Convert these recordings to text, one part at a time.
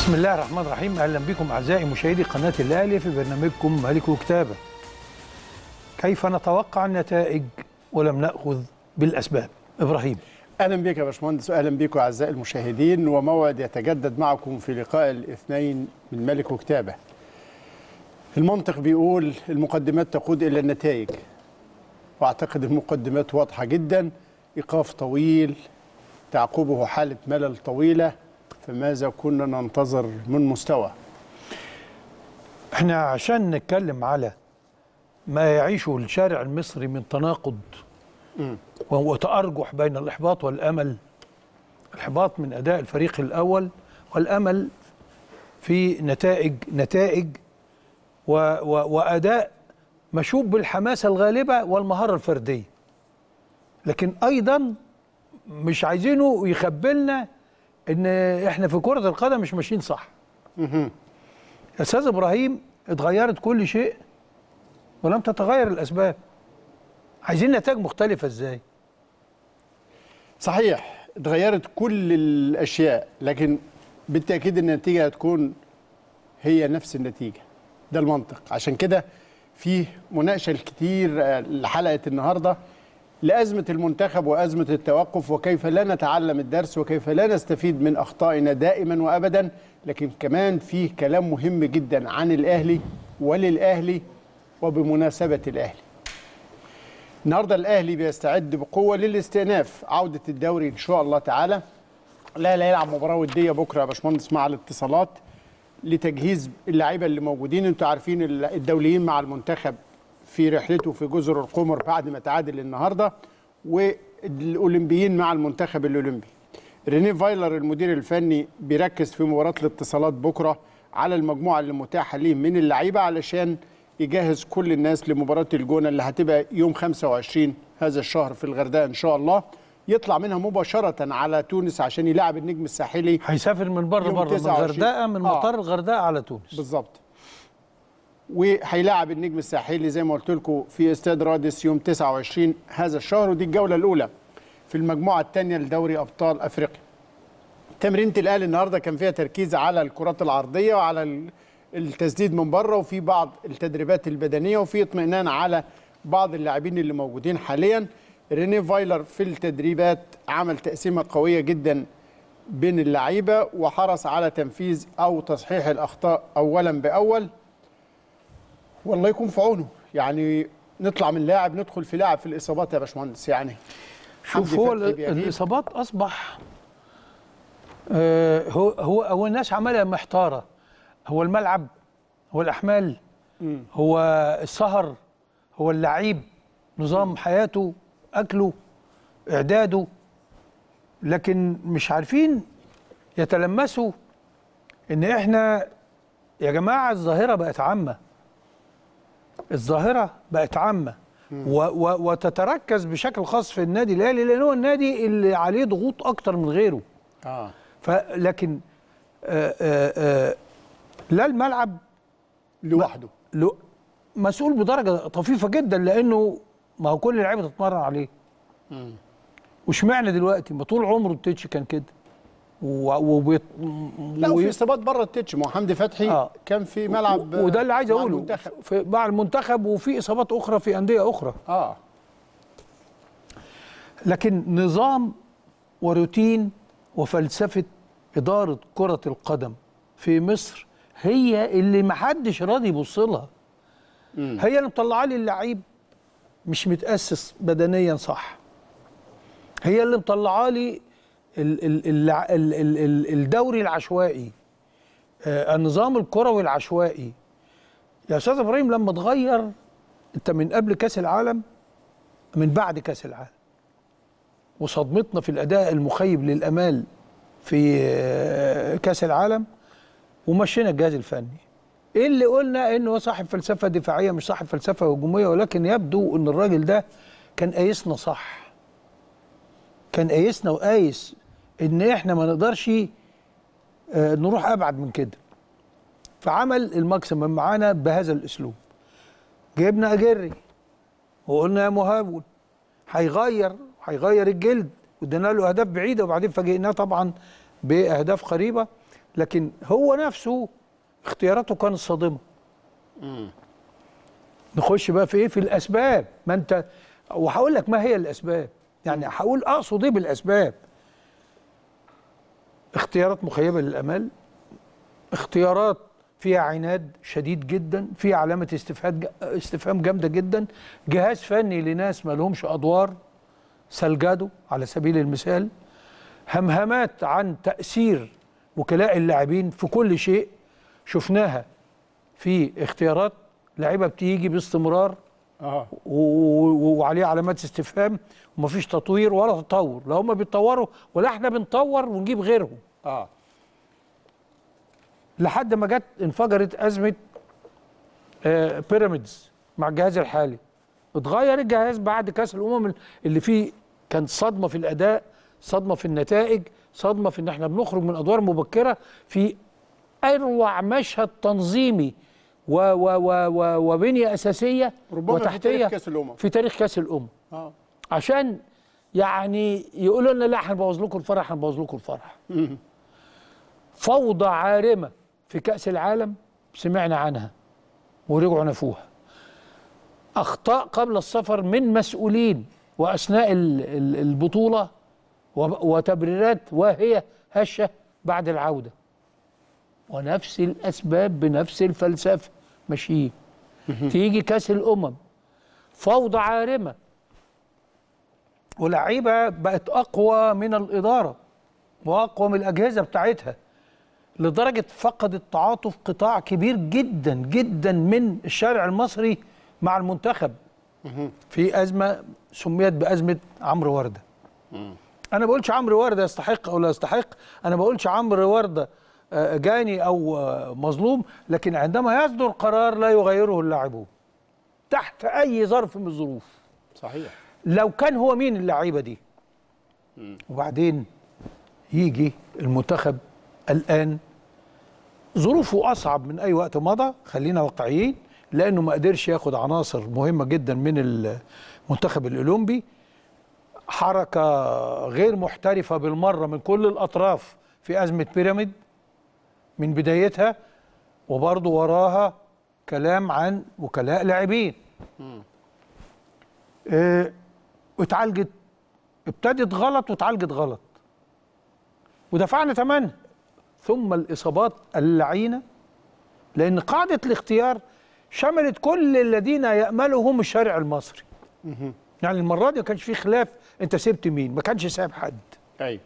بسم الله الرحمن الرحيم. اهلا بكم اعزائي مشاهدي قناه الاهلي في برنامجكم ملك وكتابه. كيف نتوقع النتائج ولم ناخذ بالاسباب؟ ابراهيم. اهلا بك يا باشمهندس واهلا بكم اعزائي المشاهدين، وموعد يتجدد معكم في لقاء الاثنين من ملك وكتابه. المنطق بيقول المقدمات تقود الى النتائج، واعتقد المقدمات واضحه جدا. ايقاف طويل تعقبه حاله ملل طويله، فماذا كنا ننتظر من مستوى؟ احنا عشان نتكلم على ما يعيشه الشارع المصري من تناقض وتأرجح بين الإحباط والأمل. الإحباط من أداء الفريق الأول والأمل في نتائج وأداء مشوب بالحماسة الغالبة والمهارة الفردية، لكن أيضا مش عايزينه يخبلنا إن إحنا في كرة القدم مش ماشيين صح. أستاذ إبراهيم، اتغيرت كل شيء ولم تتغير الأسباب. عايزين نتائج مختلفة ازاي؟ صحيح، اتغيرت كل الاشياء، لكن بالتاكيد النتيجه هتكون هي نفس النتيجه. ده المنطق. عشان كده فيه مناقشه الكتير لحلقه النهارده لازمه المنتخب وازمه التوقف، وكيف لا نتعلم الدرس وكيف لا نستفيد من اخطائنا دائما وابدا. لكن كمان فيه كلام مهم جدا عن الاهلي وللاهلي وبمناسبه الاهلي. النهارده الاهلي بيستعد بقوه للاستئناف، عوده الدوري ان شاء الله تعالى. الاهلي هيلعب مباراه وديه بكره يا باشمهندس مع الاتصالات لتجهيز اللعيبه اللي موجودين. انتوا عارفين الدوليين مع المنتخب في رحلته في جزر القمر بعد ما تعادل النهارده، والاولمبيين مع المنتخب الاولمبي. رينيه فايلر المدير الفني بيركز في مباراه الاتصالات بكره على المجموعه اللي متاحه ليه من اللعيبه علشان يجهز كل الناس لمباراة الجونة اللي هتبقى يوم 25 هذا الشهر في الغردقة إن شاء الله. يطلع منها مباشرة على تونس عشان يلاعب النجم الساحلي. هيسافر من بره من الغردقة، من مطار الغردقة على تونس بالظبط. وهيلاعب النجم الساحلي زي ما قلت لكم في استاد رادس يوم 29 هذا الشهر، ودي الجولة الأولى في المجموعة الثانية لدوري أبطال أفريقيا. تمرينة الأهلي النهارده كان فيها تركيز على الكرات العرضية وعلى التسديد من بره، وفي بعض التدريبات البدنيه، وفي اطمئنان على بعض اللاعبين اللي موجودين حاليا. رينيه فايلر في التدريبات عمل تقسيمه قويه جدا بين اللعيبه، وحرص على تنفيذ او تصحيح الاخطاء اولا باول. والله يكون في عونه، يعني نطلع من لاعب ندخل في لاعب في الاصابات يا باشمهندس. يعني شوف، هو الاصابات اصبح هو الناس عماله محتاره. هو الملعب، هو الأحمال، هو السهر، هو اللعيب، نظام حياته، أكله، إعداده، لكن مش عارفين يتلمسوا إن إحنا يا جماعة الظاهرة بقت عامة. الظاهرة بقت عامة وتتركز بشكل خاص في النادي الأهلي، لأن هو النادي اللي عليه ضغوط أكتر من غيره. لكن لا الملعب لوحده مسؤول بدرجه طفيفه جدا، لانه ما هو كل اللعيبه تتمرن عليه. واشمعنى دلوقتي؟ ما طول عمره التتش كان كده. لا، وفي اصابات بره التتش. ما هو حمدي فتحي كان في ملعب، وده اللي عايز اقوله، مع المنتخب، وفي اصابات اخرى في انديه اخرى. لكن نظام وروتين وفلسفه اداره كره القدم في مصر هي اللي محدش راضي يبص لها. هي اللي مطلعه لي اللعيب مش متأسس بدنيا صح. هي اللي مطلعه لي الدوري العشوائي، النظام الكروي العشوائي. يا استاذ ابراهيم، لما اتغير انت من قبل كاس العالم، من بعد كاس العالم، وصدمتنا في الاداء المخيب للامال في كاس العالم، ومشينا الجهاز الفني. ايه اللي قلنا انه هو صاحب فلسفه دفاعيه مش صاحب فلسفه هجوميه، ولكن يبدو ان الراجل ده كان قايسنا صح. كان قايسنا وقايس ان احنا ما نقدرش نروح ابعد من كده. فعمل الماكسيمم معانا بهذا الاسلوب. جبنا اجري وقلنا يا مهاول هيغير الجلد، وادينا له اهداف بعيده، وبعدين فاجئناه طبعا باهداف قريبه. لكن هو نفسه اختياراته كانت صادمه. نخش بقى في ايه؟ في الاسباب. ما انت وهقول لك ما هي الاسباب، يعني هقول اقصد ايه بالاسباب. اختيارات مخيبه للامال، اختيارات فيها عناد شديد جدا، فيها علامه استفهام جامده جدا، جهاز فني لناس ما لهمش ادوار، سالجادو على سبيل المثال، همهمات عن تاثير وكلاء اللاعبين في كل شيء شفناها في اختيارات لعيبه بتيجي باستمرار وعليه علامات استفهام ومفيش تطوير ولا تطور، لا هم بيتطوروا ولا احنا بنطور ونجيب غيرهم. لحد ما جت انفجرت ازمه بيراميدز مع الجهاز الحالي. اتغير الجهاز بعد كاس الامم اللي فيه كان صدمه في الاداء، صدمه في النتائج، صدمه في ان احنا بنخرج من ادوار مبكره في اروع مشهد تنظيمي وبنيه اساسيه وتحتيه في تاريخ كاس الامم. عشان يعني يقولوا لنا لا هنبوظ لكم الفرح، هنبوظ لكم الفرح. فوضى عارمه في كاس العالم سمعنا عنها ورجعوا نفوها. اخطاء قبل السفر من مسؤولين واثناء البطوله وتبريرات واهيه هشه بعد العوده. ونفس الاسباب بنفس الفلسفه ماشيين. تيجي كاس الامم فوضى عارمه ولاعيبه بقت اقوى من الاداره واقوى من الاجهزه بتاعتها، لدرجه فقد التعاطف قطاع كبير جدا جدا من الشارع المصري مع المنتخب في ازمه سميت بازمه عمرو ورده. انا ما بقولش عمرو ورده يستحق او لا يستحق، انا ما بقولش عمرو ورده جاني او مظلوم، لكن عندما يصدر قرار لا يغيره اللاعبون تحت اي ظرف من الظروف. صحيح. لو كان هو مين اللعيبه دي؟ وبعدين يجي المنتخب الان ظروفه اصعب من اي وقت مضى، خلينا واقعيين، لانه ما قدرش ياخد عناصر مهمه جدا من المنتخب الاولمبي. حركه غير محترفه بالمره من كل الاطراف في ازمه بيراميد من بدايتها، وبرضه وراها كلام عن وكلاء لاعبين. اتعالجت، ابتدت غلط واتعالجت غلط ودفعنا ثمنها. ثم الاصابات اللعينه، لان قاعده الاختيار شملت كل الذين يأملهم الشارع المصري. يعني المره دي ما كانش في خلاف انت سبت مين، ما كانش ساب حد. ايوه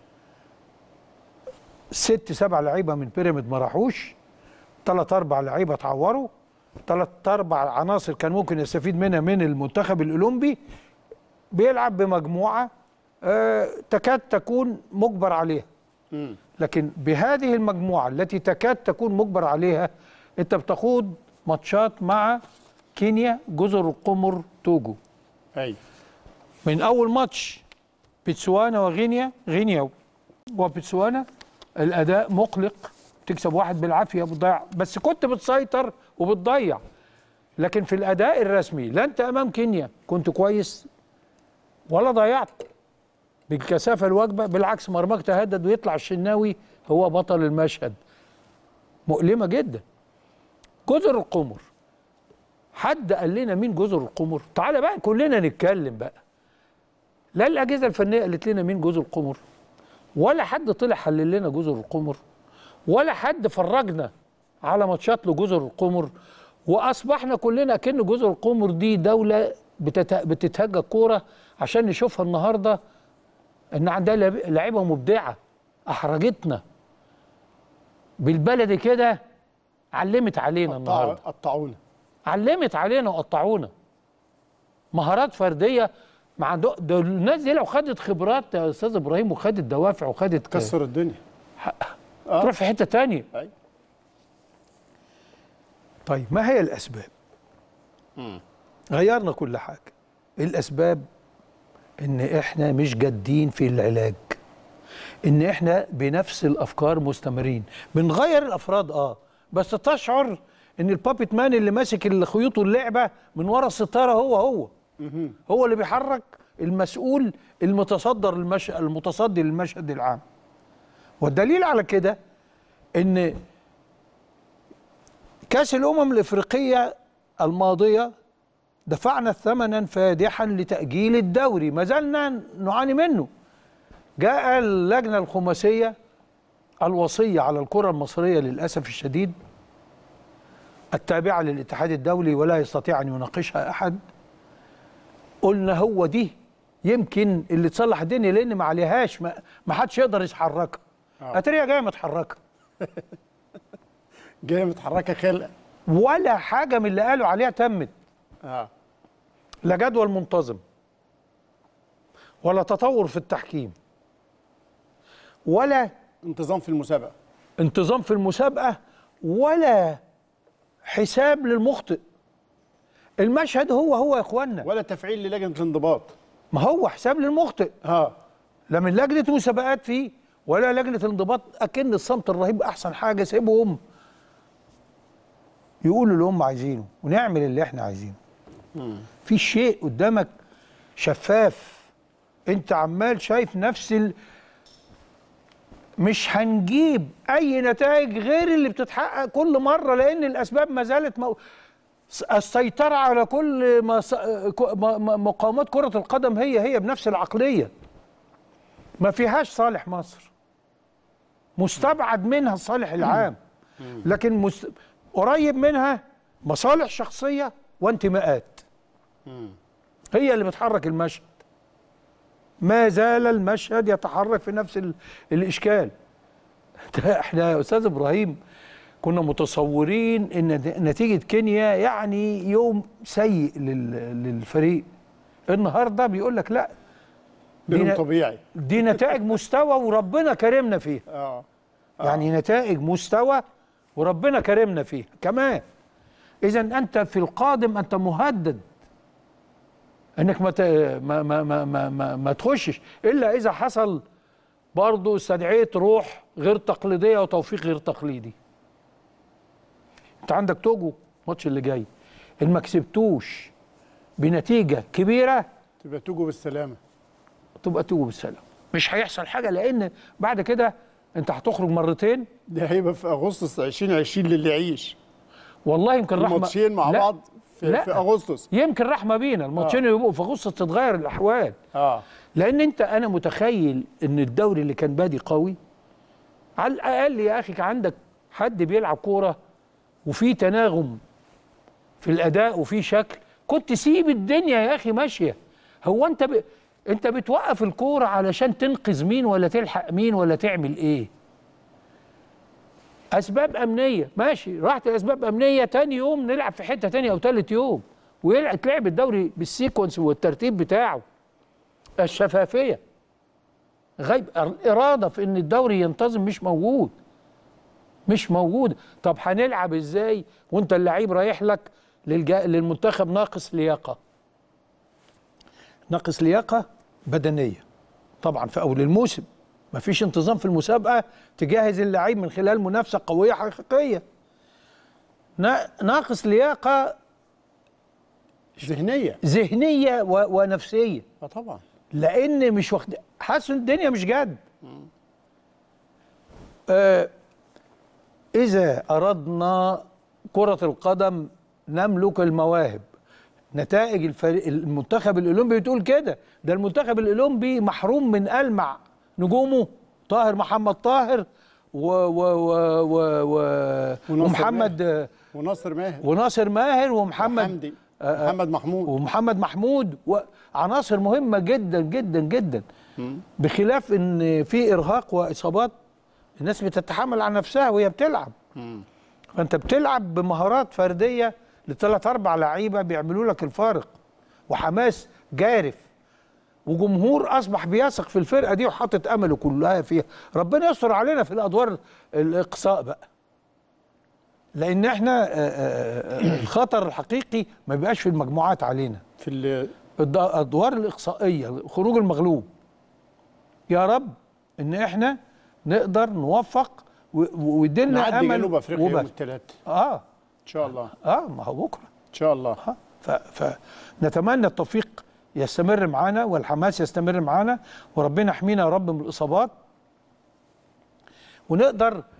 6 7 لعيبه من بيراميد ما راحوش، 3 4 لعيبه اتعوروا، 3 4 عناصر كان ممكن يستفيد منها من المنتخب الاولمبي. بيلعب بمجموعه تكاد تكون مجبر عليها. لكن بهذه المجموعه التي تكاد تكون مجبر عليها انت بتخوض ماتشات مع كينيا، جزر القمر، توجو. ايوه من اول ماتش بتسوانا غينيا وبتسوانا الاداء مقلق، تكسب واحد بالعافيه بتضيع، بس كنت بتسيطر وبتضيع. لكن في الاداء الرسمي لا انت امام كينيا كنت كويس ولا ضيعت بالكثافه الواجبه، بالعكس مرماك تهدد ويطلع الشناوي هو بطل المشهد. مؤلمه جدا. جزر القمر، حد قال لنا مين جزر القمر؟ تعالى بقى كلنا نتكلم بقى. لا الاجهزه الفنيه قالت لنا مين جزر القمر، ولا حد طلع حلل لنا جزر القمر، ولا حد فرجنا على ماتشات لجزر القمر. واصبحنا كلنا كأن جزر القمر دي دوله بتتهجى كوره عشان نشوفها النهارده ان عندها لعيبه مبدعه احرجتنا بالبلدي كده، علمت علينا النهارده، قطعونا، علمت علينا وقطعونا. مهارات فرديه مع الناس دي لو خدت خبرات يا استاذ ابراهيم وخدت دوافع وخدت كسر الدنيا تروح في حته ثانيه. أيوة. طيب ما هي الاسباب؟ غيرنا كل حاجه. الاسباب ان احنا مش جادين في العلاج، ان احنا بنفس الافكار مستمرين، بنغير الافراد بس تشعر ان البابت مان اللي ماسك الخيوط واللعبه من ورا الستاره هو اللي بيحرك المسؤول المتصدي للمشهد العام. والدليل على كده ان كاس الامم الافريقيه الماضيه دفعنا ثمنا فادحا لتاجيل الدوري، ما زلنا نعاني منه. جاء اللجنه الخماسيه الوصيه على الكره المصريه للاسف الشديد، التابعه للاتحاد الدولي ولا يستطيع ان يناقشها احد. قلنا هو دي يمكن اللي تصلح الدنيا، لان ما عليهاش ما حدش يقدر يتحركها. اتريها جايه متحركه جايه متحركه خلقه، ولا حاجه من اللي قالوا عليها تمت. لا جدول منتظم، ولا تطور في التحكيم، ولا انتظام في المسابقه، ولا حساب للمخطئ. المشهد هو يا اخوانا، ولا تفعيل للجنه الانضباط. ما هو حساب للمخطئ. لا من لجنه مسابقات فيه ولا لجنه الانضباط. اكن الصمت الرهيب احسن حاجه، سيبهم يقولوا اللي هم عايزينه ونعمل اللي احنا عايزينه. في شيء قدامك شفاف، انت عمال شايف نفس مش هنجيب اي نتائج غير اللي بتتحقق كل مره، لان الاسباب ما زالت السيطره على كل مقاومات كره القدم هي بنفس العقليه، ما فيهاش صالح مصر، مستبعد منها الصالح العام، لكن قريب منها مصالح شخصيه وانتماءات، هي اللي بتحرك المشهد. ما زال المشهد يتحرك في نفس الاشكال. احنا يا استاذ ابراهيم كنا متصورين ان نتيجه كينيا يعني يوم سيء للفريق. النهارده بيقول لك لا، دي طبيعي، دي نتائج مستوى وربنا كرمنا فيها. يعني نتائج مستوى وربنا كرمنا فيها كمان. اذا انت في القادم انت مهدد انك ما تخشش الا اذا حصل برضه استدعيت روح غير تقليديه وتوفيق غير تقليدي. انت عندك توجو الماتش اللي جاي، ان ما كسبتوش بنتيجه كبيره تبقى توجو بالسلامه، مش هيحصل حاجه، لان بعد كده انت هتخرج مرتين. ده هيبقى في اغسطس 2020 للي يعيش. والله يمكن رحمه الماتشين مع بعض في اغسطس، يمكن رحمه بينا الماتشين يبقوا في اغسطس، تتغير الاحوال. لان انا متخيل ان الدوري اللي كان بادي قوي، على الاقل يا اخي عندك حد بيلعب كوره وفي تناغم في الاداء وفي شكل، كنت سيب الدنيا يا اخي ماشيه. هو انت بتوقف الكوره علشان تنقذ مين ولا تلحق مين ولا تعمل ايه؟ اسباب امنيه ماشي، راحت الاسباب امنيه، تاني يوم نلعب في حته تانيه او تالت يوم ويتلعب الدوري بالسيكونس والترتيب بتاعه. الشفافيه غيب، الاراده في ان الدوري ينتظم مش موجود. طب هنلعب ازاي وانت اللعيب رايح لك للمنتخب ناقص لياقه بدنيه؟ طبعا في اول الموسم مفيش انتظام في المسابقه تجهز اللعيب من خلال منافسه قويه حقيقيه. ناقص لياقه ذهنيه ونفسيه. طبعا، لان مش واخد، حاسس الدنيا مش جد. اذا اردنا كره القدم نملك المواهب، نتائج المنتخب الاولمبي بتقول كده. ده المنتخب الاولمبي محروم من ألمع نجومه، محمد طاهر ومحمد وناصر ماهر ومحمد محمود وعناصر مهمه جدا جدا جدا. بخلاف ان في ارهاق واصابات، الناس بتتحمل على نفسها وهي بتلعب. فانت بتلعب بمهارات فرديه لثلاث اربع لعيبه بيعملوا لك الفارق، وحماس جارف، وجمهور اصبح بيثق في الفرقه دي وحاطط امله كلها فيها. ربنا يستر علينا في الادوار الاقصاء بقى، لان احنا الخطر الحقيقي ما بيبقاش في المجموعات علينا، في الادوار الاقصائيه، خروج المغلوب. يا رب ان احنا نقدر نوفق ويدينا امل. نعدي جنوب افريقيا يوم الثلاث ان شاء الله. ما هو بكره ان شاء الله. فنتمنى التوفيق يستمر معانا والحماس يستمر معانا، وربنا يحمينا يا رب من الاصابات، ونقدر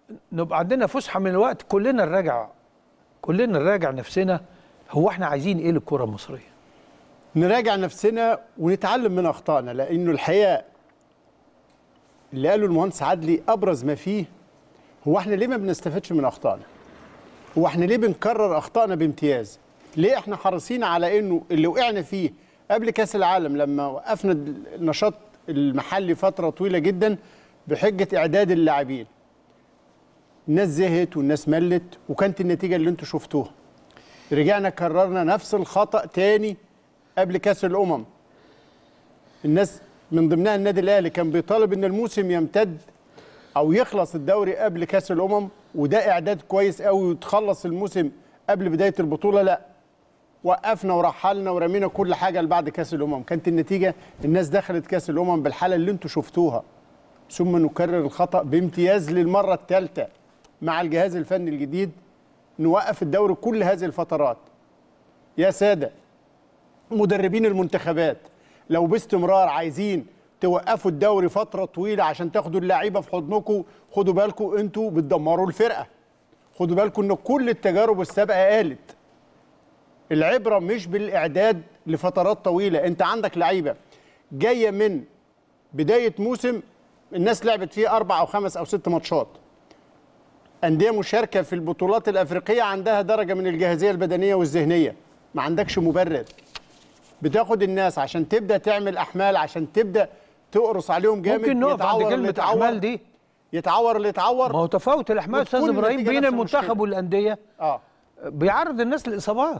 نبقى عندنا فسحه من الوقت كلنا نراجع نفسنا. هو احنا عايزين ايه للكره المصريه؟ نراجع نفسنا ونتعلم من اخطائنا، لانه الحقيقه اللي قاله المهندس عدلي ابرز ما فيه. هو احنا ليه ما بنستفادش من اخطائنا؟ هو احنا ليه بنكرر اخطائنا بامتياز؟ ليه احنا حريصين على انه اللي وقعنا فيه قبل كاس العالم لما وقفنا النشاط المحلي فتره طويله جدا بحجه اعداد اللاعبين؟ الناس زهقت والناس ملت، وكانت النتيجه اللي انتم شفتوها. رجعنا كررنا نفس الخطأ تاني قبل كاس الامم. الناس من ضمنها النادي الاهلي كان بيطالب ان الموسم يمتد او يخلص الدوري قبل كاس الامم، وده اعداد كويس قوي وتخلص الموسم قبل بدايه البطوله. لا، وقفنا ورحلنا ورمينا كل حاجه لبعد كاس الامم. كانت النتيجه الناس دخلت كاس الامم بالحاله اللي انتم شفتوها. ثم نكرر الخطأ بامتياز للمره الثالثه مع الجهاز الفني الجديد، نوقف الدوري كل هذه الفترات. يا ساده مدربين المنتخبات، لو باستمرار عايزين توقفوا الدوري فتره طويله عشان تاخدوا اللعيبه في حضنكم، خدوا بالكم انتوا بتدمروا الفرقه. خدوا بالكم ان كل التجارب السابقه قالت العبره مش بالاعداد لفترات طويله. انت عندك لعيبه جايه من بدايه موسم الناس لعبت فيه 4 أو 5 أو 6 ماتشات. انديه مشاركه في البطولات الافريقيه عندها درجه من الجاهزيه البدنيه والذهنيه. ما عندكش مبرر. بتاخد الناس عشان تبدا تعمل احمال، عشان تبدا تقرص عليهم جامد. ممكن نقف عند كلمه احمال دي. يتعور اللي يتعور. ما هو تفاوت الاحمال استاذ ابراهيم بين المنتخب والانديه. بيعرض الناس للاصابات.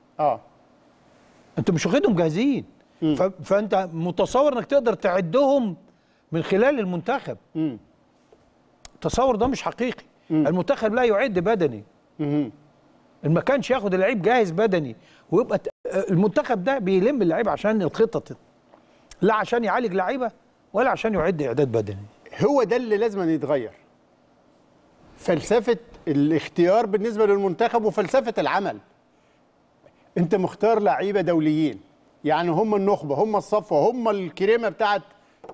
انتوا مش واخدهم جاهزين. فانت متصور انك تقدر تعدهم من خلال المنتخب. التصور ده مش حقيقي. المنتخب لا يعد بدني. ما كانش ياخد اللعيب جاهز بدني، ويبقى المنتخب ده بيلم اللعيبه عشان الخطط، لا عشان يعالج لعيبه ولا عشان يعد اعداد بدني. هو ده اللي لازم يتغير. فلسفه الاختيار بالنسبه للمنتخب وفلسفه العمل. انت مختار لعيبه دوليين، يعني هم النخبه، هم الصفوه، هم الكريمه بتاعت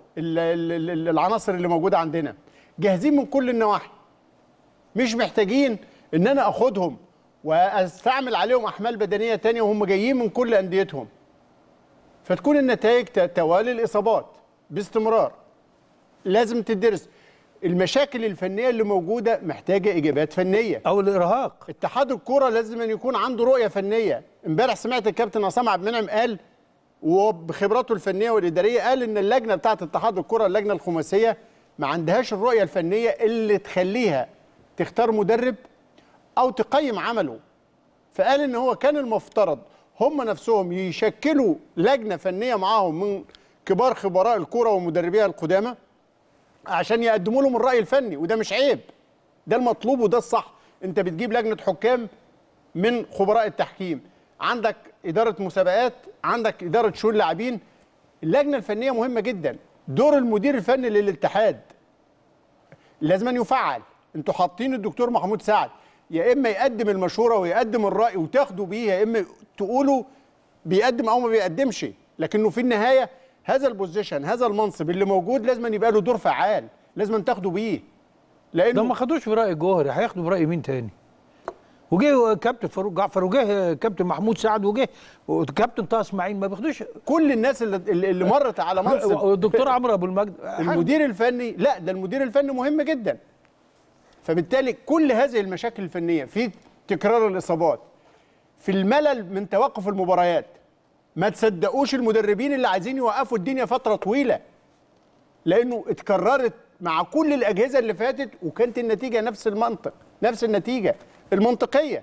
العناصر اللي موجوده عندنا، جاهزين من كل النواحي. مش محتاجين ان انا اخدهم واستعمل عليهم احمال بدنيه تانية وهم جايين من كل انديتهم. فتكون النتائج توالي الاصابات باستمرار. لازم تدرس المشاكل الفنيه اللي موجوده، محتاجه اجابات فنيه. او الارهاق. اتحاد الكره لازم أن يكون عنده رؤيه فنيه. امبارح سمعت الكابتن عصام عبد المنعم قال، وبخبراته الفنيه والاداريه، قال ان اللجنه بتاعه اتحاد الكره، اللجنه الخماسيه، ما عندهاش الرؤيه الفنيه اللي تخليها تختار مدرب او تقيم عمله. فقال ان هو كان المفترض هم نفسهم يشكلوا لجنه فنيه معاهم من كبار خبراء الكره ومدربيها القدامى عشان يقدموا لهم الراي الفني. وده مش عيب، ده المطلوب وده الصح. انت بتجيب لجنه حكام من خبراء التحكيم، عندك اداره مسابقات، عندك اداره شؤون لاعبين. اللجنه الفنيه مهمه جدا. دور المدير الفني للاتحاد لازم أن يفعل. انتوا حاطين الدكتور محمود سعد، يا اما يقدم المشوره ويقدم الراي وتاخدوا بيه، يا اما تقولوا بيقدم او ما بيقدمش. لكنه في النهايه هذا البوزيشن، هذا المنصب اللي موجود لازم أن يبقى له دور فعال، لازم أن تاخدوا بيه. لانه ما خدوش براي الجوهري، هياخدوا براي مين تاني؟ وجه كابتن فاروق جعفر، وجه كابتن محمود سعد، وجه كابتن طه اسماعيل. ما بياخدوش كل الناس اللي مرت على منصب. والدكتور عمرو ابو المجد المدير الفني. لا، ده المدير الفني مهم جدا. فبالتالي كل هذه المشاكل الفنيه، في تكرار الاصابات، في الملل من توقف المباريات. ما تصدقوش المدربين اللي عايزين يوقفوا الدنيا فتره طويله، لانه اتكررت مع كل الاجهزه اللي فاتت وكانت النتيجه نفس المنطق، نفس النتيجه المنطقيه.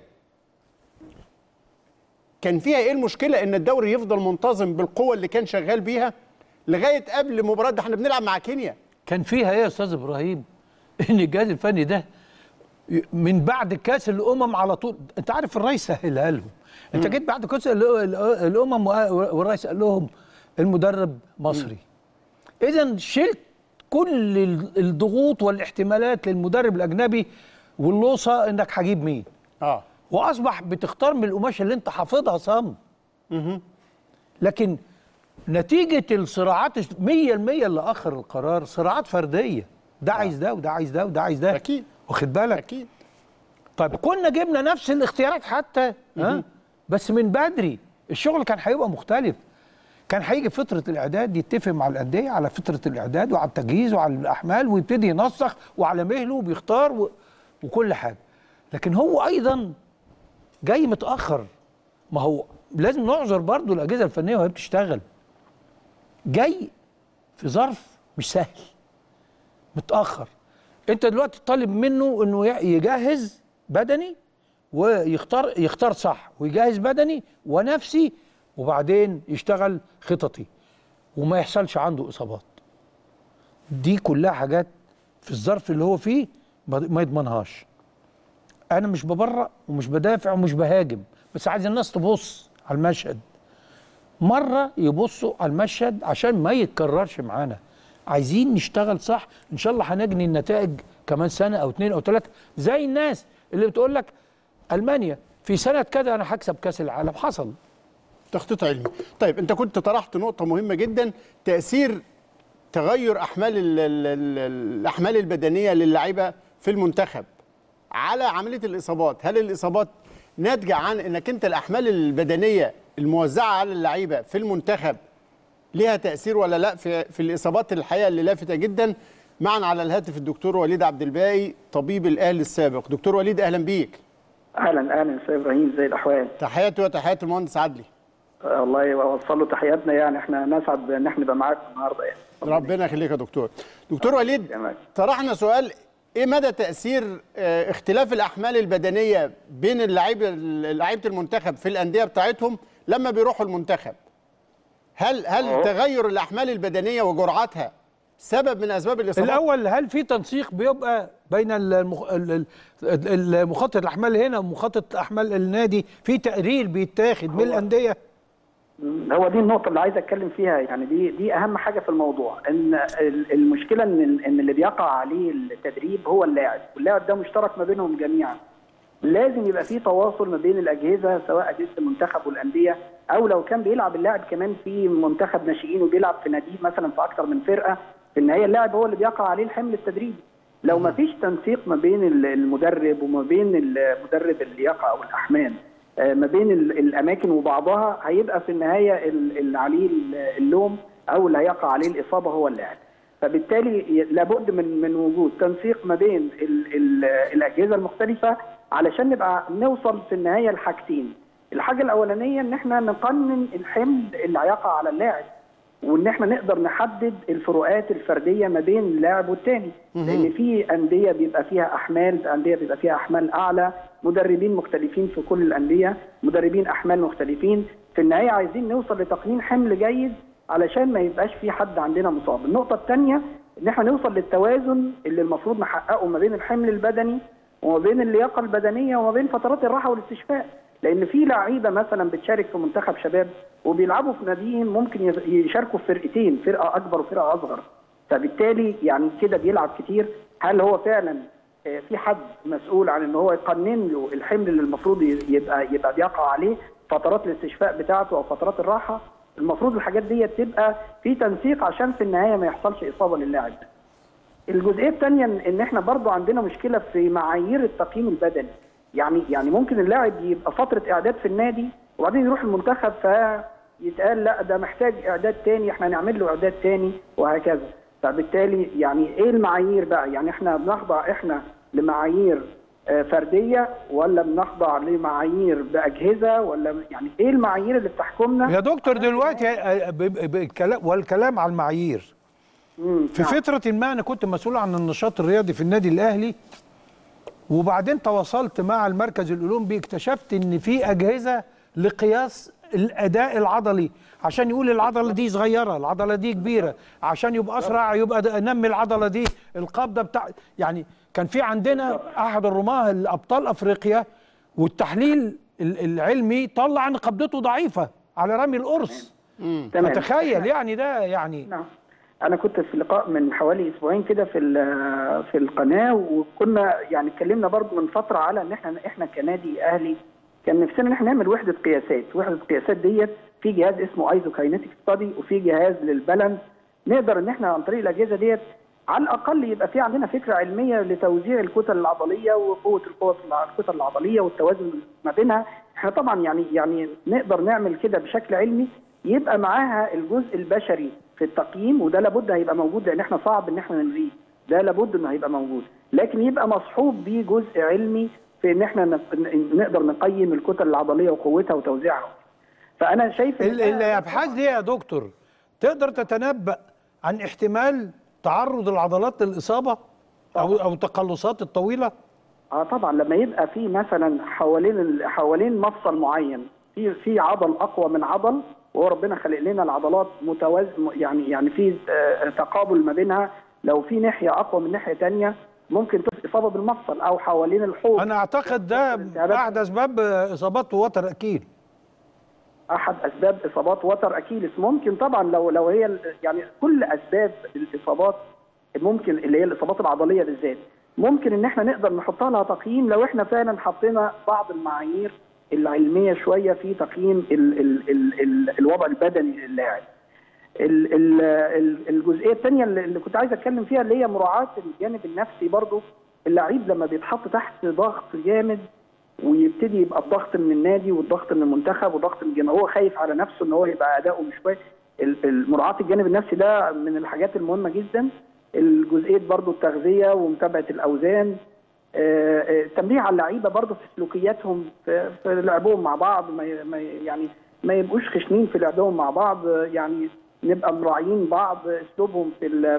كان فيها ايه المشكله ان الدوري يفضل منتظم بالقوه اللي كان شغال بيها لغايه قبل مباراه؟ ده احنا بنلعب مع كينيا. كان فيها ايه يا استاذ ابراهيم؟ ان الجهاز الفني ده من بعد كاس الامم على طول، انت عارف الرئيس سهلها لهم. انت جيت بعد كاس الامم والرئيس قال لهم المدرب مصري. اذا شلت كل الضغوط والاحتمالات للمدرب الاجنبي واللوصه انك هجيب مين. واصبح بتختار من القماشه اللي انت حافظها صم. لكن نتيجه الصراعات 100% اللي اخر القرار صراعات فرديه، ده عايز ده وده عايز ده وده عايز ده. اكيد. واخد بالك؟ اكيد. طيب كنا جبنا نفس الاختيارات حتى بس من بدري الشغل كان هيبقى مختلف. كان هيجي فترة الإعداد يتفق مع الأندية على فترة الإعداد وعلى التجهيز وعلى الأحمال ويبتدي ينسق وعلى مهله وبيختار وكل حاجة. لكن هو أيضا جاي متأخر. ما هو لازم نعذر برضو الأجهزة الفنية وهي بتشتغل. جاي في ظرف مش سهل، متأخر. أنت دلوقتي طالب منه إنه يجهز بدني ويختار صح، ويجهز بدني ونفسي، وبعدين يشتغل خططي وما يحصلش عنده إصابات. دي كلها حاجات في الظرف اللي هو فيه ما يضمنهاش. أنا مش ببرأ ومش بدافع ومش بهاجم، بس عايز الناس تبص على المشهد. مرة يبصوا على المشهد عشان ما يتكررش معانا. عايزين نشتغل صح، إن شاء الله هنجني النتائج كمان سنة أو 2 أو 3، زي الناس اللي بتقول لك ألمانيا في سنة كده أنا هكسب كأس العالم. حصل. تخطيط علمي. طيب انت كنت طرحت نقطه مهمه جدا، تاثير تغير الاحمال البدنيه للاعيبه في المنتخب على عمليه الاصابات. هل الاصابات ناتجه عن انك انت الاحمال البدنيه الموزعه على اللعيبه في المنتخب ليها تاثير ولا لا في الاصابات الحقيقه اللي لافته جدا؟ معنا على الهاتف الدكتور وليد عبد الباقي طبيب الاهلي السابق. دكتور وليد اهلا بيك. اهلا استاذ ابراهيم، زي الاحوال؟ تحياتي وتحيات المهندس عدلي. الله يوصل له تحياتنا، يعني احنا نسعد ان احنا نبقى معاكم النهارده يعني. ربنا يخليك يا دكتور. دكتور وليد، طرحنا سؤال: ايه مدى تاثير اختلاف الاحمال البدنيه بين لعيبه المنتخب في الانديه بتاعتهم لما بيروحوا المنتخب؟ هل تغير الاحمال البدنيه وجرعاتها سبب من اسباب الاصابات؟ الاول، هل في تنسيق بيبقى بين مخطط الاحمال هنا ومخطط احمال النادي؟ في تقرير بيتاخد من الانديه؟ هو دي النقطه اللي عايز اتكلم فيها، يعني دي اهم حاجه في الموضوع. ان المشكله ان اللي بيقع عليه التدريب هو اللاعب، واللاعب ده مشترك ما بينهم جميعا. لازم يبقى في تواصل ما بين الاجهزه، سواء اجهزه المنتخب والانديه، او لو كان بيلعب اللاعب كمان في منتخب ناشئين وبيلعب في نادي مثلا في اكثر من فرقه، في النهايه اللاعب هو اللي بيقع عليه الحمل التدريبي. لو ما فيش تنسيق ما بين المدرب وما بين المدرب اللياقه او الاحمال، ما بين الاماكن وبعضها، هيبقى في النهايه اللي عليه اللوم او اللي هيقع عليه الاصابه هو اللاعب. فبالتالي لابد من وجود تنسيق ما بين الاجهزه المختلفه علشان نبقى نوصل في النهايه لحاجتين. الحاجه الاولانيه ان احنا نقنن الحمل اللي هيقع على اللاعب، وان احنا نقدر نحدد الفروقات الفرديه ما بين اللاعب والتاني، لان في انديه بيبقى فيها احمال، انديه بيبقى فيها احمال اعلى، مدربين مختلفين في كل الانديه، مدربين احمال مختلفين. في النهايه عايزين نوصل لتقنين حمل جيد علشان ما يبقاش في حد عندنا مصاب. النقطه الثانيه ان احنا نوصل للتوازن اللي المفروض نحققه ما بين الحمل البدني وما بين اللياقه البدنيه وما بين فترات الراحه والاستشفاء. لان في لعيبه مثلا بتشارك في منتخب شباب وبيلعبوا في ناديين ممكن يشاركوا في فرقتين، فرقه اكبر وفرقه اصغر، فبالتالي يعني كده بيلعب كتير. هل هو فعلا في حد مسؤول عن ان هو يقنن له الحمل اللي المفروض يبقى بيقع عليه، فترات الاستشفاء بتاعته او فترات الراحه؟ المفروض الحاجات دي تبقى في تنسيق عشان في النهايه ما يحصلش اصابه للاعب. الجزئيه الثانيه ان احنا برضو عندنا مشكله في معايير التقييم البدني. يعني ممكن اللاعب يبقى فتره اعداد في النادي وبعدين يروح المنتخب فيتقال لا ده محتاج اعداد تاني، احنا هنعمل له اعداد تاني وهكذا. فبالتالي يعني ايه المعايير بقى؟ يعني احنا بنخضع لمعايير فرديه ولا بنخضع لمعايير باجهزه، ولا يعني ايه المعايير اللي بتحكمنا؟ يا دكتور دلوقتي والكلام على المعايير، في فتره ما انا كنت مسؤول عن النشاط الرياضي في النادي الاهلي، وبعدين تواصلت مع المركز الاولمبي، اكتشفت ان في اجهزه لقياس الاداء العضلي، عشان يقول العضله دي صغيره، العضله دي كبيره، عشان يبقى اسرع يبقى نمي العضله دي، القبضه بتاع. يعني كان في عندنا احد الرماه الابطال افريقيا، والتحليل العلمي طلع ان قبضته ضعيفه على رمي القرص. فتخيل يعني ده يعني. نعم. أنا كنت في لقاء من حوالي أسبوعين كده في القناة، وكنا يعني اتكلمنا برضو من فترة على إن إحنا كنادي أهلي كان نفسنا إن إحنا نعمل وحدة قياسات. وحدة القياسات ديت في جهاز اسمه ايزو كاينيتيك ستادي، وفي جهاز للبالانس، نقدر إن إحنا عن طريق الأجهزة ديت على الاقل يبقى في عندنا فكره علميه لتوزيع الكتل العضليه وقوه الكتل العضليه والتوازن ما بينها. احنا طبعا يعني نقدر نعمل كده بشكل علمي، يبقى معاها الجزء البشري في التقييم، وده لابد هيبقى موجود لان احنا صعب ان احنا نلغيه، ده لابد انه هيبقى موجود، لكن يبقى مصحوب بيه جزء علمي في ان احنا نقدر نقيم الكتل العضليه وقوتها وتوزيعها. فانا شايف الابحاث دي يا دكتور تقدر تتنبأ عن احتمال تعرض العضلات للاصابه او التقلصات الطويله؟ طبعا لما يبقى في مثلا حوالين مفصل معين في عضل اقوى من عضل، وهو ربنا خلق لنا العضلات متوازن، يعني في تقابل ما بينها، لو في ناحيه اقوى من ناحيه ثانيه ممكن تبقى اصابه بالمفصل او حوالين الحوض. انا اعتقد ده احد اسباب اصابات وتر اكيل. احد اسباب اصابات وتر اكيلس ممكن طبعا، لو هي يعني كل اسباب الاصابات ممكن، اللي هي الاصابات العضليه بالذات، ممكن ان احنا نقدر نحطها لها تقييم لو احنا فعلا حطينا بعض المعايير العلميه شويه في تقييم الوضع البدني للاعب. الجزئيه الثانيه اللي كنت عايز اتكلم فيها اللي هي مراعاه الجانب النفسي برضو. اللعيب لما بيتحط تحت ضغط جامد ويبتدي يبقى الضغط من النادي والضغط من المنتخب والضغط من الجماهير، هو خايف على نفسه ان هو يبقى اداؤه مش كويس. مراعاه الجانب النفسي ده من الحاجات المهمه جدا. الجزئيه برضو التغذيه ومتابعه الاوزان، تنبيه على اللعيبه برضو في سلوكياتهم في لعبهم مع بعض، ما يبقوش خشنين في لعبهم مع بعض، يعني نبقى مراعيين بعض اسلوبهم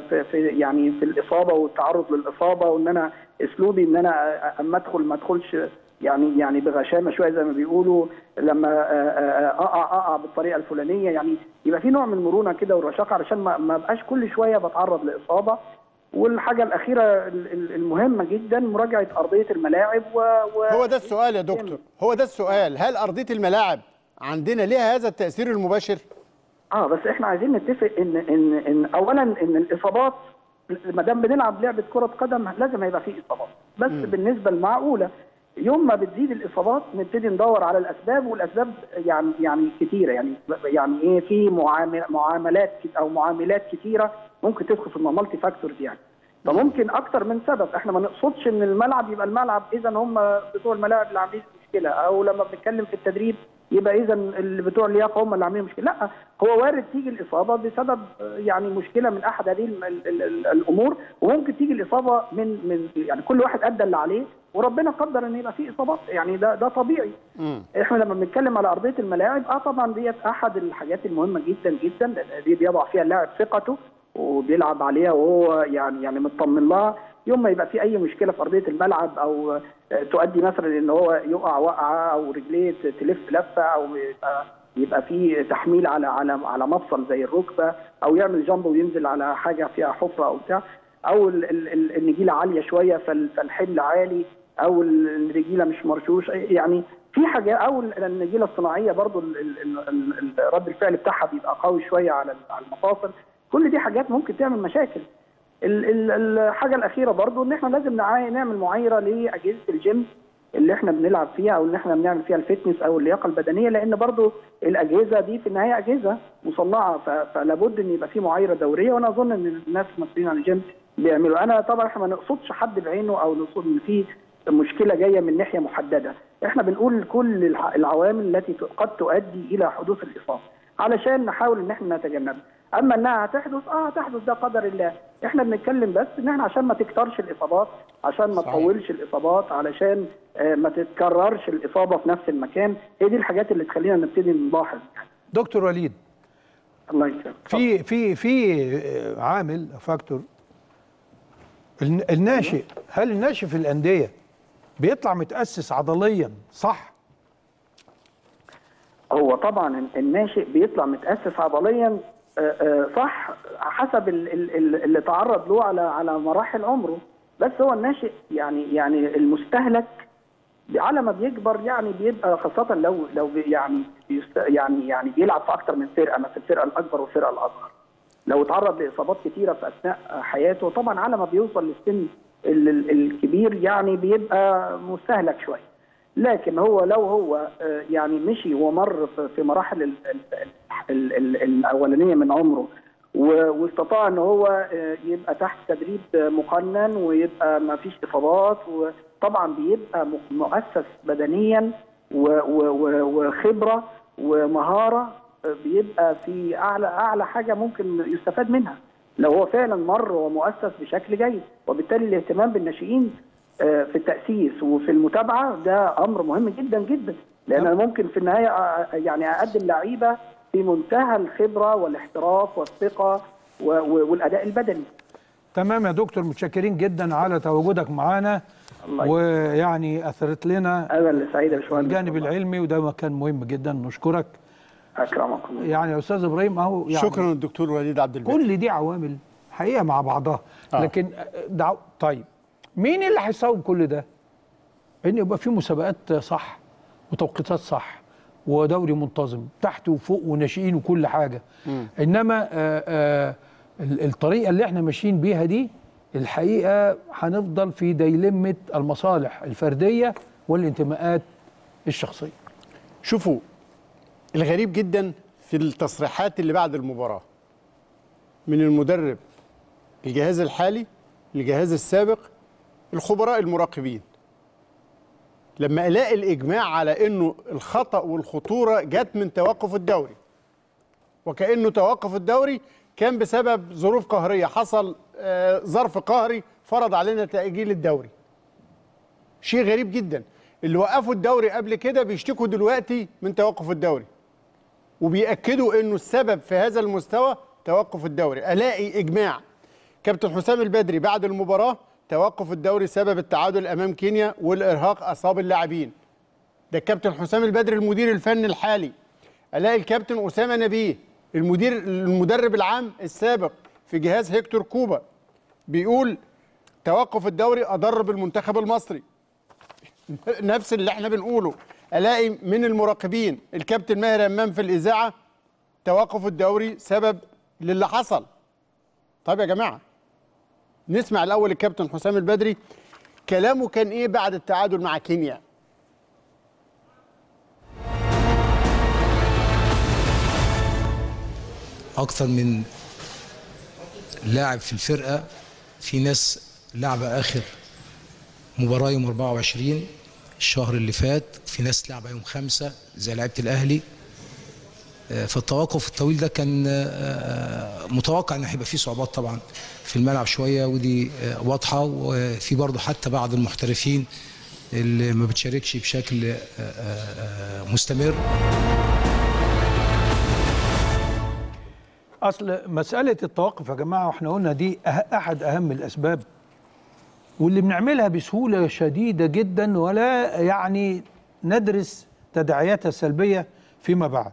في الاصابه والتعرض للاصابه، وان انا اسلوبي ان انا اما ادخل ما ادخلش يعني بغشامه شويه زي ما بيقولوا، لما اقع بالطريقه الفلانيه، يعني يبقى في نوع من المرونه كده والرشاقه علشان ما ابقاش كل شويه بتعرض لاصابه. والحاجه الاخيره المهمه جدا مراجعه ارضيه الملاعب هو ده السؤال يا دكتور، هو ده السؤال، هل ارضيه الملاعب عندنا ليها هذا التاثير المباشر؟ بس احنا عايزين نتفق ان اولا ان الاصابات ما دام بنلعب لعبه كره قدم لازم هيبقى فيه اصابات، بس بالنسبه المعقوله. يوم ما بتزيد الاصابات نبتدي ندور على الاسباب، والاسباب يعني كتيره، يعني ايه، في معاملات او معاملات كتيره ممكن تدخل في المالتي فاكتورز يعني. فممكن اكتر من سبب، احنا ما نقصدش ان الملعب يبقى الملعب اذا هم بتوع الملاعب اللي عاملين مشكله، او لما بنتكلم في التدريب يبقى اذا اللي بتوع اللياقه هم اللي عاملين مشكله، لا، هو وارد تيجي الاصابه بسبب يعني مشكله من احد هذه الامور، وممكن تيجي الاصابه من يعني كل واحد ادى اللي عليه وربنا قدر ان يبقى فيه اصابات، يعني ده طبيعي. احنا لما بنتكلم على ارضيه الملاعب طبعا ديت احد الحاجات المهمه جدا جدا، دي بيضع فيها اللاعب ثقته وبيلعب عليها وهو يعني مطمن لها. يوم ما يبقى في اي مشكله في ارضيه الملعب او تؤدي مثلا ان هو يقع وقعه او رجليه تلف لفه او يبقى في تحميل على مفصل زي الركبه، او يعمل جامب وينزل على حاجه فيها حفره او بتاع، او النجيله عاليه شويه فالحمل عالي، او النجيله مش مرشوش، يعني في حاجه، او النجيله الصناعيه برضو رد الفعل بتاعها بيبقى قوي شويه على المفاصل. كل دي حاجات ممكن تعمل مشاكل. الحاجه الاخيره برضو ان احنا لازم نعمل معايره لاجهزه الجيم اللي احنا بنلعب فيها او اللي احنا بنعمل فيها الفتنس او اللياقه البدنيه، لان برضو الاجهزه دي في النهايه اجهزه مصنعه، فلابد ان يبقى في معايره دوريه، وانا اظن ان الناس المسؤولين عن الجيم بيعملوا. انا طبعا احنا ما نقصدش حد بعينه او نقصد ان في مشكله جايه من ناحيه محدده، احنا بنقول كل العوامل التي قد تؤدي الى حدوث الاصابه علشان نحاول ان احنا نتجنبها. اما انها هتحدث هتحدث، ده قدر الله. احنا بنتكلم بس ان احنا عشان ما تكترش الاصابات، عشان ما تطولش الاصابات، علشان ما تتكررش الاصابه في نفس المكان، هي دي الحاجات اللي تخلينا نبتدي نلاحظ. دكتور وليد، الله يسلمك، في عامل فاكتور الناشئ، هل الناشئ في الانديه بيطلع متاسس عضليا صح؟ هو طبعا الناشئ بيطلع متاسس عضليا صح حسب اللي تعرض له على مراحل عمره، بس هو الناشئ يعني المستهلك على ما بيكبر يعني بيبقى خاصه لو يعني بيلعب في اكتر من فرقه، مثلا الفرقه الاكبر والفرقه الاصغر، لو اتعرض لاصابات كثيره في اثناء حياته طبعا على ما بيوصل للسن الكبير يعني بيبقى مستهلك شويه. لكن لو هو يعني مشي ومر في مراحل الاولانيه من عمره واستطاع ان هو يبقى تحت تدريب مقنن ويبقى ما فيش اصابات، وطبعا بيبقى مؤسس بدنيا وخبره ومهاره، بيبقى في اعلى حاجه ممكن يستفاد منها لو هو فعلا مر ومؤسس بشكل جيد. وبالتالي الاهتمام بالناشئين في التاسيس وفي المتابعه ده امر مهم جدا جدا، لان انا ممكن في النهايه يعني اقدم لعيبه في منتهى الخبره والاحتراف والثقه والاداء البدني. تمام يا دكتور، متشكرين جدا على تواجدك معانا، ويعني اثرت لنا انا اللي سعيد يا باشمهندس الجانب العلمي، وده كان مهم جدا، نشكرك. اكرمكم يعني يا استاذ ابراهيم اهو يعني شكرا للدكتور وليد عبد الباقي. كل دي عوامل حقيقه مع بعضها، لكن طيب مين اللي هيصوب كل ده؟ ان يبقى في مسابقات صح وتوقيتات صح ودوري منتظم تحت وفوق وناشئين وكل حاجه. انما الطريقه اللي احنا ماشيين بيها دي الحقيقه هنفضل في ديلمه المصالح الفرديه والانتماءات الشخصيه. شوفوا الغريب جدا في التصريحات اللي بعد المباراه من المدرب، الجهاز الحالي، الجهاز السابق، الخبراء المراقبين، لما الاقي الاجماع على انه الخطأ والخطوره جت من توقف الدوري، وكأنه توقف الدوري كان بسبب ظروف قهريه، حصل ظرف قهري فرض علينا تأجيل الدوري. شيء غريب جدا، اللي وقفوا الدوري قبل كده بيشتكوا دلوقتي من توقف الدوري، وبيأكدوا انه السبب في هذا المستوى توقف الدوري. الاقي اجماع كابتن حسام البدري بعد المباراه، توقف الدوري سبب التعادل امام كينيا والارهاق اصاب اللاعبين. ده الكابتن حسام البدري المدير الفني الحالي. الاقي الكابتن اسامه نبيه المدرب العام السابق في جهاز هيكتور كوبا بيقول توقف الدوري اضر بالمنتخب المصري. نفس اللي احنا بنقوله. الاقي من المراقبين الكابتن ماهر امام في الاذاعه توقف الدوري سبب للي حصل. طيب يا جماعه، نسمع الاول الكابتن حسام البدري كلامه كان ايه بعد التعادل مع كينيا. اكتر من لاعب في الفرقه، في ناس لعبه اخر مباراه يوم 24 الشهر اللي فات، في ناس لعبه يوم 5 زي لعيبه الاهلي. فالتوقف الطويل ده كان متوقع ان هيبقى فيه صعوبات طبعا في الملعب شويه، ودي واضحه. وفي برضه حتى بعض المحترفين اللي ما بتشاركش بشكل مستمر. اصل مساله التوقف يا جماعه، واحنا قلنا دي احد اهم الاسباب، واللي بنعملها بسهوله شديده جدا، ولا يعني ندرس تداعياتها السلبيه فيما بعد.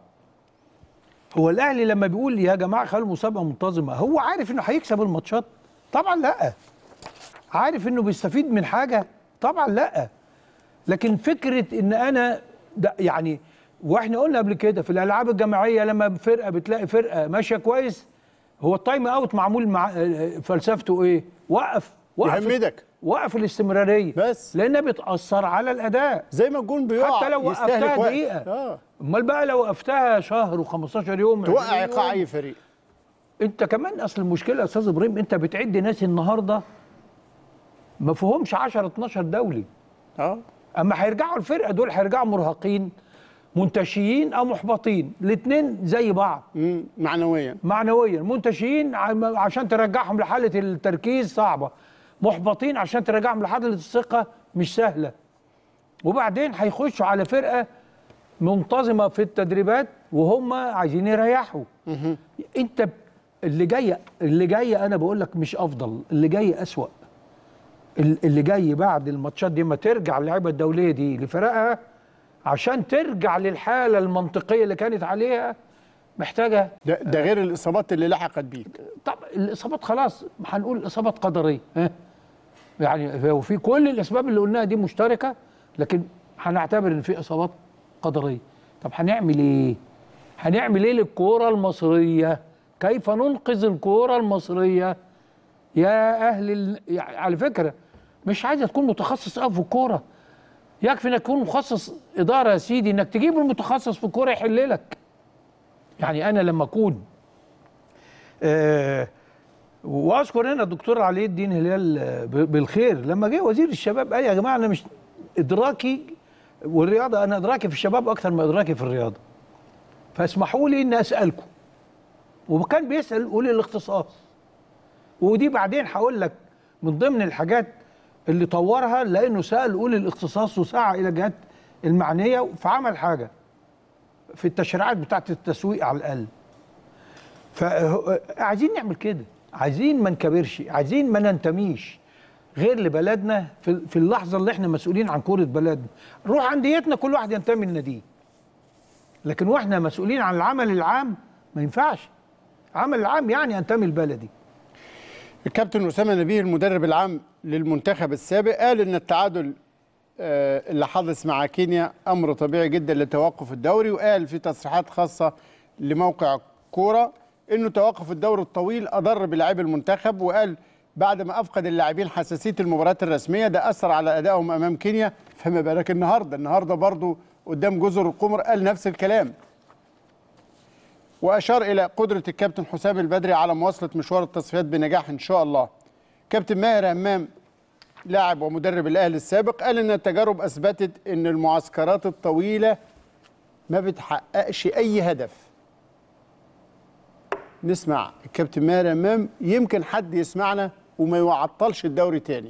هو الاهلي لما بيقول يا جماعه خلوا المسابقه منتظمه، هو عارف انه هيكسب الماتشات؟ طبعا لا. عارف انه بيستفيد من حاجه؟ طبعا لا. لكن فكره ان انا يعني، واحنا قلنا قبل كده في الالعاب الجماعيه لما فرقه بتلاقي فرقه ماشيه كويس، هو التايم اوت معمول مع فلسفته ايه؟ وقف يهمدك، وقف الاستمراريه بس، لانها بتاثر على الاداء. زي ما الجون بيقع حتى لو وقفتها دقيقه، امال بقى لو وقفتها شهر و15 يوم توقع ايقاع اي فريق. انت كمان اصل المشكله يا استاذ ابراهيم، انت بتعد ناس النهارده ما فيهمش 10 12 دولي. اما هيرجعوا الفرقه دول هيرجعوا مرهقين، منتشيين او محبطين، الاثنين زي بعض. معنويا منتشيين عشان ترجعهم لحاله التركيز صعبه، محبطين عشان ترجعهم لحاله الثقه مش سهله. وبعدين هيخشوا على فرقه منتظمه في التدريبات وهم عايزين يريحوا. انت اللي جايه انا بقول لك مش افضل، اللي جاي اسوأ. اللي جاي بعد الماتشات دي ما ترجع اللعيبه الدوليه دي لفرقها عشان ترجع للحاله المنطقيه اللي كانت عليها، محتاجه ده غير الاصابات اللي لحقت بيك. طب الاصابات خلاص هنقول اصابات قدريه، يعني وفي كل الاسباب اللي قلناها دي مشتركه، لكن هنعتبر ان في اصابات قدريه. طب هنعمل ايه؟ هنعمل ايه للكوره المصريه؟ كيف ننقذ الكوره المصريه؟ يا اهل يعني على فكره مش عايزه تكون متخصص قوي في الكوره، يكفي انك تكون مخصص اداره يا سيدي، انك تجيب المتخصص في الكوره يحل لك. يعني انا لما اكون واذكر هنا الدكتور علي الدين هلال بالخير لما جه وزير الشباب قال يا جماعه انا مش ادراكي والرياضه، انا ادراكي في الشباب اكثر من ادراكي في الرياضه، فاسمحوا لي اني اسالكم. وكان بيسال اولي الاختصاص، ودي بعدين هقول لك من ضمن الحاجات اللي طورها، لانه سال اولي الاختصاص وسعى الى الجهات المعنيه فعمل حاجه في التشريعات بتاعه التسويق على الاقل. فعايزين نعمل كده، عايزين ما نكبرش، عايزين ما ننتميش غير لبلدنا في اللحظه اللي احنا مسؤولين عن كره بلدنا. نروح انديتنا كل واحد ينتمي لناديه، لكن واحنا مسؤولين عن العمل العام ما ينفعش. العمل العام يعني انتمي لبلدي. الكابتن أسامة نبيه المدرب العام للمنتخب السابق قال ان التعادل اللي حدث مع كينيا امر طبيعي جدا لتوقف الدوري، وقال في تصريحات خاصه لموقع كوره انه توقف الدوري الطويل اضر بلاعبي المنتخب، وقال بعد ما افقد اللاعبين حساسيه المباريات الرسميه ده اثر على ادائهم امام كينيا، فما بالك النهارده برضه قدام جزر القمر قال نفس الكلام. واشار الى قدره الكابتن حسام البدري على مواصله مشوار التصفيات بنجاح ان شاء الله. كابتن ماهر همام لاعب ومدرب الاهلي السابق قال ان التجارب اثبتت ان المعسكرات الطويله ما بتحققش اي هدف. نسمع الكابتن ماهر همام يمكن حد يسمعنا وما يعطلش الدوري تاني.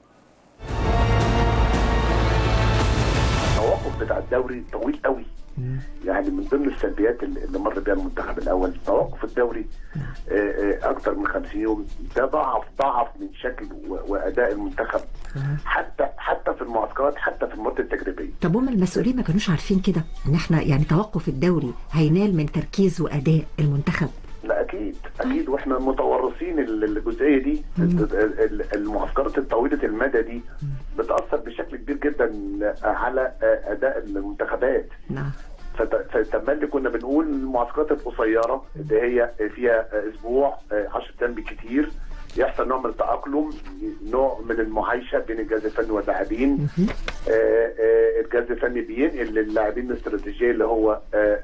التوقف بتاع الدوري طويل قوي، يعني من ضمن السلبيات اللي مر بها المنتخب الاول توقف الدوري اكتر من 50 يوم. ده ضعف من شكل واداء المنتخب حتى في المعسكرات، حتى في المرات التجريبيه. طب هم المسؤولين ما كانوش عارفين كده ان احنا يعني توقف الدوري هينال من تركيز واداء المنتخب؟ لا اكيد واحنا متورطين الجزئيه دي. المعسكرات الطويله المدى دي بتاثر بشكل كبير جدا على اداء المنتخبات. نعم. فتملي كنا بنقول المعسكرات القصيره اللي هي فيها اسبوع 10 ايام بالكثير يحصل نوع من التاقلم، نوع من المعايشه بين الجهاز الفني واللاعبين. الجهاز الفني بينقل للاعبين الاستراتيجيه اللي هو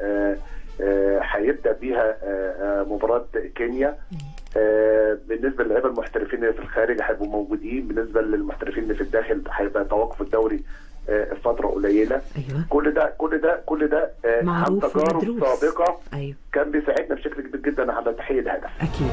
هيبدا بيها مباراه كينيا. بالنسبه للاعيبه المحترفين اللي في الخارج هيبقوا موجودين، بالنسبه للمحترفين اللي في الداخل هيبقى توقف الدوري فتره قليله. أيوة. كل ده عن تجارب سابقه. أيوة. كان بيساعدنا بشكل كبير جدا على تحقيق الهدف. اكيد.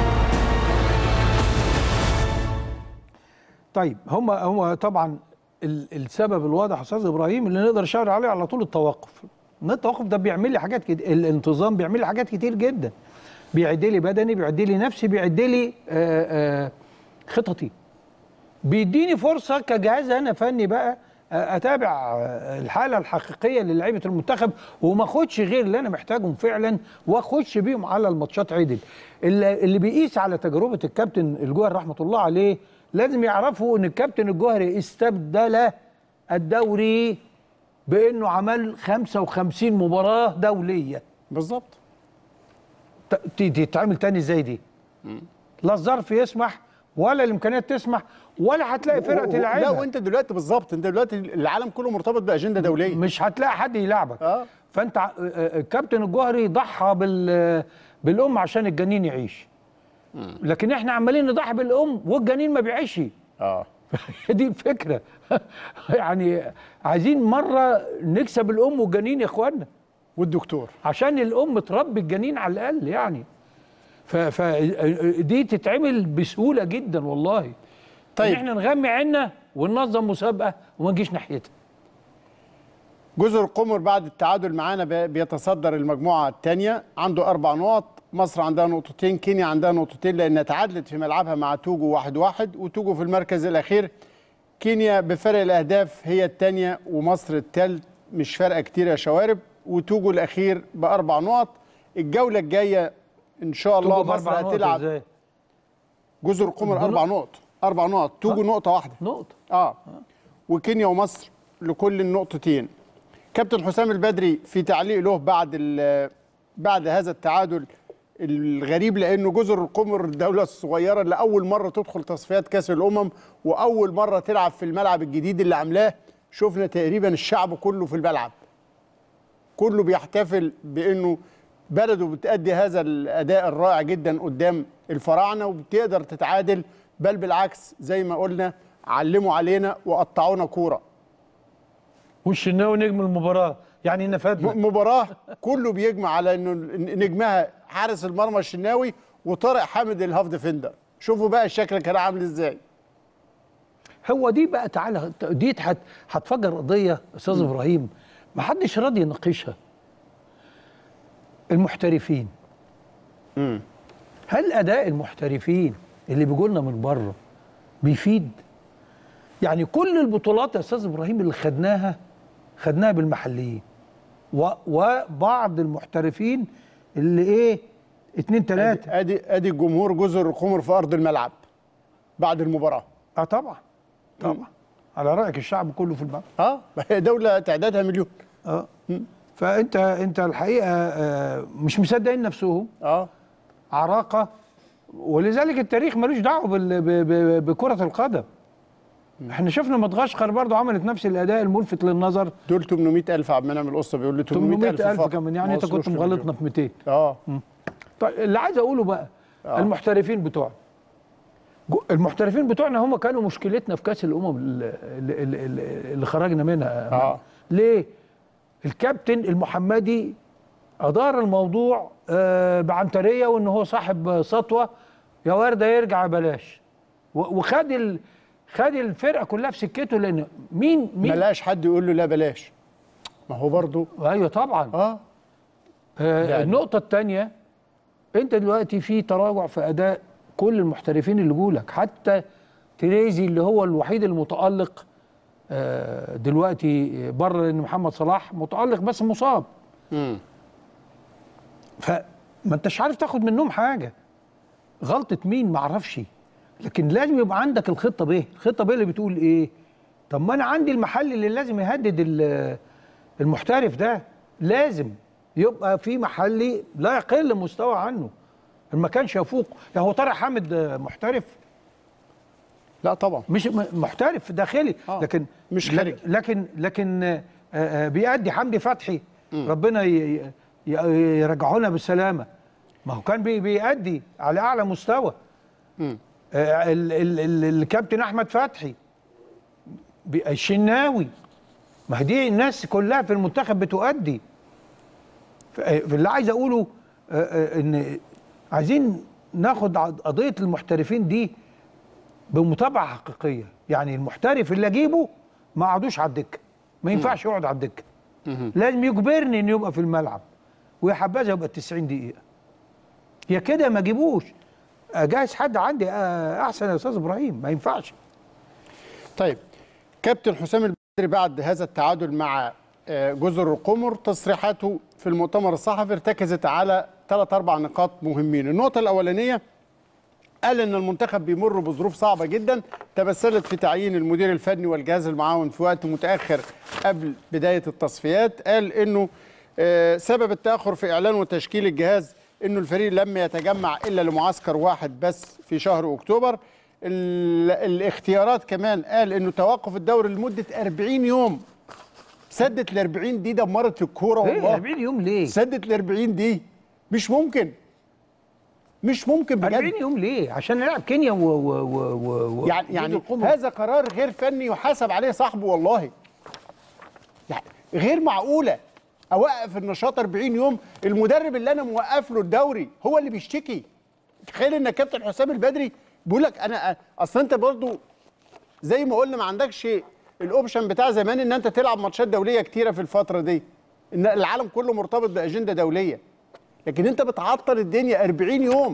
طيب هم طبعا السبب الواضح يا استاذ ابراهيم اللي نقدر نشاور عليه على طول التوقف. التوقف ده بيعمل لي حاجات كتير، الانتظام بيعمل لي حاجات كتير جدا. بيعد لي بدني، بيعد لي نفسي، بيعد لي خططي. بيديني فرصه كجهاز انا فني بقى اتابع الحاله الحقيقيه للاعيبه المنتخب وما اخدش غير اللي انا محتاجهم فعلا واخش بيهم على الماتشات عدل. اللي بيقيس على تجربه الكابتن الجوهري رحمه الله عليه لازم يعرفوا ان الكابتن الجوهري استبدل الدوري بانه عمل 55 مباراه دوليه. بالظبط. تتعمل تاني ازاي دي؟ لا الظرف يسمح ولا الامكانيات تسمح ولا هتلاقي فرقه تلعبها. لا وانت دلوقتي بالظبط، انت دلوقتي العالم كله مرتبط باجنده دوليه، مش هتلاقي حد يلعبك. فانت الكابتن الجوهري ضحى بالام عشان الجنين يعيش. لكن احنا عمالين نضحي بالام والجنين ما بيعيش. دي الفكره. يعني عايزين مره نكسب الام والجنين يا اخوانا والدكتور عشان الام تربي الجنين على الاقل يعني. فدي تتعمل بسهوله جدا والله. طيب احنا نغمي عنا وننظم مسابقه وما نجيش ناحيتها. جزر القمر بعد التعادل معانا بيتصدر المجموعه الثانيه، عنده 4 نقط، مصر عندها نقطتين، كينيا عندها نقطتين لانها تعادلت في ملعبها مع توجو 1-1 وتوجو في المركز الاخير. كينيا بفرق الاهداف هي الثانيه ومصر الثالث، مش فارقه كتير يا شوارب، وتوجو الاخير ب4 نقط. الجوله الجايه ان شاء الله مصر هتلعب جزر القمر 4 نقط، توجو نقطه واحده. وكينيا ومصر لكل النقطتين. كابتن حسام البدري في تعليق له بعد هذا التعادل الغريب، لانه جزر القمر الدوله الصغيره اللي اول مره تدخل تصفيات كاس الامم واول مره تلعب في الملعب الجديد اللي عاملاه. شفنا تقريبا الشعب كله في الملعب، كله بيحتفل بانه بلده بتأدي هذا الأداء الرائع جدا قدام الفراعنة وبتقدر تتعادل، بل بالعكس زي ما قلنا علموا علينا وقطعونا كورة. والشناوي نجم المباراه، يعني نفدنا مباراة كله بيجمع على انه نجمها حارس المرمى الشناوي وطارق حامد الهاف ديفندر. شوفوا بقى الشكل كان عامل ازاي. هو دي بقى، تعالى دي هتفجر قضيه استاذ ابراهيم ما حدش راضي يناقشها. المحترفين، هل اداء المحترفين اللي بيجوا لنا من بره بيفيد؟ يعني كل البطولات يا استاذ ابراهيم اللي خدناها بالمحليين وبعض المحترفين اللي ايه 2 3. ادي الجمهور جزر القمر في ارض الملعب بعد المباراه. طبعا على رايك الشعب كله في الملعب. هي دوله تعدادها مليون. فانت الحقيقه مش مصدقين نفسهم. عراقه، ولذلك التاريخ ملوش دعوه بكره القدم. احنا شفنا مدغشقر برضو عملت نفس الاداء الملفت للنظر. دول 800,000 عبد المنعم القصه بيقول لي 800,000 كمان، يعني انت كنت مغلطنا في 200. طيب اللي عايز اقوله بقى المحترفين بتوعنا، المحترفين بتوعنا هم كانوا مشكلتنا في كاس الامم اللي خرجنا منها. ليه؟ الكابتن المحمدي ادار الموضوع بعنتريه، وان هو صاحب سطوه يا ورده يرجع بلاش، وخد خد الفرقه كلها في سكته، لان مين ما لقاش حد يقول له لا بلاش. ما هو برضه ايوه طبعا. النقطه الثانيه، انت دلوقتي في تراجع في اداء كل المحترفين اللي جولك، حتى تريزي اللي هو الوحيد المتالق دلوقتي بره، لان محمد صلاح متالق بس مصاب. فما انتش عارف تاخد منهم حاجه. غلطه مين ما اعرفش، لكن لازم يبقى عندك الخطه ب. الخطه ب اللي بتقول ايه؟ طب ما انا عندي المحل اللي لازم يهدد المحترف ده، لازم يبقى في محلي لا يقل مستوى عنه، ما كانش يفوق. يعني هو طارق حامد محترف؟ لا طبعا مش محترف داخلي، لكن مش خارجي. لكن بيأدي. حمدي فتحي ربنا يرجعه لنا بالسلامه، ما هو كان بيأدي على اعلى مستوى. الكابتن احمد فتحي، الشناوي، ما هي دي الناس كلها في المنتخب بتؤدي. اللي عايز اقوله ان عايزين ناخد قضيه المحترفين دي بمتابعه حقيقيه. يعني المحترف اللي اجيبه ما قعدوش على الدكه، ما ينفعش يقعد على الدكه، لازم يجبرني انه يبقى في الملعب، ويا حبذا يبقى 90 دقيقه. يا كده ما اجيبوش، اجهز حد عندي احسن يا استاذ ابراهيم، ما ينفعش. طيب كابتن حسام البدري بعد هذا التعادل مع جزر القمر، تصريحاته في المؤتمر الصحفي ارتكزت على 3-4 نقاط مهمين. النقطه الاولانيه، قال ان المنتخب بيمر بظروف صعبه جدا تمثلت في تعيين المدير الفني والجهاز المعاون في وقت متاخر قبل بدايه التصفيات. قال انه سبب التاخر في اعلان وتشكيل الجهاز انه الفريق لم يتجمع الا لمعسكر واحد بس في شهر اكتوبر. الاختيارات كمان، قال انه توقف الدوري لمده 40 يوم. سدت ال 40 دي دمرت الكوره والله. 40 يوم ليه؟ سدت ال 40 دي مش ممكن بجد. 40 يوم ليه؟ عشان نلعب كينيا يعني هذا قرار غير فني يحاسب عليه صاحبه والله. يعني غير معقوله اوقف النشاط 40 يوم. المدرب اللي انا موقف له الدوري هو اللي بيشتكي. تخيل ان كابتن حسام البدري بيقول لك انا اصل انت برضو زي ما قلنا ما عندكش الاوبشن بتاع زمان ان انت تلعب ماتشات دوليه كتيره في الفتره دي، ان العالم كله مرتبط باجنده دوليه، لكن انت بتعطل الدنيا 40 يوم.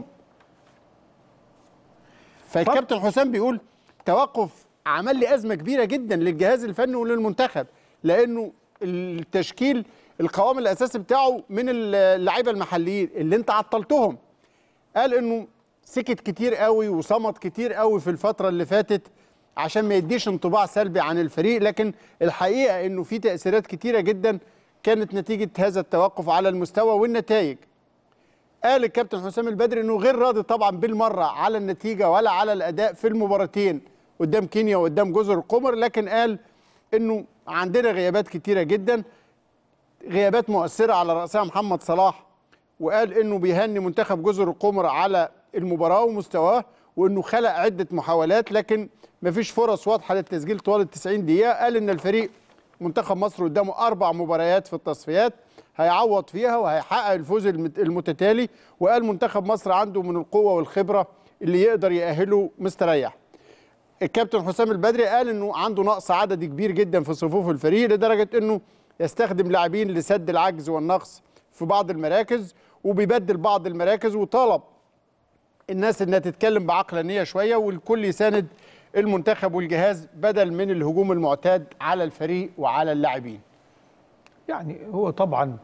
فالكابتن حسام بيقول توقف عمل لي ازمه كبيره جدا للجهاز الفني وللمنتخب، لانه التشكيل القوام الاساسي بتاعه من اللعيبه المحليين اللي انت عطلتهم. قال انه سكت كتير قوي وصمت كتير قوي في الفتره اللي فاتت عشان ما يديش انطباع سلبي عن الفريق، لكن الحقيقه انه في تاثيرات كتيره جدا كانت نتيجه هذا التوقف على المستوى والنتائج. قال الكابتن حسام البدري انه غير راضي طبعا بالمره على النتيجه ولا على الاداء في المباراتين قدام كينيا وقدام جزر القمر، لكن قال انه عندنا غيابات كتيره جدا، غيابات مؤثره على راسها محمد صلاح وقال انه بيهني منتخب جزر القمر على المباراه ومستواه، وانه خلق عده محاولات لكن مفيش فرص واضحه للتسجيل طوال ال 90 دقيقه. قال ان الفريق منتخب مصر قدامه 4 مباريات في التصفيات هيعوض فيها وهيحقق الفوز المتتالي، وقال منتخب مصر عنده من القوه والخبره اللي يقدر يأهله مستريح. الكابتن حسام البدري قال انه عنده نقص عددي كبير جدا في صفوف الفريق لدرجه انه يستخدم لاعبين لسد العجز والنقص في بعض المراكز وبيبدل بعض المراكز، وطلب الناس انها تتكلم بعقلانيه شويه والكل يساند المنتخب والجهاز بدل من الهجوم المعتاد على الفريق وعلى اللاعبين. يعني هو طبعا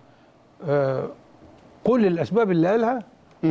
كل الاسباب اللي قالها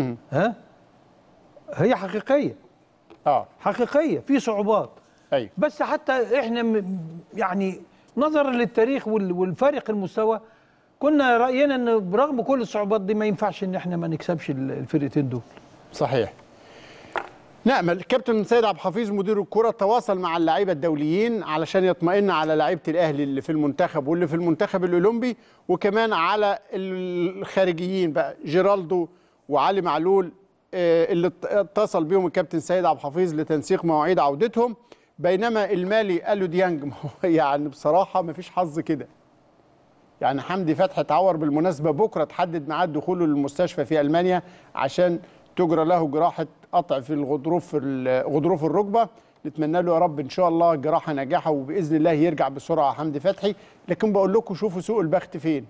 هي حقيقيه. حقيقيه، في صعوبات. ايوه. بس حتى احنا يعني نظرا للتاريخ والفارق المستوى كنا راينا ان برغم كل الصعوبات دي ما ينفعش ان احنا ما نكسبش الفرقتين دول. صحيح. نأمل الكابتن سيد عبد الحفيظ مدير الكرة تواصل مع اللاعيبه الدوليين علشان يطمئن على لاعيبه الاهلي اللي في المنتخب واللي في المنتخب الاولمبي، وكمان على الخارجيين بقى جيرالدو وعلي معلول اللي اتصل بيهم الكابتن سيد عبد الحفيظ لتنسيق مواعيد عودتهم. بينما المالي قال له ديانج يعني بصراحه ما فيش حظ كده. يعني حمدي فتحي اتعور بالمناسبه، بكره تحدد ميعاد دخوله للمستشفى في المانيا عشان تجرى له جراحه قطع في غضروف الركبه. نتمنى له يا رب ان شاء الله جراحه ناجحه وباذن الله يرجع بسرعه حمدي فتحي. لكن بقول لكم شوفوا سوء البخت فين.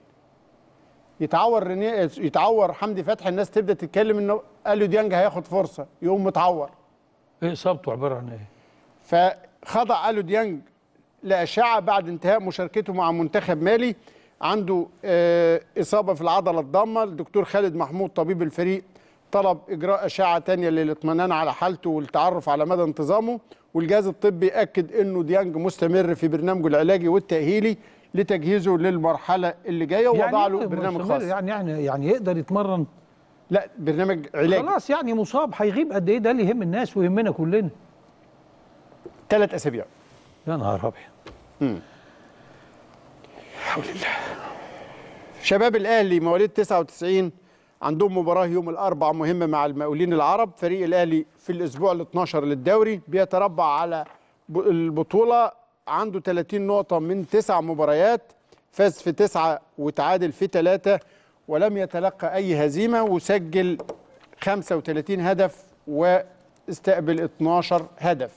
يتعور حمدي فتحي، الناس تبدا تتكلم انه قالوا ديانج هياخد فرصه، يقوم متعور. ايه اصابته عباره عن ايه؟ فخضع قالوا ديانج لاشعه بعد انتهاء مشاركته مع منتخب مالي. عنده اصابه في العضله الضامه. الدكتور خالد محمود طبيب الفريق طلب اجراء اشعه ثانيه للاطمئنان على حالته والتعرف على مدى انتظامه، والجهاز الطبي اكد انه ديانج مستمر في برنامجه العلاجي والتاهيلي لتجهيزه للمرحله اللي جايه، ووضع له برنامج خاص. يعني يقدر يتمرن؟ لا، برنامج علاجي. خلاص يعني مصاب هيغيب قد ايه؟ ده اللي يهم الناس ويهمنا كلنا. 3 أسابيع. يا نهار ابيض. حول الله. شباب الاهلي مواليد 99 عندهم مباراه يوم الاربعاء مهمه مع المقاولين العرب. فريق الاهلي في الاسبوع ال12 للدوري بيتربع على البطوله، عنده 30 نقطه من 9 مباريات، فاز في 9 وتعادل في 3 ولم يتلقى اي هزيمه، وسجل 35 هدف واستقبل 12 هدف.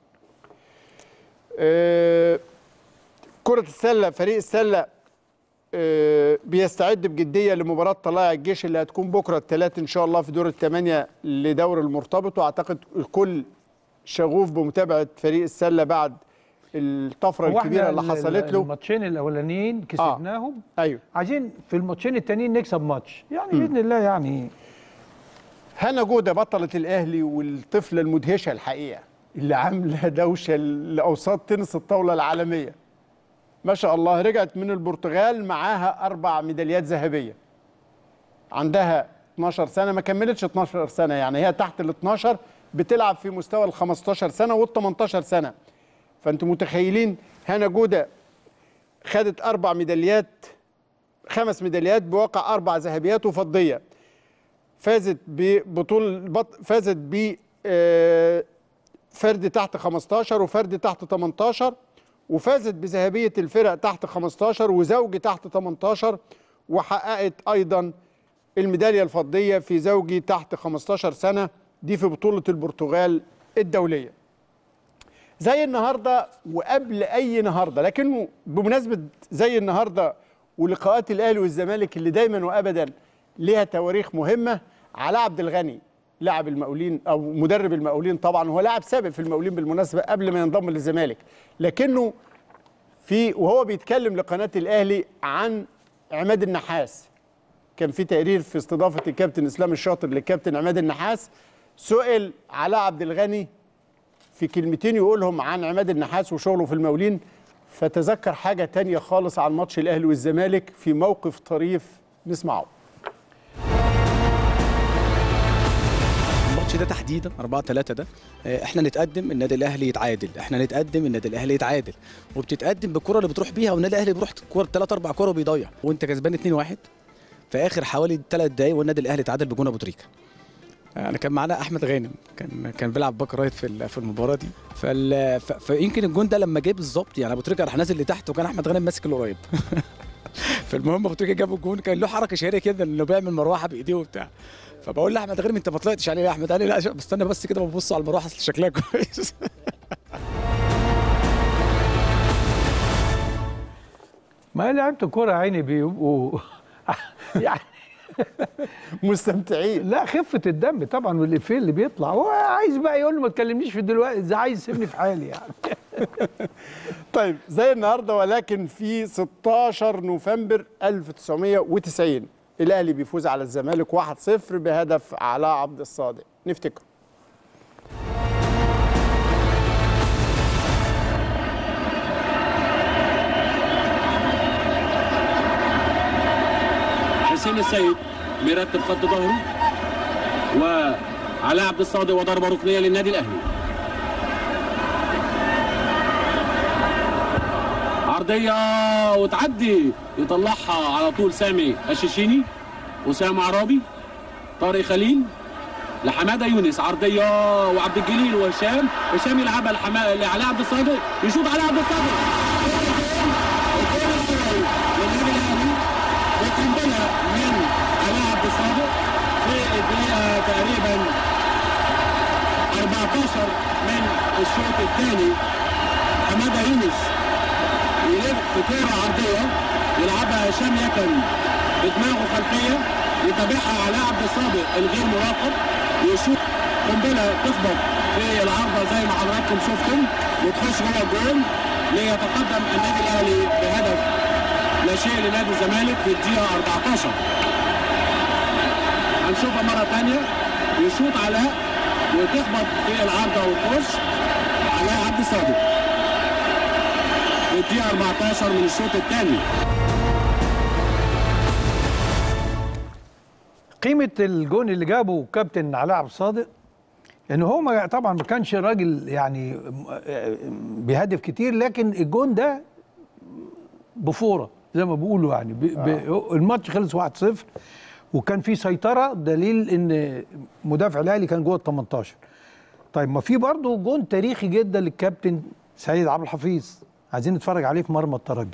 كرة السلة، فريق السلة بيستعد بجدية لمباراة طلائع الجيش اللي هتكون بكرة الثلاث إن شاء الله في دور ال8 لدور المرتبط، وأعتقد الكل شغوف بمتابعة فريق السلة بعد الطفرة الكبيرة اللي حصلت له. الماتشين الأولانيين كسبناهم. أيوه. عايزين في الماتشين التانيين نكسب ماتش يعني بإذن الله. يعني هنا جودة بطلة الأهلي والطفلة المدهشة الحقيقة اللي عاملة دوشة لأوساط تنس الطاولة العالمية ما شاء الله. رجعت من البرتغال معاها 4 ميداليات ذهبية. عندها 12 سنة، ما كملتش 12 سنة، يعني هي تحت ال 12 بتلعب في مستوى ال 15 سنة وال 18 سنة. فأنتم متخيلين هنا جودة خدت 4 ميداليات، 5 ميداليات بواقع 4 ذهبيات وفضية. فازت ببطولة، فازت ب فرد تحت 15 وفرد تحت 18، وفازت بذهبية الفرق تحت 15 وزوجي تحت 18، وحققت أيضا الميدالية الفضية في زوجي تحت 15 سنة، دي في بطولة البرتغال الدولية. زي النهاردة وقبل أي نهاردة، لكنه بمناسبة زي النهاردة ولقاءات الأهلي والزمالك اللي دايما وأبدا ليها تواريخ مهمة، علاء عبد الغني لاعب المقاولين أو مدرب المقاولين، طبعا هو لاعب سابق في المقاولين بالمناسبة قبل ما ينضم للزمالك، لكنه وهو بيتكلم لقناة الأهلي عن عماد النحاس، كان في تقرير في استضافة الكابتن إسلام الشاطر للكابتن عماد النحاس، سئل علاء عبد الغني في كلمتين يقولهم عن عماد النحاس وشغله في المقاولين، فتذكر حاجة تانية خالص عن ماتش الأهلي والزمالك في موقف طريف نسمعه. الماتش ده تحديدا 4-3 ده احنا نتقدم النادي الاهلي يتعادل، احنا نتقدم النادي الاهلي يتعادل، وبتتقدم بالكره اللي بتروح بيها، والنادي الاهلي بيروح كوره 3-4 كوره وبيضيع، وانت كسبان 2-1 في اخر حوالي 3 دقايق والنادي الاهلي تعادل بجون ابو تريكه. انا كان معانا احمد غانم كان بيلعب باك رايت في المباراه دي، فيمكن الجون ده لما جه بالظبط يعني ابو تريكه راح نازل لتحت وكان احمد غانم ماسك القريب. فالمهم ابو تريكه جاب الجون، كان له حركه شهيره كده انه بيعمل مروحه بايديه وبتاع، فبقول لاحمد غانم انت ما طلعتش عليه يا احمد؟ قال لي لا استنى بس كده ببص على المروحه اصل شكلها كويس. ما لعيبه الكوره عيني بيبقوا يعني مستمتعين. لا خفه الدم طبعا، والافيه اللي بيطلع هو عايز بقى يقول له ما تكلمنيش في دلوقتي، اذا عايز سيبني في حالي يعني. طيب زي النهارده ولكن في 16 نوفمبر 1990 الاهلي بيفوز على الزمالك 1-0 بهدف علاء عبد الصادق، نفتكره. حسين السيد بيرتب خط ظهره، وعلاء عبد الصادق وضربه ركنيه للنادي الاهلي. عرضيه وتعدي يطلعها على طول سامي الشيشيني، وسام عرابي، طارق خليل لحماده يونس، عرضيه وعبد الجليل وهشام يلعبها لعلاء عبد الصادق، يشوط علاء عبد الصادق وقنبله من علاء عبد الصادق في الدقيقه تقريبا 14 من الشوط الثاني. حماده يونس يلف في كوره عرضيه يلعبها هشام يكن بدماغه خلفيه، يتابعها علاء عبد الصادق الغير مراقب، يشوط قنبله تخبط في العارضه زي ما حضراتكم شفتم وتخش جوه الجول ليتقدم النادي الاهلي بهدف لا شيء لنادي الزمالك في الدقيقه 14. هنشوفها مره ثانيه، يشوط علاء وتخبط في العارضه وتخش علاء عبد الصادق في الدقيقه 14 من الشوط الثاني. قيمه الجون اللي جابه كابتن علاء عبد الصادق ان هو طبعا ما كانش راجل يعني بيهدف كتير، لكن الجون ده بفوره زي ما بيقولوا يعني الماتش خلص 1-0 وكان في سيطره، دليل ان مدافع الاهلي كان جوه ال 18. طيب ما في برضه جون تاريخي جدا للكابتن سيد عبد الحفيظ، عايزين نتفرج عليه في مرمى الترجي.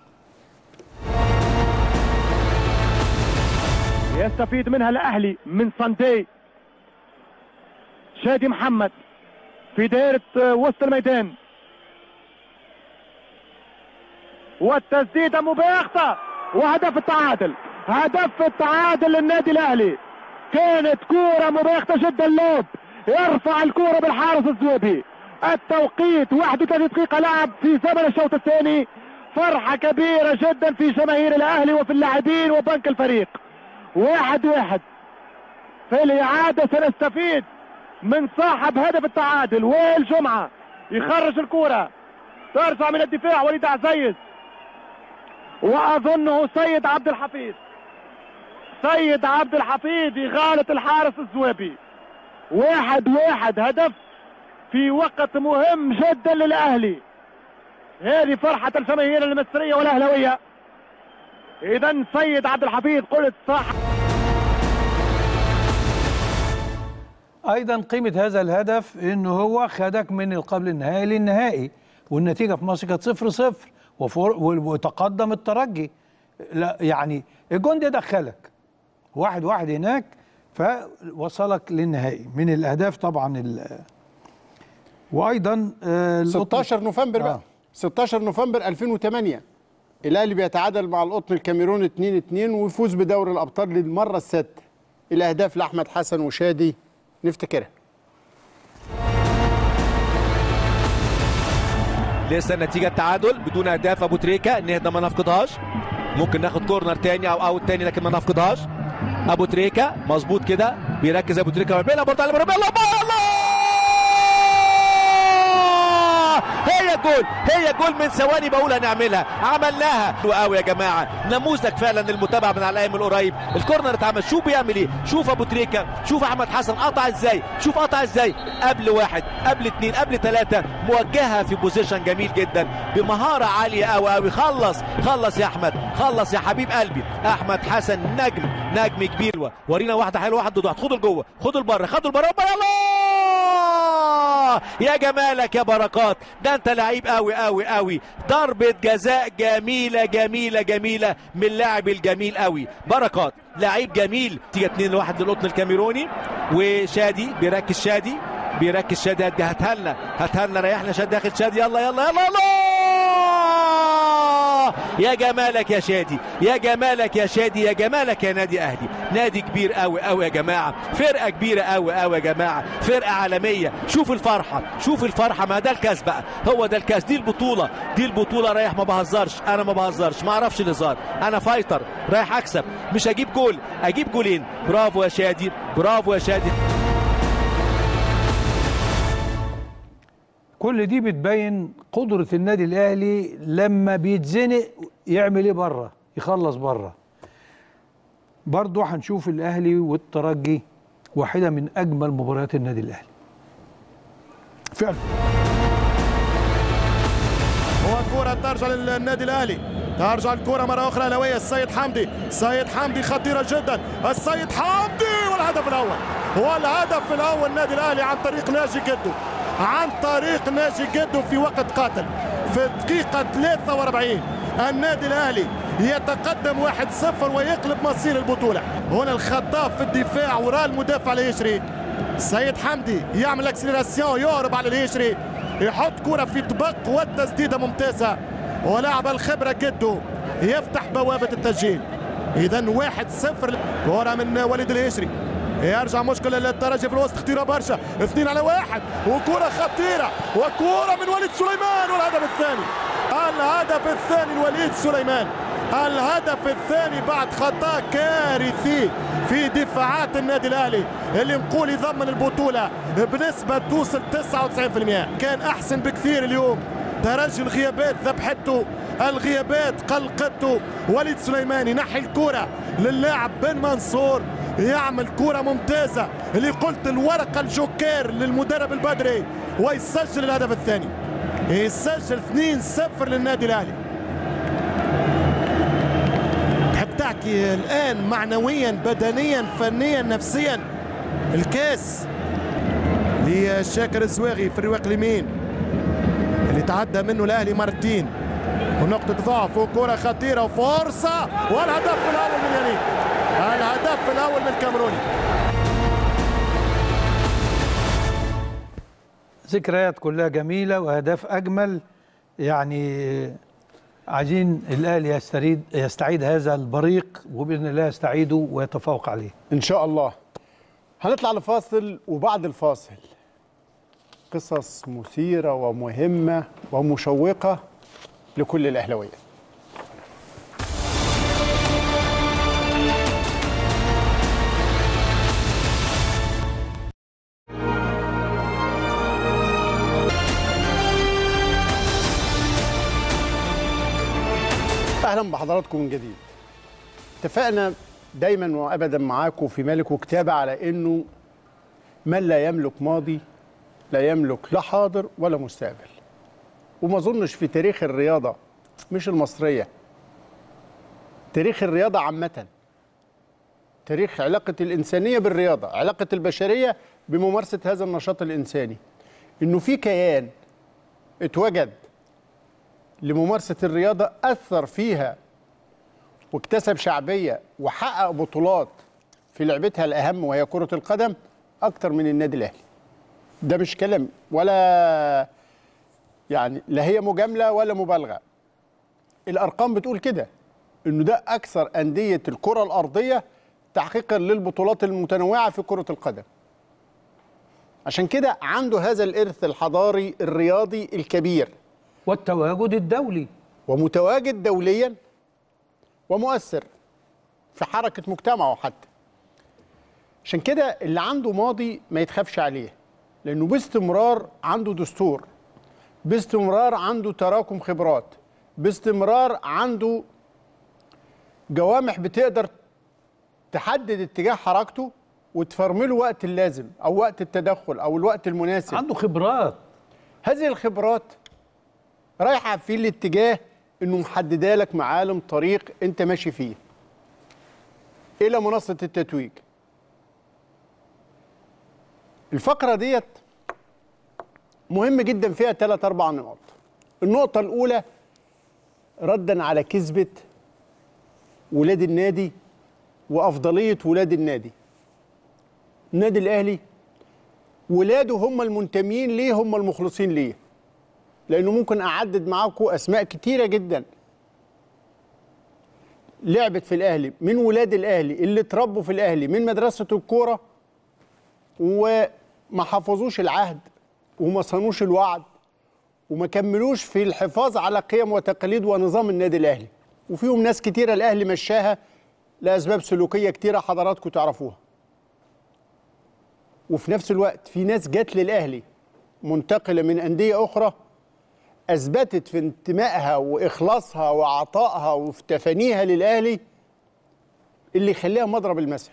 يستفيد منها الاهلي من ساندي، شادي محمد في دائره وسط الميدان، والتسديده مباغته وهدف التعادل. هدف التعادل للنادي الاهلي، كانت كوره مباغته جدا، لوب يرفع الكوره بالحارس الزويبي. التوقيت 31 دقيقه لعب في زمن الشوط الثاني. فرحه كبيره جدا في جماهير الاهلي وفي اللاعبين وبنك الفريق. 1-1 في الاعاده سنستفيد من صاحب هدف التعادل وائل جمعه، يخرج الكوره ترجع من الدفاع وليد عزيز، واظنه سيد عبد الحفيظ. سيد عبد الحفيظ يغالط الحارس الزويبي. 1-1 هدف في وقت مهم جدا للاهلي. هذه فرحه الجماهير المصريه والاهلاويه. اذا سيد عبد الحفيظ قلت صح. ايضا قيمه هذا الهدف انه هو خدك من قبل النهائي للنهائي، والنتيجه في مصر كانت 0-0 وتقدم الترجي. لا يعني الجون ده دخلك 1-1 هناك فوصلك للنهائي من الاهداف طبعا. وايضا 16 نوفمبر بقى 16 نوفمبر 2008 الاهلي بيتعادل مع القطن الكاميروني 2-2 ويفوز بدوري الابطال للمره السادسه. الاهداف لاحمد حسن وشادي، نفتكرها. لسه النتيجه التعادل بدون اهداف. ابو تريكه نهدى ما نفقدهاش، ممكن ناخد كورنر تاني او اوت تاني لكن ما نفقدهاش. ابو تريكه مظبوط كده، بيركز ابو تريكه وبيلعب برضه على مرمى. الله هي جول، هي جول من ثواني بقول هنعملها، عملناها. حلو قوي يا جماعه، نموذج فعلا للمتابعه من على الايام القريب. الكورنر اتعمل، شوف بيعمل ايه، شوف ابو تريكه، شوف احمد حسن قطع ازاي، شوف قطع ازاي، قبل واحد قبل اثنين قبل ثلاثه، موجهها في بوزيشن جميل جدا بمهاره عاليه قوي قوي. خلص يا احمد، خلص يا حبيب قلبي. احمد حسن نجم كبير. ورينا واحده حلوه، واحد ضد واحد، خدوا لجوه، خدوا لبره، يلا يا جمالك يا بركات، ده انت لعيب قوي قوي قوي. ضربه جزاء جميله من اللاعب الجميل قوي بركات، لعيب جميل. تيجي 2-1 للقطن الكاميروني، وشادي بيركز، شادي هاتها لنا ريحنا شادي، داخل شادي، يلا يا جمالك يا شادي، يا جمالك يا نادي اهلي. نادي كبير قوي قوي يا جماعه، فرقه كبيره قوي قوي يا جماعه، فرقه عالميه. شوف الفرحه، ما ده الكاس بقى، هو ده الكاس، دي البطوله رايح. ما بهزرش، انا ما بهزرش، ما اعرفش الهزار، انا فايتر رايح اكسب، مش اجيب جول، اجيب جولين. برافو يا شادي، برافو يا شادي. كل دي بتبين قدرة النادي الأهلي لما بيتزنق يعمل إيه بره، يخلص بره. برضه هنشوف الأهلي والترجي، واحدة من أجمل مباريات النادي الأهلي فعلا. هو كرة ترجع للنادي الأهلي، ترجع الكرة مرة أخرى لوية السيد حمدي خطيرة جدا، السيد حمدي والهدف الأول النادي الأهلي عن طريق ناجي جدو في وقت قاتل في الدقيقة 43. النادي الأهلي يتقدم 1-0 ويقلب مصير البطولة. هنا الخطاف في الدفاع وراء المدافع الهجري، السيد حمدي يعمل اكسلراسيون، يهرب على الهجري، يحط كرة في طبق والتسديدة ممتازة، ولاعب الخبرة جدو يفتح بوابة التسجيل. إذا 1-0. كرة من وليد الهجري، يرجع مشكلة للترجي في الوسط، خطيرة برشا، 2-1 وكرة خطيرة، وكرة من وليد سليمان، والهدف الثاني لوليد سليمان. الهدف الثاني بعد خطأ كارثي في دفاعات النادي الأهلي اللي نقول يضمن البطولة بنسبة توصل 99%. كان أحسن بكثير اليوم، ترجي الغيابات ذبحته، الغيابات قلقته. وليد سليمان ينحي الكرة للاعب بن منصور، يعمل كرة ممتازة اللي قلت الورقة الجوكير للمدرب البدري، ويسجل الهدف الثاني، يسجل 2-0 للنادي الأهلي. تحب تحكي الآن معنويا بدنيا فنيا نفسيا. الكاس لشاكر الزواغي في الرواق اليمين اللي تعدى منه الأهلي مرتين، ونقطة ضعف وكرة خطيرة وفرصة، والهدف الأول من يمين، الهدف الأول من الكاميروني. ذكريات كلها جميلة وأهداف أجمل. يعني عايزين الأهلي يستعيد هذا البريق، وبإذن الله يستعيده ويتفوق عليه إن شاء الله. هنطلع لفاصل، وبعد الفاصل قصص مثيرة ومهمة ومشوقة لكل الأهلاوية. أهلا بحضراتكم من جديد. اتفقنا دايما وأبدا معاكم في مالك وكتابة على أنه من لا يملك ماضي لا يملك لا حاضر ولا مستقبل. وما أظنش في تاريخ الرياضة، مش المصرية، تاريخ الرياضة عامة، تاريخ علاقة الإنسانية بالرياضة، علاقة البشرية بممارسة هذا النشاط الإنساني، إنه في كيان اتوجد لممارسة الرياضة أثر فيها واكتسب شعبية وحقق بطولات في لعبتها الأهم وهي كرة القدم أكتر من النادي الأهلي. ده مش كلام ولا يعني لا هي مجاملة ولا مبالغة. الأرقام بتقول كده، إنه ده أكثر أندية الكرة الأرضية تحقيقا للبطولات المتنوعة في كرة القدم. عشان كده عنده هذا الإرث الحضاري الرياضي الكبير والتواجد الدولي، ومتواجد دوليا ومؤثر في حركة مجتمعه حتى. عشان كده اللي عنده ماضي ما يتخافش عليه، لأنه باستمرار عنده دستور، باستمرار عنده تراكم خبرات، باستمرار عنده جوامح بتقدر تحدد اتجاه حركته وتفرمله وقت اللازم او وقت التدخل او الوقت المناسب. عنده خبرات. هذه الخبرات رايحه في الاتجاه انه محدده لك معالم طريق انت ماشي فيه الى منصه التتويج. الفقره ديت مهم جدا، فيها 3-4 نقاط. النقطه الاولى ردا على كذبه ولاد النادي وافضليه ولاد النادي. النادي الاهلي ولاده هم المنتمين ليه، هم المخلصين ليه. لانه ممكن اعدد معاكم اسماء كتيره جدا لعبت في الاهلي من ولاد الاهلي اللي اتربوا في الاهلي من مدرسه الكوره وما حفظوش العهد وما صانوش الوعد وما كملوش في الحفاظ على قيم وتقاليد ونظام النادي الاهلي. وفيهم ناس كتيره الاهلي مشاها لاسباب سلوكيه كتيره حضراتكم تعرفوها. وفي نفس الوقت في ناس جت للاهلي منتقله من انديه اخرى اثبتت في انتمائها واخلاصها وعطائها وفي تفانيها للاهلي اللي يخليها مضرب المثل،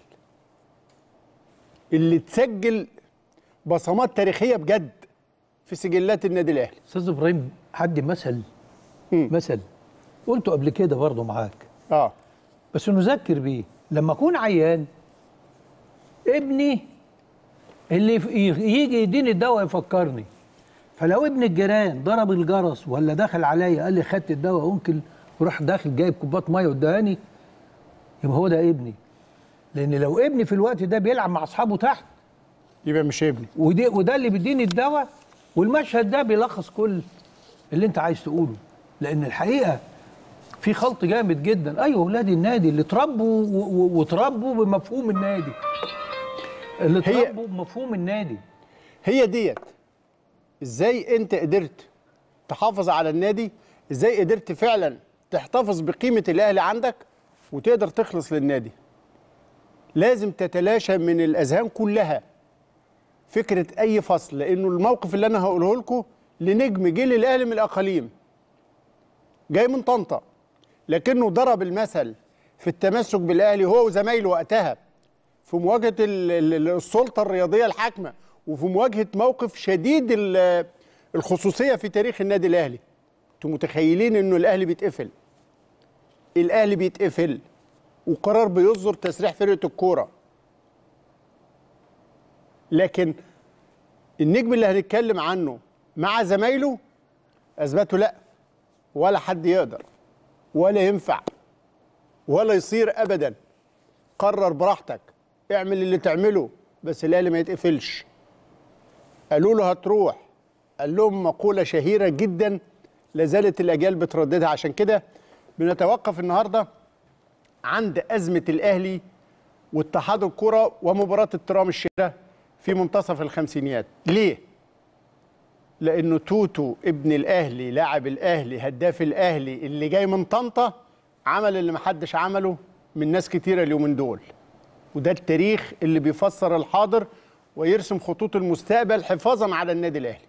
اللي تسجل بصمات تاريخيه بجد في سجلات النادي الاهلي. استاذ ابراهيم، حد مثل قلته قبل كده برضه معاك، بس نذكر بيه. لما اكون عيان ابني اللي يجي يديني الدواء يفكرني، فلو ابن الجيران ضرب الجرس ولا دخل عليا قال لي خدت الدواء ممكن وراح داخل جايب كوبايه ميه واداني، يبقى هو ده ابني. لان لو ابني في الوقت ده بيلعب مع اصحابه تحت يبقى مش ابني. وده اللي بيديني الدواء. والمشهد ده بيلخص كل اللي انت عايز تقوله. لان الحقيقه في خلط جامد جدا. ايوه ولاد النادي اللي اتربوا واتربوا بمفهوم النادي، اللي اتربوا بمفهوم النادي. هي ديت ازاي انت قدرت تحافظ على النادي، ازاي قدرت فعلا تحتفظ بقيمه الاهلي عندك وتقدر تخلص للنادي. لازم تتلاشى من الاذهان كلها فكره اي فصل، لانه الموقف اللي انا هقوله لكم لنجم جيل الاهلي من الاقاليم جاي من طنطا، لكنه ضرب المثل في التمسك بالاهلي هو وزمايله وقتها في مواجهه السلطه الرياضيه الحاكمه وفي مواجهه موقف شديد الخصوصيه في تاريخ النادي الاهلي. انتم متخيلين انه الاهلي بيتقفل؟ الاهلي بيتقفل وقرار بيصدر تسريح فرقه الكوره. لكن النجم اللي هنتكلم عنه مع زمايله اثبتوا لا، ولا حد يقدر ولا ينفع ولا يصير ابدا. قرر براحتك، اعمل اللي تعمله، بس الاهلي ما يتقفلش. قالوا له هتروح، قال لهم مقوله شهيره جدا لازالت الاجيال بترددها. عشان كده بنتوقف النهارده عند ازمه الاهلي واتحاد الكره ومباراه الترام الشهيره في منتصف الخمسينيات. ليه؟ لانه توتو ابن الاهلي لاعب الاهلي هداف الاهلي اللي جاي من طنطا عمل اللي محدش عمله من ناس كتيره اليومين دول. وده التاريخ اللي بيفسر الحاضر ويرسم خطوط المستقبل حفاظا على النادي الاهلي.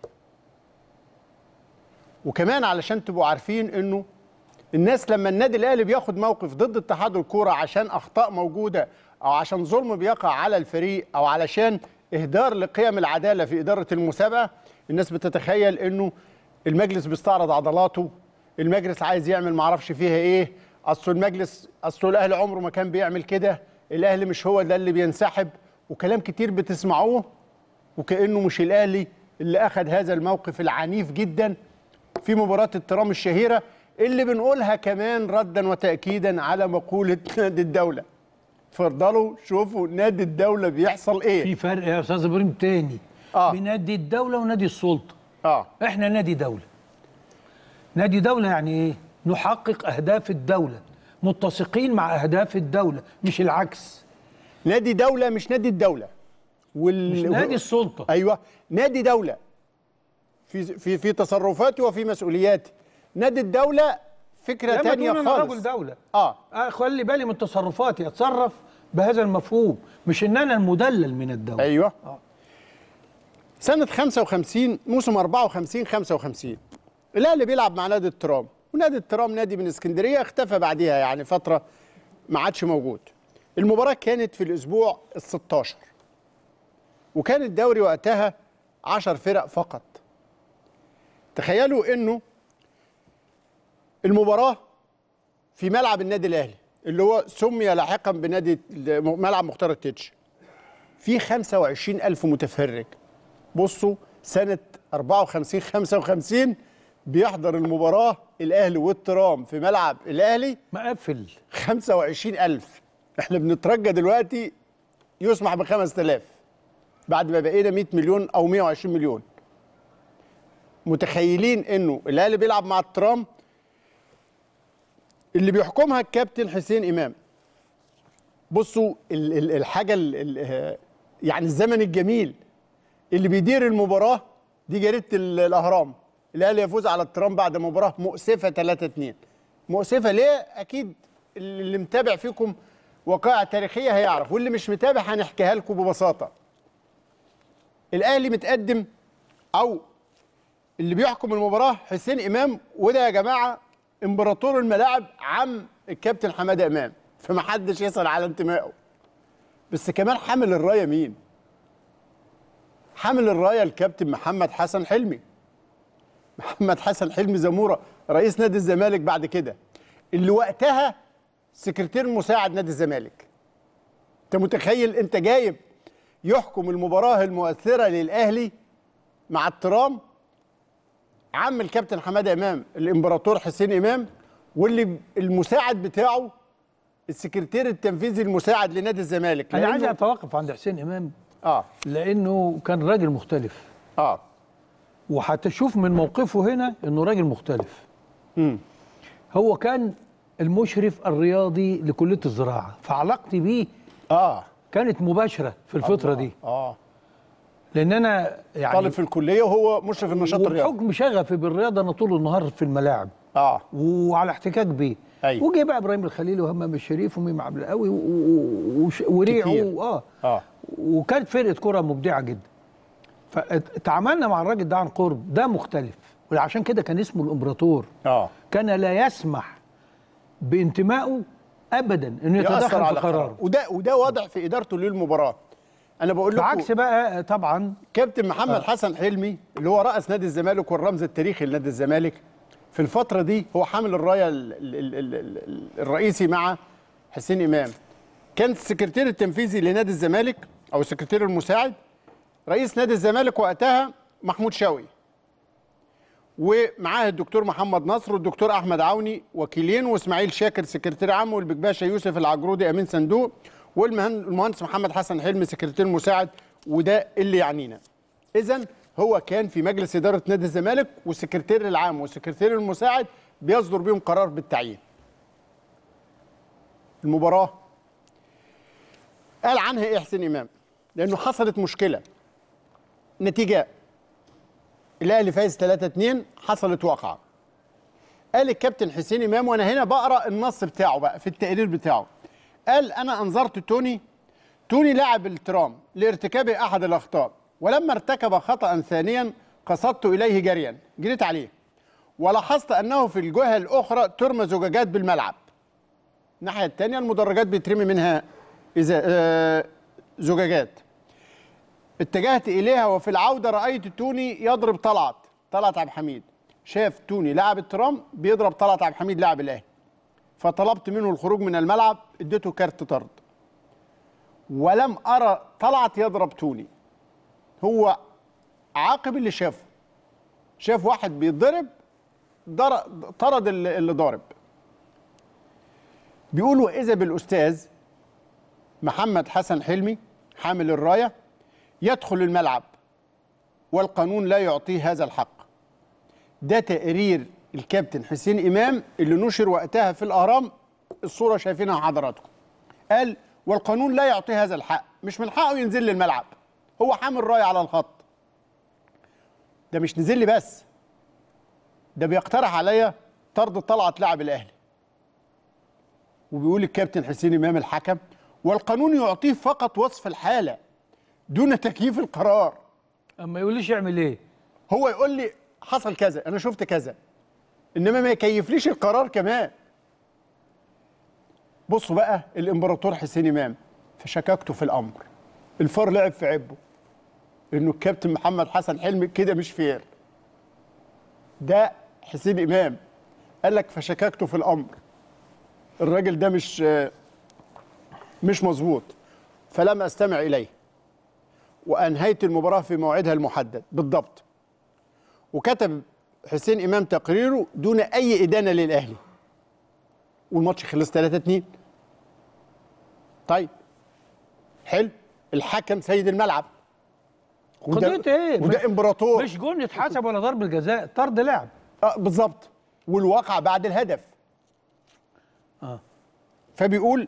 وكمان علشان تبقوا عارفين انه الناس لما النادي الاهلي بياخد موقف ضد اتحاد الكوره عشان اخطاء موجوده او عشان ظلم بيقع على الفريق او علشان اهدار لقيم العداله في اداره المسابقه، الناس بتتخيل انه المجلس بيستعرض عضلاته، المجلس عايز يعمل معرفش فيها ايه، اصل الاهلي عمره ما كان بيعمل كده، الاهلي مش هو ده اللي بينسحب، وكلام كتير بتسمعوه وكانه مش الاهلي اللي اخذ هذا الموقف العنيف جدا في مباراه الترام الشهيره اللي بنقولها كمان ردا وتاكيدا على مقوله نادي الدوله. اتفضلوا شوفوا نادي الدوله بيحصل ايه. في فرق يا استاذ ابراهيم تاني بين نادي الدوله ونادي السلطه. احنا نادي دوله. نادي دوله يعني ايه؟ نحقق اهداف الدوله، متسقين مع اهداف الدوله مش العكس. نادي دوله مش نادي الدوله مش نادي السلطه. ايوه نادي دوله في تصرفاتي وفي مسؤولياتي. نادي الدوله فكره ثانيه خالص. انا رجل دوله خلي بالي من تصرفاتي، اتصرف بهذا المفهوم، مش ان انا المدلل من الدوله. ايوه سنه 55 موسم 54 55 الاهلي بيلعب مع نادي الترام، ونادي الترام نادي من اسكندريه اختفى بعديها يعني فتره ما عادش موجود. المباراه كانت في الاسبوع ال16 وكان الدوري وقتها 10 فرق فقط. تخيلوا انه المباراه في ملعب النادي الاهلي اللي هو سمي لاحقا بنادي ملعب مختار التتش، في 25,000 متفرج. بصوا سنه 54 55 بيحضر المباراه الاهلي والترام في ملعب الاهلي مقفل 25,000. احنا بنترجى دلوقتي يسمح ب 5000 بعد ما بقينا 100 مليون او 120 مليون. متخيلين انه الاهلي بيلعب مع الترام اللي بيحكمها الكابتن حسين امام. بصوا الحاجه يعني الزمن الجميل اللي بيدير المباراه دي جريده الاهرام. الاهلي يفوز على الترام بعد مباراه مؤسفه 3-2. مؤسفه ليه؟ اكيد اللي متابع فيكم وقائع تاريخيه هيعرف، واللي مش متابع هنحكيها لكم ببساطه. الاهلي متقدم، او اللي بيحكم المباراه حسين امام، وده يا جماعه امبراطور الملاعب عم الكابتن حماده امام، فمحدش يسال على انتمائه. بس كمان حامل الرايه مين؟ حامل الرايه الكابتن محمد حسن حلمي. محمد حسن حلمي زموره رئيس نادي الزمالك بعد كده، اللي وقتها سكرتير مساعد نادي الزمالك. انت متخيل انت جايب يحكم المباراه المؤثره للاهلي مع الترام عم الكابتن حماده امام الامبراطور حسين امام، واللي المساعد بتاعه السكرتير التنفيذي المساعد لنادي الزمالك. انا عايز اتوقف عند حسين امام لانه كان راجل مختلف. وهتشوف من موقفه هنا انه راجل مختلف. هو كان المشرف الرياضي لكليه الزراعه، فعلاقتي بيه كانت مباشره في الفتره دي. لان انا يعني طالب في الكليه وهو مشرف النشاط الرياضي، وبحكم شغفي بالرياضه انا طول النهار في الملاعب وعلى احتكاك بيه. وجه بقى ابراهيم الخليل وهمام الشريف وميم عبد القوي وريعو وكانت فرقه كره مبدعه جدا. فتعاملنا مع الراجل ده عن قرب، ده مختلف، وعشان كده كان اسمه الامبراطور. كان لا يسمح بانتمائه ابدا انه يتدخل في قراره، وده واضح في ادارته للمباراه. انا بقول لكم بعكس بقى طبعا كابتن محمد حسن حلمي اللي هو رأس نادي الزمالك والرمز التاريخي لنادي الزمالك في الفتره دي، هو حامل الرايه الرئيسي مع حسين امام. كان السكرتير التنفيذي لنادي الزمالك او السكرتير المساعد رئيس نادي الزمالك وقتها محمود شوقي، ومعاه الدكتور محمد نصر والدكتور احمد عوني وكيلين، واسماعيل شاكر سكرتير عام، والبكباشا يوسف العجرودي امين صندوق، والمهندس محمد حسن حلمي سكرتير مساعد، وده اللي يعنينا. اذا هو كان في مجلس اداره نادي الزمالك، والسكرتير العام والسكرتير المساعد بيصدر بيهم قرار بالتعيين. المباراه قال عنها ايه حسين امام؟ لانه حصلت مشكله، نتيجه الاهلي فايز 3-2، حصلت واقعه. قال الكابتن حسين امام، وانا هنا بقرا النص بتاعه بقى في التقرير بتاعه، قال انا انظرت توني لاعب الترام لارتكاب احد الاخطاء، ولما ارتكب خطأ ثانيا قصدت اليه جريا، جريت عليه، ولاحظت انه في الجهه الاخرى ترمى زجاجات بالملعب. الناحيه الثانيه المدرجات بيترمي منها زجاجات. اتجهت اليها وفي العوده رايت توني يضرب طلعت عبد الحميد. شاف توني لاعب الترام بيضرب طلعت عبد الحميد لاعب الاهلي، فطلبت منه الخروج من الملعب، اديته كارت طرد. ولم ارى طلعت يضرب توني، هو عاقب اللي شافه، شاف واحد بيتضرب طرد اللي ضارب. بيقول واذا بالاستاذ محمد حسن حلمي حامل الرايه يدخل الملعب والقانون لا يعطيه هذا الحق. ده تقرير الكابتن حسين امام اللي نشر وقتها في الاهرام، الصوره شايفينها حضراتكم. قال والقانون لا يعطيه هذا الحق، مش من حقه ينزل لي الملعب، هو حامل رايه على الخط. ده مش نزل لي بس، ده بيقترح عليا طرد طلعت لاعب الاهلي. وبيقول الكابتن حسين امام الحكم والقانون يعطيه فقط وصف الحاله دون تكييف القرار. اما يقوليش اعمل ايه؟ هو يقول لي حصل كذا، انا شفت كذا، انما ما يكيفليش القرار كمان. بصوا بقى الامبراطور حسين امام، فشككته في الامر. الفار لعب في عبه انه الكابتن محمد حسن حلمي كده مش فير. ده حسين امام قال لك فشككته في الامر، الراجل ده مش مظبوط، فلم استمع اليه وانهيت المباراه في موعدها المحدد بالضبط. وكتب حسين امام تقريره دون اي ادانه للاهلي، والماتش خلص 3-2. طيب حلو، الحكم سيد الملعب، قضية ايه؟ وده امبراطور، مش جون يتحسب ولا ضربة جزاء، طرد لعب. بالظبط، والواقع بعد الهدف. فبيقول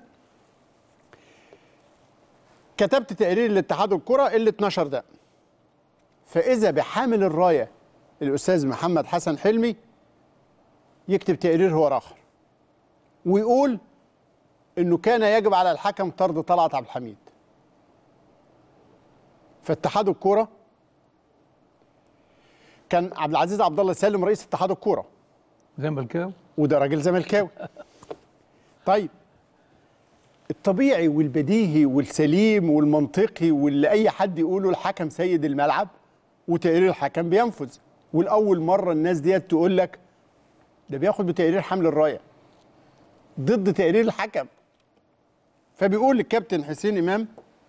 كتبت تقرير لاتحاد الكرة اللي اتنشر ده، فإذا بحامل الراية الأستاذ محمد حسن حلمي يكتب تقرير هو آخر ويقول إنه كان يجب على الحكم طرد طلعت عبد الحميد. فاتحاد الكرة كان عبد العزيز عبد الله سالم رئيس اتحاد الكرة، زملكاوي، وده راجل زملكاوي. طيب الطبيعي والبديهي والسليم والمنطقي واللي اي حد يقوله الحكم سيد الملعب وتقرير الحكم بينفذ. والاول مره الناس ديت تقول لك ده بياخد بتقرير حمل الرايه ضد تقرير الحكم. فبيقول للكابتن حسين امام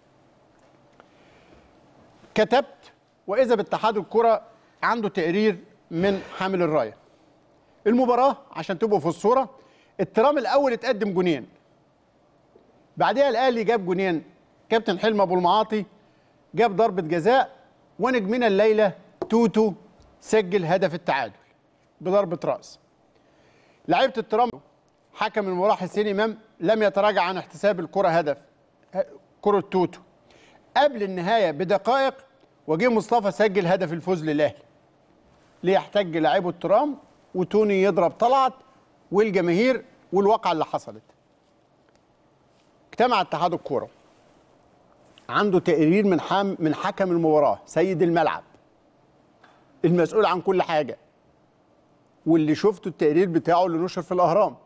كتبت واذا باتحاد الكره عنده تقرير من حامل الرايه. المباراه عشان تبقوا في الصوره، الترام الاول اتقدم جونين، بعدها الاهلي جاب جونين، كابتن حلمي ابو المعاطي جاب ضربه جزاء، ونجمنا الليله توتو سجل هدف التعادل بضربه راس. لعيبه الترام حكم المباراه حسين امام لم يتراجع عن احتساب الكره هدف، كره توتو. قبل النهايه بدقائق وجه مصطفى سجل هدف الفوز للاهلي، ليحتج لاعبو الترام وتوني يضرب طلعت والجماهير والواقعه اللي حصلت. اجتمع اتحاد الكوره عنده تقرير من حكم المباراه سيد الملعب المسؤول عن كل حاجه، واللي شفته التقرير بتاعه اللي نشر في الاهرام،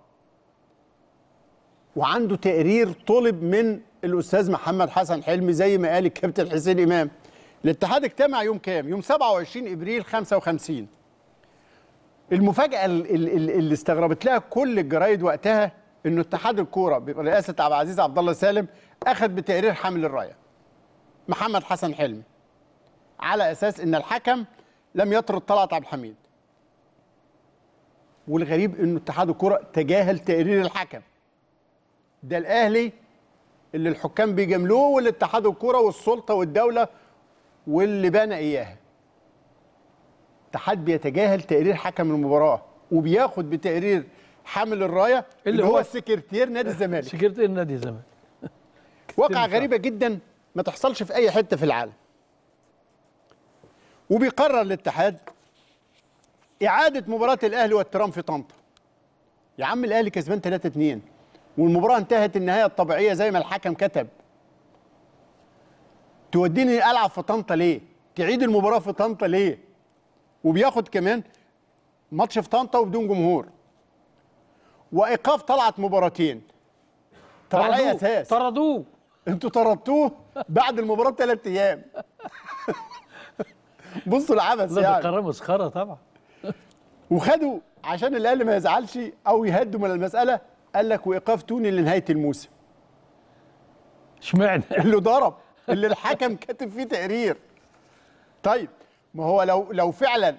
وعنده تقرير طلب من الاستاذ محمد حسن حلمي زي ما قال الكابتن حسين امام. الاتحاد اجتمع يوم كام؟ يوم 27 ابريل 55. المفاجاه اللي استغربت لها كل الجرايد وقتها انه اتحاد الكوره برئاسه عبد العزيز عبد الله سالم اخذ بتقرير حامل الرايه محمد حسن حلمي على اساس ان الحكم لم يطرد طلعت عبد الحميد. والغريب انه اتحاد الكوره تجاهل تقرير الحكم. ده الاهلي اللي الحكام بيجاملوه، والاتحاد الكوره والسلطه والدوله واللي بنى اياها. اتحاد بيتجاهل تقرير حكم المباراه وبياخد بتقرير حامل الرايه اللي هو سكرتير نادي الزمالك. سكرتير نادي الزمالك. واقعة غريبة جدا ما تحصلش في أي حتة في العالم. وبيقرر الاتحاد إعادة مباراة الأهلي والترام في طنطا. يا عم الأهلي كسبان 3-2 والمباراة انتهت النهاية الطبيعية زي ما الحكم كتب. توديني ألعب في طنطا ليه؟ تعيد المباراة في طنطا ليه؟ وبياخد كمان ماتش في طنطا وبدون جمهور. وإيقاف طلعت مباراتين. طب على أي أساس؟ طردوه. انتوا طردتوه بعد المباراه ب3 ايام. بصوا العبث يعني. ده قرار مسخره طبعا. وخدوا عشان الاهلي ما يزعلش او يهدوا من المساله، قال لك وايقاف توني لنهايه الموسم. اشمعنى؟ اللي ضرب، اللي الحكم كاتب فيه تقرير. طيب ما هو لو فعلا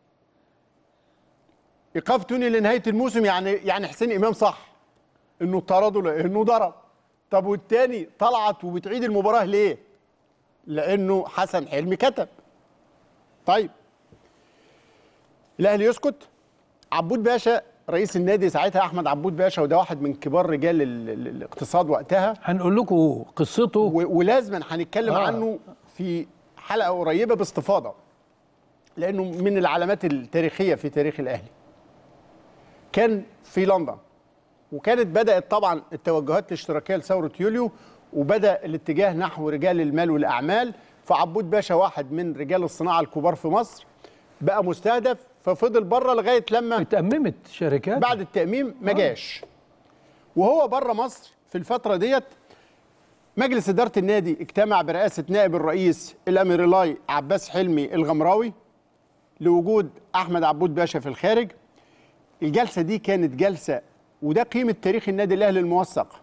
ايقاف توني لنهايه الموسم يعني حسين امام صح انه طرده لانه ضرب. طب والتاني طلعت وبتعيد المباراه ليه؟ لانه حسن حلمي كتب. طيب الاهلي يسكت. عبود باشا رئيس النادي ساعتها، احمد عبود باشا، وده واحد من كبار رجال الاقتصاد وقتها، هنقول لكم قصته ولازم هنتكلم عنه في حلقه قريبه باستفاضه لانه من العلامات التاريخيه في تاريخ الاهلي. كان في لندن وكانت بدأت طبعا التوجهات الاشتراكية لثورة يوليو، وبدأ الاتجاه نحو رجال المال والأعمال فعبود باشا واحد من رجال الصناعه الكبار في مصر بقى مستهدف، ففضل بره لغايه لما اتأممت شركات. بعد التأميم ما جاش. وهو بره مصر في الفتره ديت مجلس اداره النادي اجتمع برئاسه نائب الرئيس الاميرلاي عباس حلمي الغمراوي لوجود احمد عبود باشا في الخارج. الجلسه دي كانت جلسه، وده قيمه تاريخ النادي الاهلي الموثق،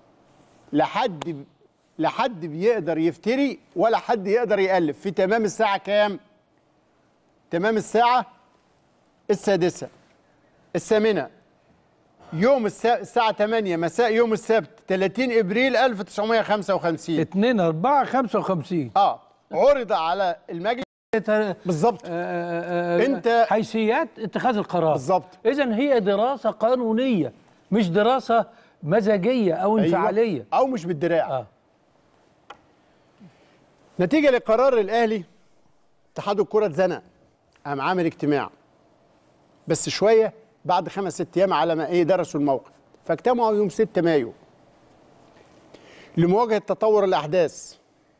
لا حد بيقدر يفتري ولا حد يقدر يألف. في تمام الساعه كام؟ تمام الساعه السادسه الثامنه يوم الساعه 8 مساء يوم السبت 30 ابريل 1955 2/4/55 عرض على المجلس بالظبط انت حيثيات اتخاذ القرار بالظبط. اذا هي دراسه قانونيه مش دراسه مزاجيه او انفعاليه. أيوة. او مش بالدراع. نتيجه لقرار الاهلي اتحاد الكره اتزنق، قام عامل اجتماع بس شويه بعد 5-6 ايام على ما درسوا الموقف، فاجتمعوا يوم 6 مايو لمواجهه تطور الاحداث.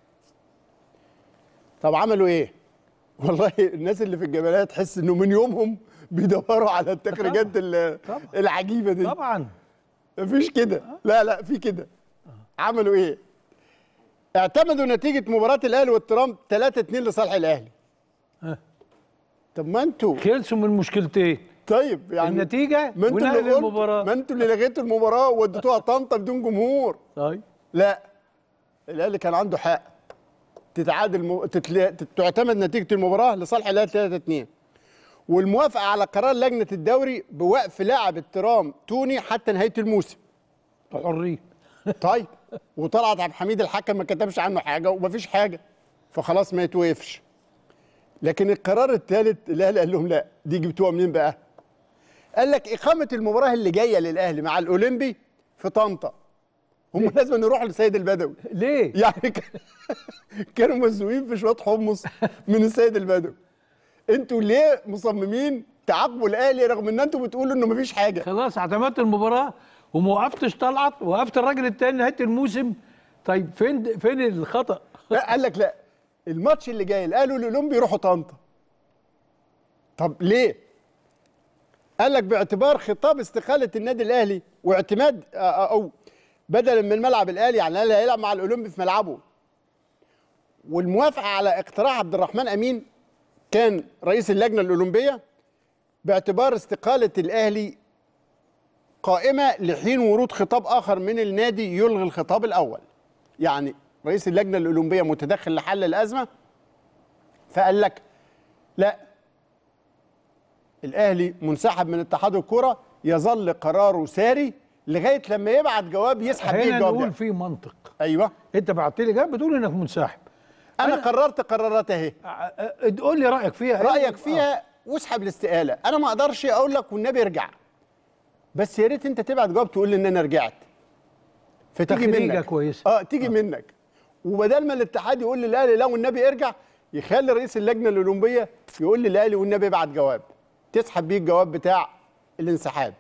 طب عملوا ايه؟ والله الناس اللي في الجبلية تحس انه من يومهم بيدوروا على التخريجات العجيبه دي. طبعا مفيش كده. لا في كده. عملوا ايه؟ اعتمدوا نتيجه مباراه الاهلي والترام 3-2 لصالح الاهلي. طب ما انتوا خلصوا من مشكلتين. طيب يعني النتيجه ونقل المباراه. ما انتوا اللي لغيتوا المباراه ووديتوها طنطا بدون جمهور. طيب لا، الاهلي كان عنده حق تتعادل تعتمد نتيجه المباراه لصالح الاهلي 3-2، والموافقه على قرار لجنه الدوري بوقف لاعب الترام توني حتى نهايه الموسم. حريه. طيب وطلعت عبد الحميد الحكم ما كتبش عنه حاجه ومفيش حاجه، فخلاص ما يتوقفش. لكن القرار الثالث الاهلي قال لهم لا، دي جبتوها منين بقى؟ قال لك اقامه المباراه اللي جايه للاهلي مع الاولمبي في طنطا. هم لازم يروحوا للسيد البدوي. ليه؟ يعني كانوا مزنوقين في شويه حمص من السيد البدوي. انتوا ليه مصممين تعاقبوا الاهلي رغم ان انتوا بتقولوا انه مفيش حاجه؟ خلاص اعتمدت المباراه وما وقفتش طلعت، وقفت الراجل الثاني نهايه الموسم. طيب فين الخطا؟ قال لك لا، الماتش اللي جاي الاهلي والاولمبي يروحوا طنطا. طب ليه؟ قال لك باعتبار خطاب استقاله النادي الاهلي واعتماد او بدلا من ملعب الاهلي، يعني الاهلي هيلعب مع الاولمبي في ملعبه. والموافقه على اقتراح عبد الرحمن امين كان رئيس اللجنه الاولمبيه باعتبار استقاله الاهلي قائمه لحين ورود خطاب اخر من النادي يلغي الخطاب الاول. يعني رئيس اللجنه الاولمبيه متدخل لحل الازمه، فقال لك لا، الاهلي منسحب من اتحاد الكره، يظل قراره ساري لغايه لما يبعت جواب يسحب بيه الجواب ده. نقول في منطق. ايوه، انت بعت لي جواب بتقول انك منسحب. انا قررت قرارات اهي. قول لي رايك فيها. رايك فيها واسحب الاستقاله. انا ما اقدرش اقول لك والنبي ارجع، بس يا ريت انت تبعت جواب تقول لي ان انا رجعت، فتيجي منك كويسه. تيجي منك. وبدل ما الاتحاد يقول للاهلي لا والنبي ارجع، يخلي رئيس اللجنه الاولمبيه يقول للاهلي والنبي ابعت جواب تسحب بيه الجواب بتاع الانسحاب.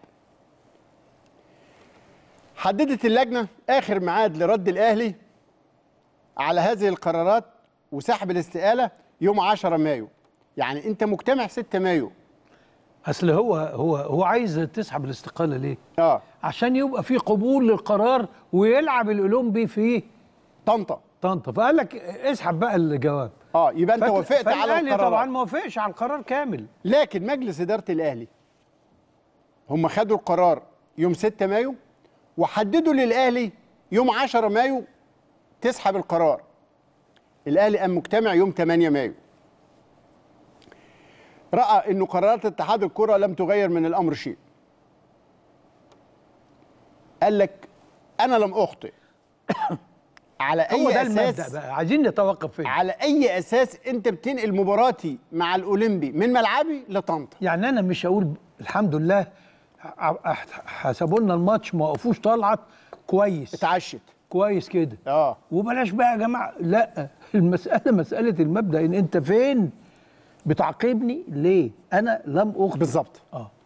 حددت اللجنه اخر ميعاد لرد الاهلي على هذه القرارات وسحب الاستقاله يوم 10 مايو. يعني انت مجتمع 6 مايو. اصل هو عايز تسحب الاستقاله ليه؟ عشان يبقى في قبول للقرار ويلعب الاولمبي في طنطا. فقال لك اسحب بقى الجواب. يبقى انت وافقت على القرار. طبعا ما وافقش على القرار كامل. لكن مجلس اداره الاهلي هم خدوا القرار يوم 6 مايو وحددوا للاهلي يوم 10 مايو تسحب القرار. الاهلي قام مجتمع يوم 8 مايو. راى انه قرارات اتحاد الكره لم تغير من الامر شيء. قال لك انا لم اخطئ. على اي هو ده اساس المبدأ بقى، عايزين نتوقف فين؟ على اي اساس انت بتنقل مباراتي مع الاولمبي من ملعبي لطنطا؟ يعني انا مش هقول الحمد لله حسبوا لنا الماتش ما وقفوش طلعت كويس، اتعشت كويس كده. وبلاش بقى يا جماعه، لا، المساله مساله المبدأ، ان انت فين بتعاقبني ليه؟ انا لم اخطئ. بالظبط.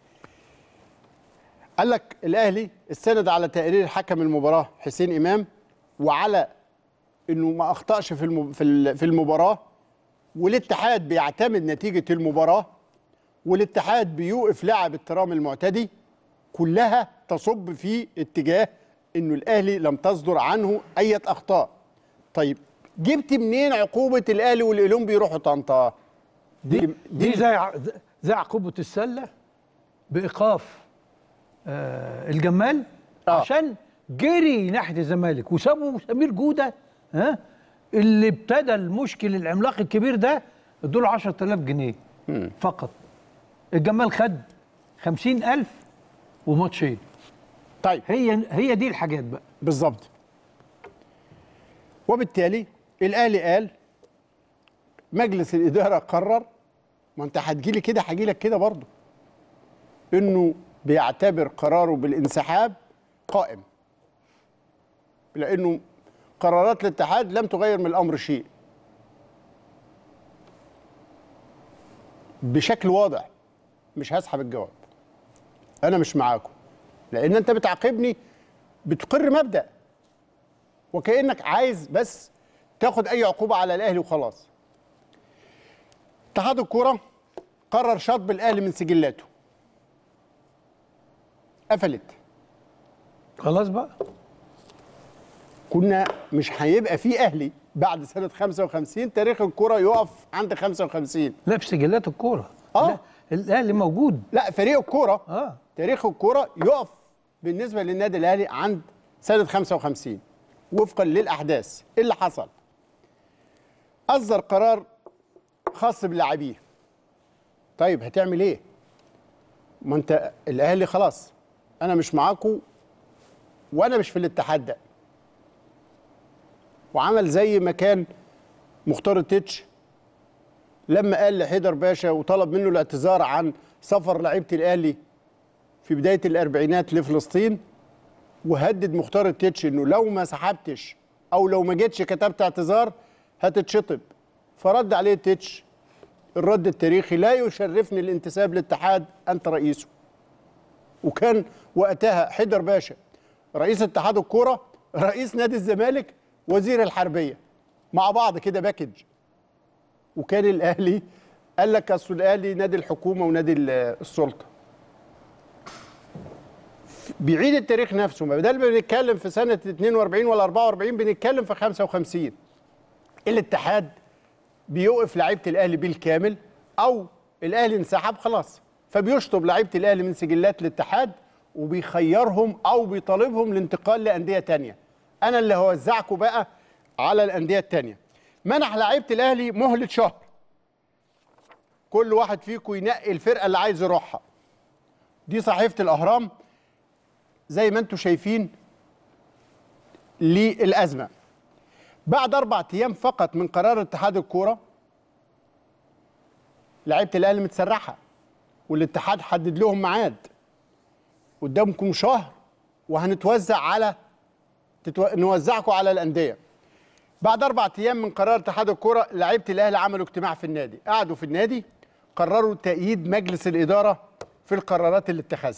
قال لك الاهلي استند على تقرير حكم المباراه حسين امام وعلى انه ما اخطاش في المباراه والاتحاد بيعتمد نتيجه المباراه، والاتحاد بيوقف لاعب الترام المعتدي، كلها تصب في اتجاه انه الاهلي لم تصدر عنه اي اخطاء. طيب جبت منين عقوبه الاهلي والاولمبي يروحوا طنطا؟ دي زي عقوبه السله بايقاف الجمال عشان جري ناحيه الزمالك وسابوا سمير جوده اللي ابتدى المشكل العملاق الكبير ده ادوله 10000 جنيه فقط. الجمال خد 50,000 وماتشين. طيب هي دي الحاجات بقى بالظبط. وبالتالي الاهلي قال مجلس الاداره قرر، ما انت هتجيلي كده هجيلك كده برضه، انه بيعتبر قراره بالانسحاب قائم، لانه قرارات الاتحاد لم تغير من الامر شيء بشكل واضح. مش هسحب الجواب، انا مش معاكم، لان انت بتعاقبني بتقر مبدأ وكأنك عايز بس تاخد اي عقوبة على الاهلي وخلاص. اتحاد الكورة قرر شطب الاهلي من سجلاته، قفلت خلاص بقى. كنا مش هيبقى فيه اهلي بعد سنة 55، تاريخ الكورة يقف عند 55. لا في سجلات الكورة الاهلي موجود. لا فريق الكورة تاريخ الكورة يقف بالنسبة للنادي الاهلي عند سنة 55 وفقا للاحداث. ايه اللي حصل؟ اصدر قرار خاص باللاعبين. طيب هتعمل ايه؟ ما انت الاهلي خلاص انا مش معاكم وانا مش في الاتحاد ده. وعمل زي ما كان مختار التتش لما قال لحيدر باشا وطلب منه الاعتذار عن سفر لعيبه الاهلي في بدايه الاربعينات لفلسطين، وهدد مختار التتش انه لو ما سحبتش او لو ما جيتش كتبت اعتذار هتتشطب. فرد عليه التتش الرد التاريخي: لا يشرفني الانتساب للاتحاد، انت رئيسه. وكان وقتها حيدر باشا رئيس اتحاد الكوره، رئيس نادي الزمالك، وزير الحربيه، مع بعض كده باكج. وكان الاهلي قال لك اصل الاهلي نادي الحكومه ونادي السلطه. بيعيد التاريخ نفسه، ما بدل بنتكلم في سنه 42 ولا 44 بنتكلم في 55. الاتحاد بيوقف لعيبه الاهلي بالكامل، او الاهلي انسحب خلاص، فبيشطب لعيبه الاهلي من سجلات الاتحاد وبيخيرهم او بيطالبهم الانتقال لانديه ثانيه. انا اللي هوزعكم بقى على الانديه الثانيه. منح لعيبه الاهلي مهله شهر، كل واحد فيكم ينقي الفرقه اللي عايز يروحها. دي صحيفه الاهرام زي ما انتم شايفين للازمه. بعد 4 أيام فقط من قرار اتحاد الكوره لعيبه الاهلي متسرحه، والاتحاد حدد لهم ميعاد، قدامكم شهر وهنتوزع على نوزعكم على الانديه. بعد 4 أيام من قرار اتحاد الكوره لعيبه الاهلي عملوا اجتماع في النادي، قعدوا في النادي قرروا تأييد مجلس الاداره في القرارات اللي اتخذها،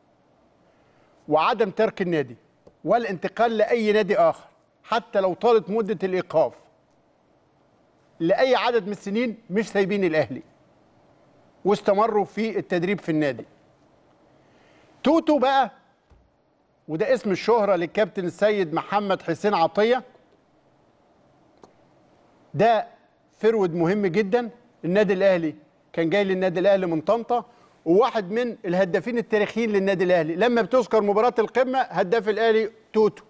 وعدم ترك النادي والانتقال لاي نادي اخر حتى لو طالت مده الايقاف لاي عدد من السنين. مش سايبين الاهلي واستمروا في التدريب في النادي. توتو بقى، وده اسم الشهرة للكابتن السيد محمد حسين عطية، ده فرود مهم جدا. النادي الاهلي كان جاي للنادي الاهلي من طنطا، وواحد من الهدافين التاريخيين للنادي الاهلي. لما بتذكر مباراة القمة هداف الاهلي توتو،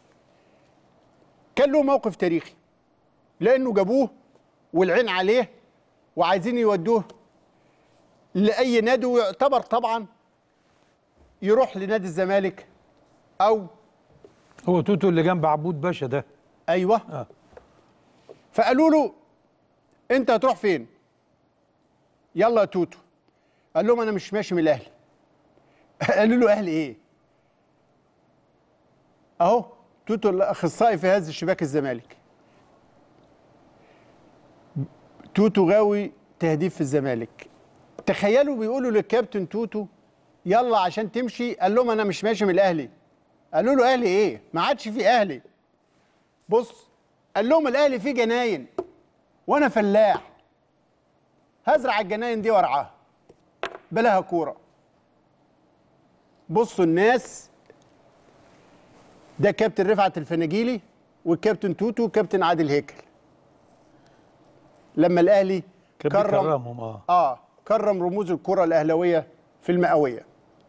كان له موقف تاريخي لانه جابوه والعين عليه وعايزين يودوه لاي نادي، ويعتبر طبعا يروح لنادي الزمالك او هو توتو اللي جنب عبود باشا ده. ايوه. فقالوا له انت هتروح فين؟ يلا يا توتو. قال لهم انا مش ماشي من الاهلي. قالوا له اهلي ايه؟ اهو توتو الاخصائي في هذا الشباك الزمالك. توتو غاوي تهديف في الزمالك. تخيلوا بيقولوا للكابتن توتو يلا عشان تمشي، قال لهم انا مش ماشي من الاهلي. قالوا له اهلي ايه؟ ما عادش في اهلي. بص، قال لهم الاهلي فيه جناين وانا فلاح، هزرع الجناين دي وارعاها بلاها كوره. بصوا الناس، ده كابتن رفعت الفناجيلي والكابتن توتو وكابتن عادل هيكل لما الاهلي كرم رموز الكره الاهلاويه في المئويه.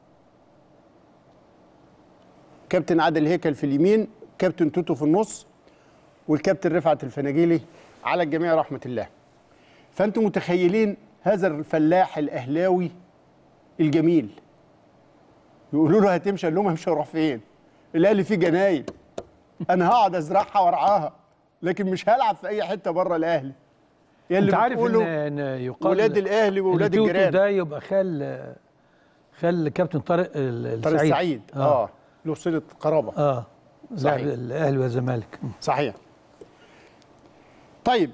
كابتن عادل هيكل في اليمين، كابتن توتو في النص، والكابتن رفعت الفناجيلي على الجميع رحمه الله. فانتم متخيلين هذا الفلاح الاهلاوي الجميل، يقولوا له هتمشي، قال لهم مش هروح فين؟ الاهلي فيه جناين، انا هقعد ازرعها وارعاها، لكن مش هلعب في اي حته بره الاهلي. انت عارف ان يقال ولاد الاهلي واولاد الجيران ده يبقى خال كابتن طارق السعيد. له صله قرابه. صحيح، الاهلي والزمالك. صحيح. طيب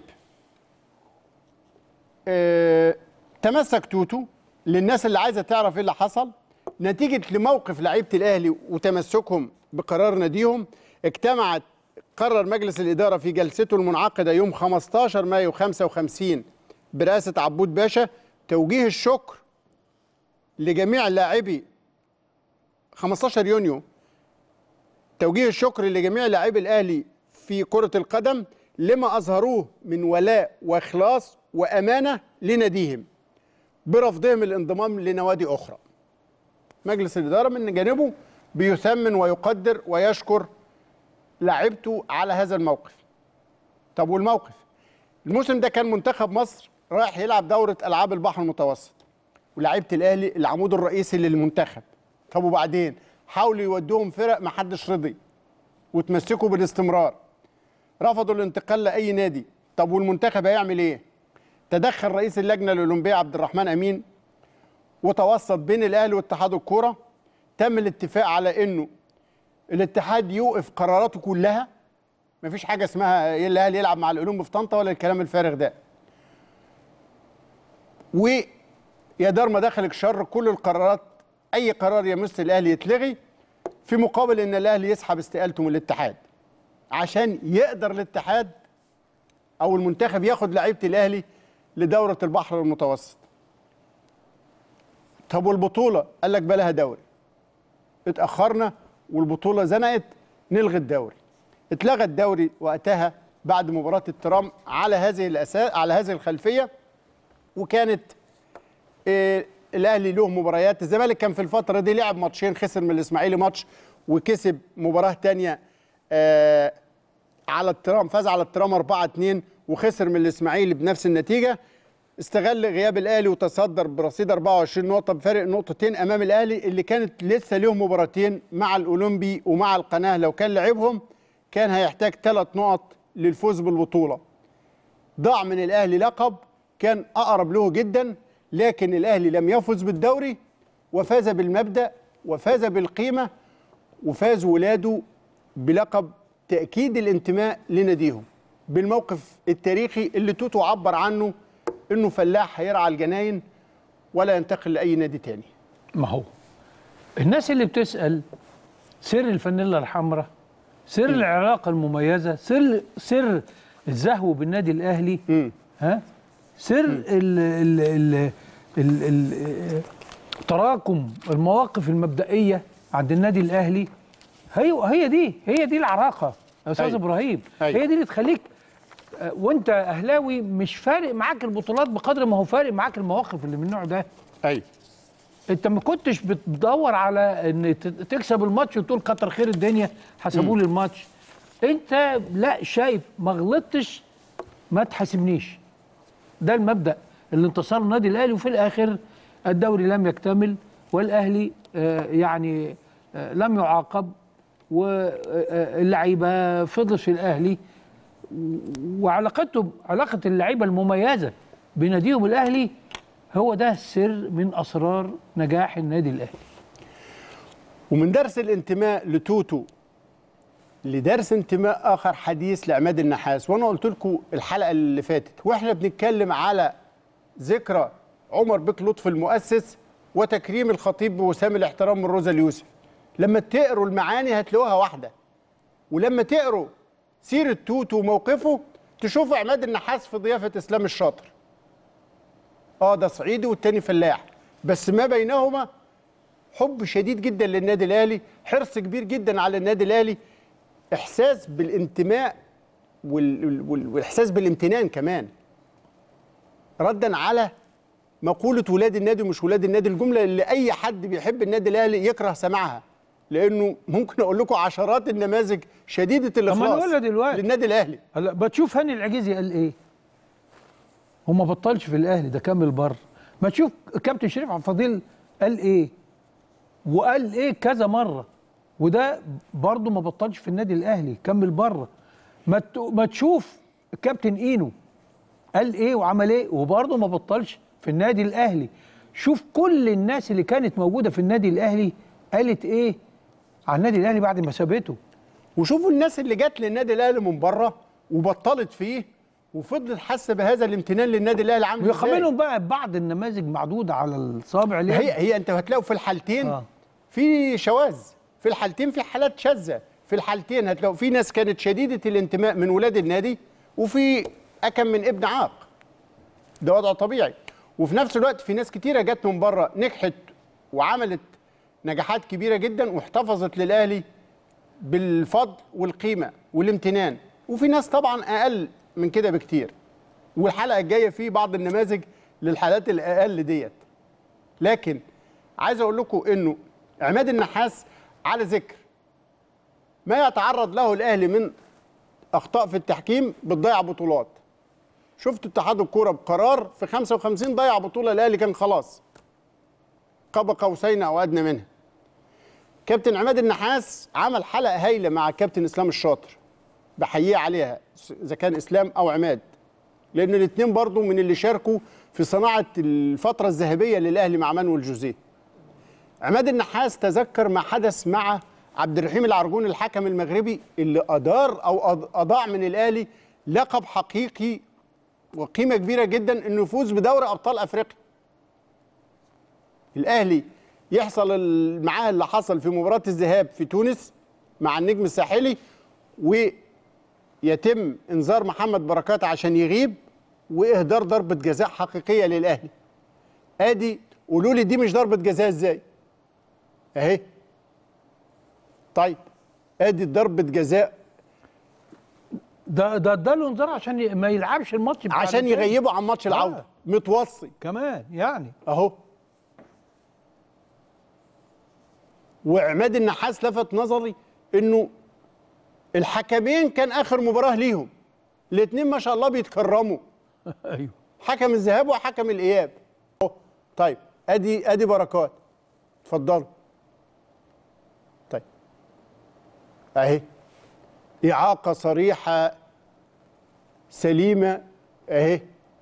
تمسك توتو. للناس اللي عايزه تعرف ايه اللي حصل نتيجه لموقف لعيبه الاهلي وتمسكهم بقرار ناديهم، قرر مجلس الاداره في جلسته المنعقده يوم 15 مايو 55 برئاسه عبود باشا توجيه الشكر لجميع لاعبي 15 يونيو، توجيه الشكر لجميع لاعبي الاهلي في كره القدم لما اظهروه من ولاء واخلاص وامانه لناديهم برفضهم الانضمام لنوادي اخرى. مجلس الاداره من جانبه بيثمن ويقدر ويشكر لاعبته على هذا الموقف. طب والموقف؟ الموسم ده كان منتخب مصر رايح يلعب دوره العاب البحر المتوسط، ولاعيبه الاهلي العمود الرئيسي للمنتخب. طب وبعدين حاولوا يودوهم فرق ما حدش رضي وتمسكوا بالاستمرار، رفضوا الانتقال لاي نادي. طب والمنتخب هيعمل ايه؟ تدخل رئيس اللجنه الاولمبيه عبد الرحمن امين وتوسط بين الاهلي واتحاد الكوره. تم الاتفاق على انه الاتحاد يوقف قراراته كلها، مفيش حاجه اسمها الاهلي يلعب مع الاولمبي في طنطا ولا الكلام الفارغ ده. ويا دار ما دخلك شر، كل القرارات اي قرار يمس الاهلي يتلغي، في مقابل ان الاهلي يسحب استقالته من الاتحاد عشان يقدر الاتحاد او المنتخب ياخد لعيبه الاهلي لدوره البحر المتوسط. طب والبطوله؟ قال لك بلاها دوري، اتاخرنا والبطوله زنقت، نلغي الدوري. اتلغى الدوري وقتها بعد مباراه الترام على هذه الخلفيه. وكانت الاهلي له مباريات، الزمالك كان في الفتره دي لعب ماتشين، خسر من الاسماعيلي ماتش وكسب مباراه ثانيه على الترام، فاز على الترام 4-2 وخسر من الاسماعيلي بنفس النتيجه. استغل غياب الاهلي وتصدر برصيد 24 نقطه بفارق نقطتين امام الاهلي اللي كانت لسه لهم مباراتين مع الاولمبي ومع القناه، لو كان لعبهم كان هيحتاج 3 نقط للفوز بالبطوله. ضاع من الاهلي لقب كان اقرب له جدا، لكن الاهلي لم يفز بالدوري وفاز بالمبدا وفاز بالقيمه وفاز ولاده بلقب تاكيد الانتماء لناديهم بالموقف التاريخي اللي توتو عبر عنه انه فلاح هيرعى الجناين ولا ينتقل لاي نادي تاني. ما هو الناس اللي بتسال سر الفانيلا الحمراء، سر العلاقه المميزه، سر الزهو بالنادي الاهلي، سر تراكم المواقف المبدئيه عند النادي الاهلي، هي دي العراقه يا استاذ ابراهيم. هي دي اللي تخليك وانت اهلاوي مش فارق معاك البطولات بقدر ما هو فارق معاك المواقف اللي من النوع ده. انت ما كنتش بتدور على ان تكسب الماتش وتقول كتر خير الدنيا حسبوا لي الماتش. انت لا شايف ما غلطتش ما تحاسبنيش. ده المبدأ اللي انتصر النادي الاهلي، وفي الاخر الدوري لم يكتمل والاهلي يعني لم يعاقب واللعيبه فضلت في الاهلي، وعلاقه اللعيبه المميزه بناديهم الاهلي هو ده سر من اسرار نجاح النادي الاهلي. ومن درس الانتماء لتوتو لدرس انتماء اخر حديث لعماد النحاس، وانا قلت لكم الحلقه اللي فاتت واحنا بنتكلم على ذكرى عمر بك لطفي المؤسس وتكريم الخطيب بوسام الاحترام من روزا اليوسف، لما تقروا المعاني هتلاقوها واحده، ولما تقروا سيره توتو وموقفه تشوفوا عماد النحاس في ضيافه اسلام الشاطر. ده صعيدي والتاني فلاح، بس ما بينهما حب شديد جدا للنادي الاهلي، حرص كبير جدا على النادي الاهلي، احساس بالانتماء والاحساس بالامتنان كمان، ردا على مقوله ولاد النادي ومش ولاد النادي، الجمله اللي اي حد بيحب النادي الاهلي يكره سماعها، لانه ممكن اقول لكم عشرات النماذج شديده الاخلاص للنادي الاهلي. هلا بتشوف هاني العجيزي قال ايه؟ هو ما بطلش في الاهلي، ده كمل بره. ما تشوف كابتن شريف عبد الفضيل قال ايه؟ وقال ايه كذا مره، وده برضه ما بطلش في النادي الاهلي، كمل بره. ما تشوف الكابتن اينو قال ايه وعمل ايه، وبرضه ما بطلش في النادي الاهلي. شوف كل الناس اللي كانت موجوده في النادي الاهلي قالت ايه على النادي الاهلي بعد ما سابته. وشوفوا الناس اللي جت للنادي الاهلي من بره وبطلت فيه وفضلت حاسه بهذا الامتنان للنادي الاهلي عامل ازاي. ويخمنهم بقى بعض النماذج معدوده على الصابع اليد. هي انت هتلاقوا في الحالتين في شواذ، في الحالتين في حالات شاذه، في الحالتين هتلاقوا في ناس كانت شديده الانتماء من ولاد النادي، وفي اكم من ابن عاق، ده وضع طبيعي. وفي نفس الوقت في ناس كتيره جت من بره نجحت وعملت نجاحات كبيره جدا واحتفظت للاهلي بالفضل والقيمه والامتنان، وفي ناس طبعا اقل من كده بكتير، والحلقه الجايه في بعض النماذج للحالات الاقل ديت. لكن عايز اقول لكم انه عماد النحاس على ذكر ما يتعرض له الاهلي من اخطاء في التحكيم بتضيع بطولات. شفتوا اتحاد الكوره بقرار في 55 ضيع بطوله الاهلي كان خلاص قاب قوسين او ادنى منها. كابتن عماد النحاس عمل حلقه هايله مع كابتن اسلام الشاطر، بحييه عليها اذا كان اسلام او عماد، لان الاثنين برضو من اللي شاركوا في صناعه الفتره الذهبيه للاهلي مع مانويل جوزيه. عماد النحاس تذكر ما حدث مع عبد الرحيم العرجون الحكم المغربي اللي ادار او اضاع من الاهلي لقب حقيقي وقيمه كبيره جدا انه يفوز بدوري ابطال افريقيا. الاهلي يحصل معاه اللي حصل في مباراه الذهاب في تونس مع النجم الساحلي، ويتم انذار محمد بركات عشان يغيب واهدار ضربه جزاء حقيقيه للاهلي. ادي قولوا لي دي مش ضربه جزاء ازاي؟ اهي. طيب ادي ضربه جزاء، ده اداله انذار عشان ما يلعبش الماتش، عشان يغيبه عن ماتش العوده، متوصي كمان يعني اهو. وعماد النحاس لفت نظري انه الحكمين كان اخر مباراه ليهم، الاثنين ما شاء الله بيتكرموا. ايوه، حكم الذهاب وحكم الاياب. طيب ادي بركات، اتفضلوا. طيب اهي اعاقه صريحه سليمه اهي،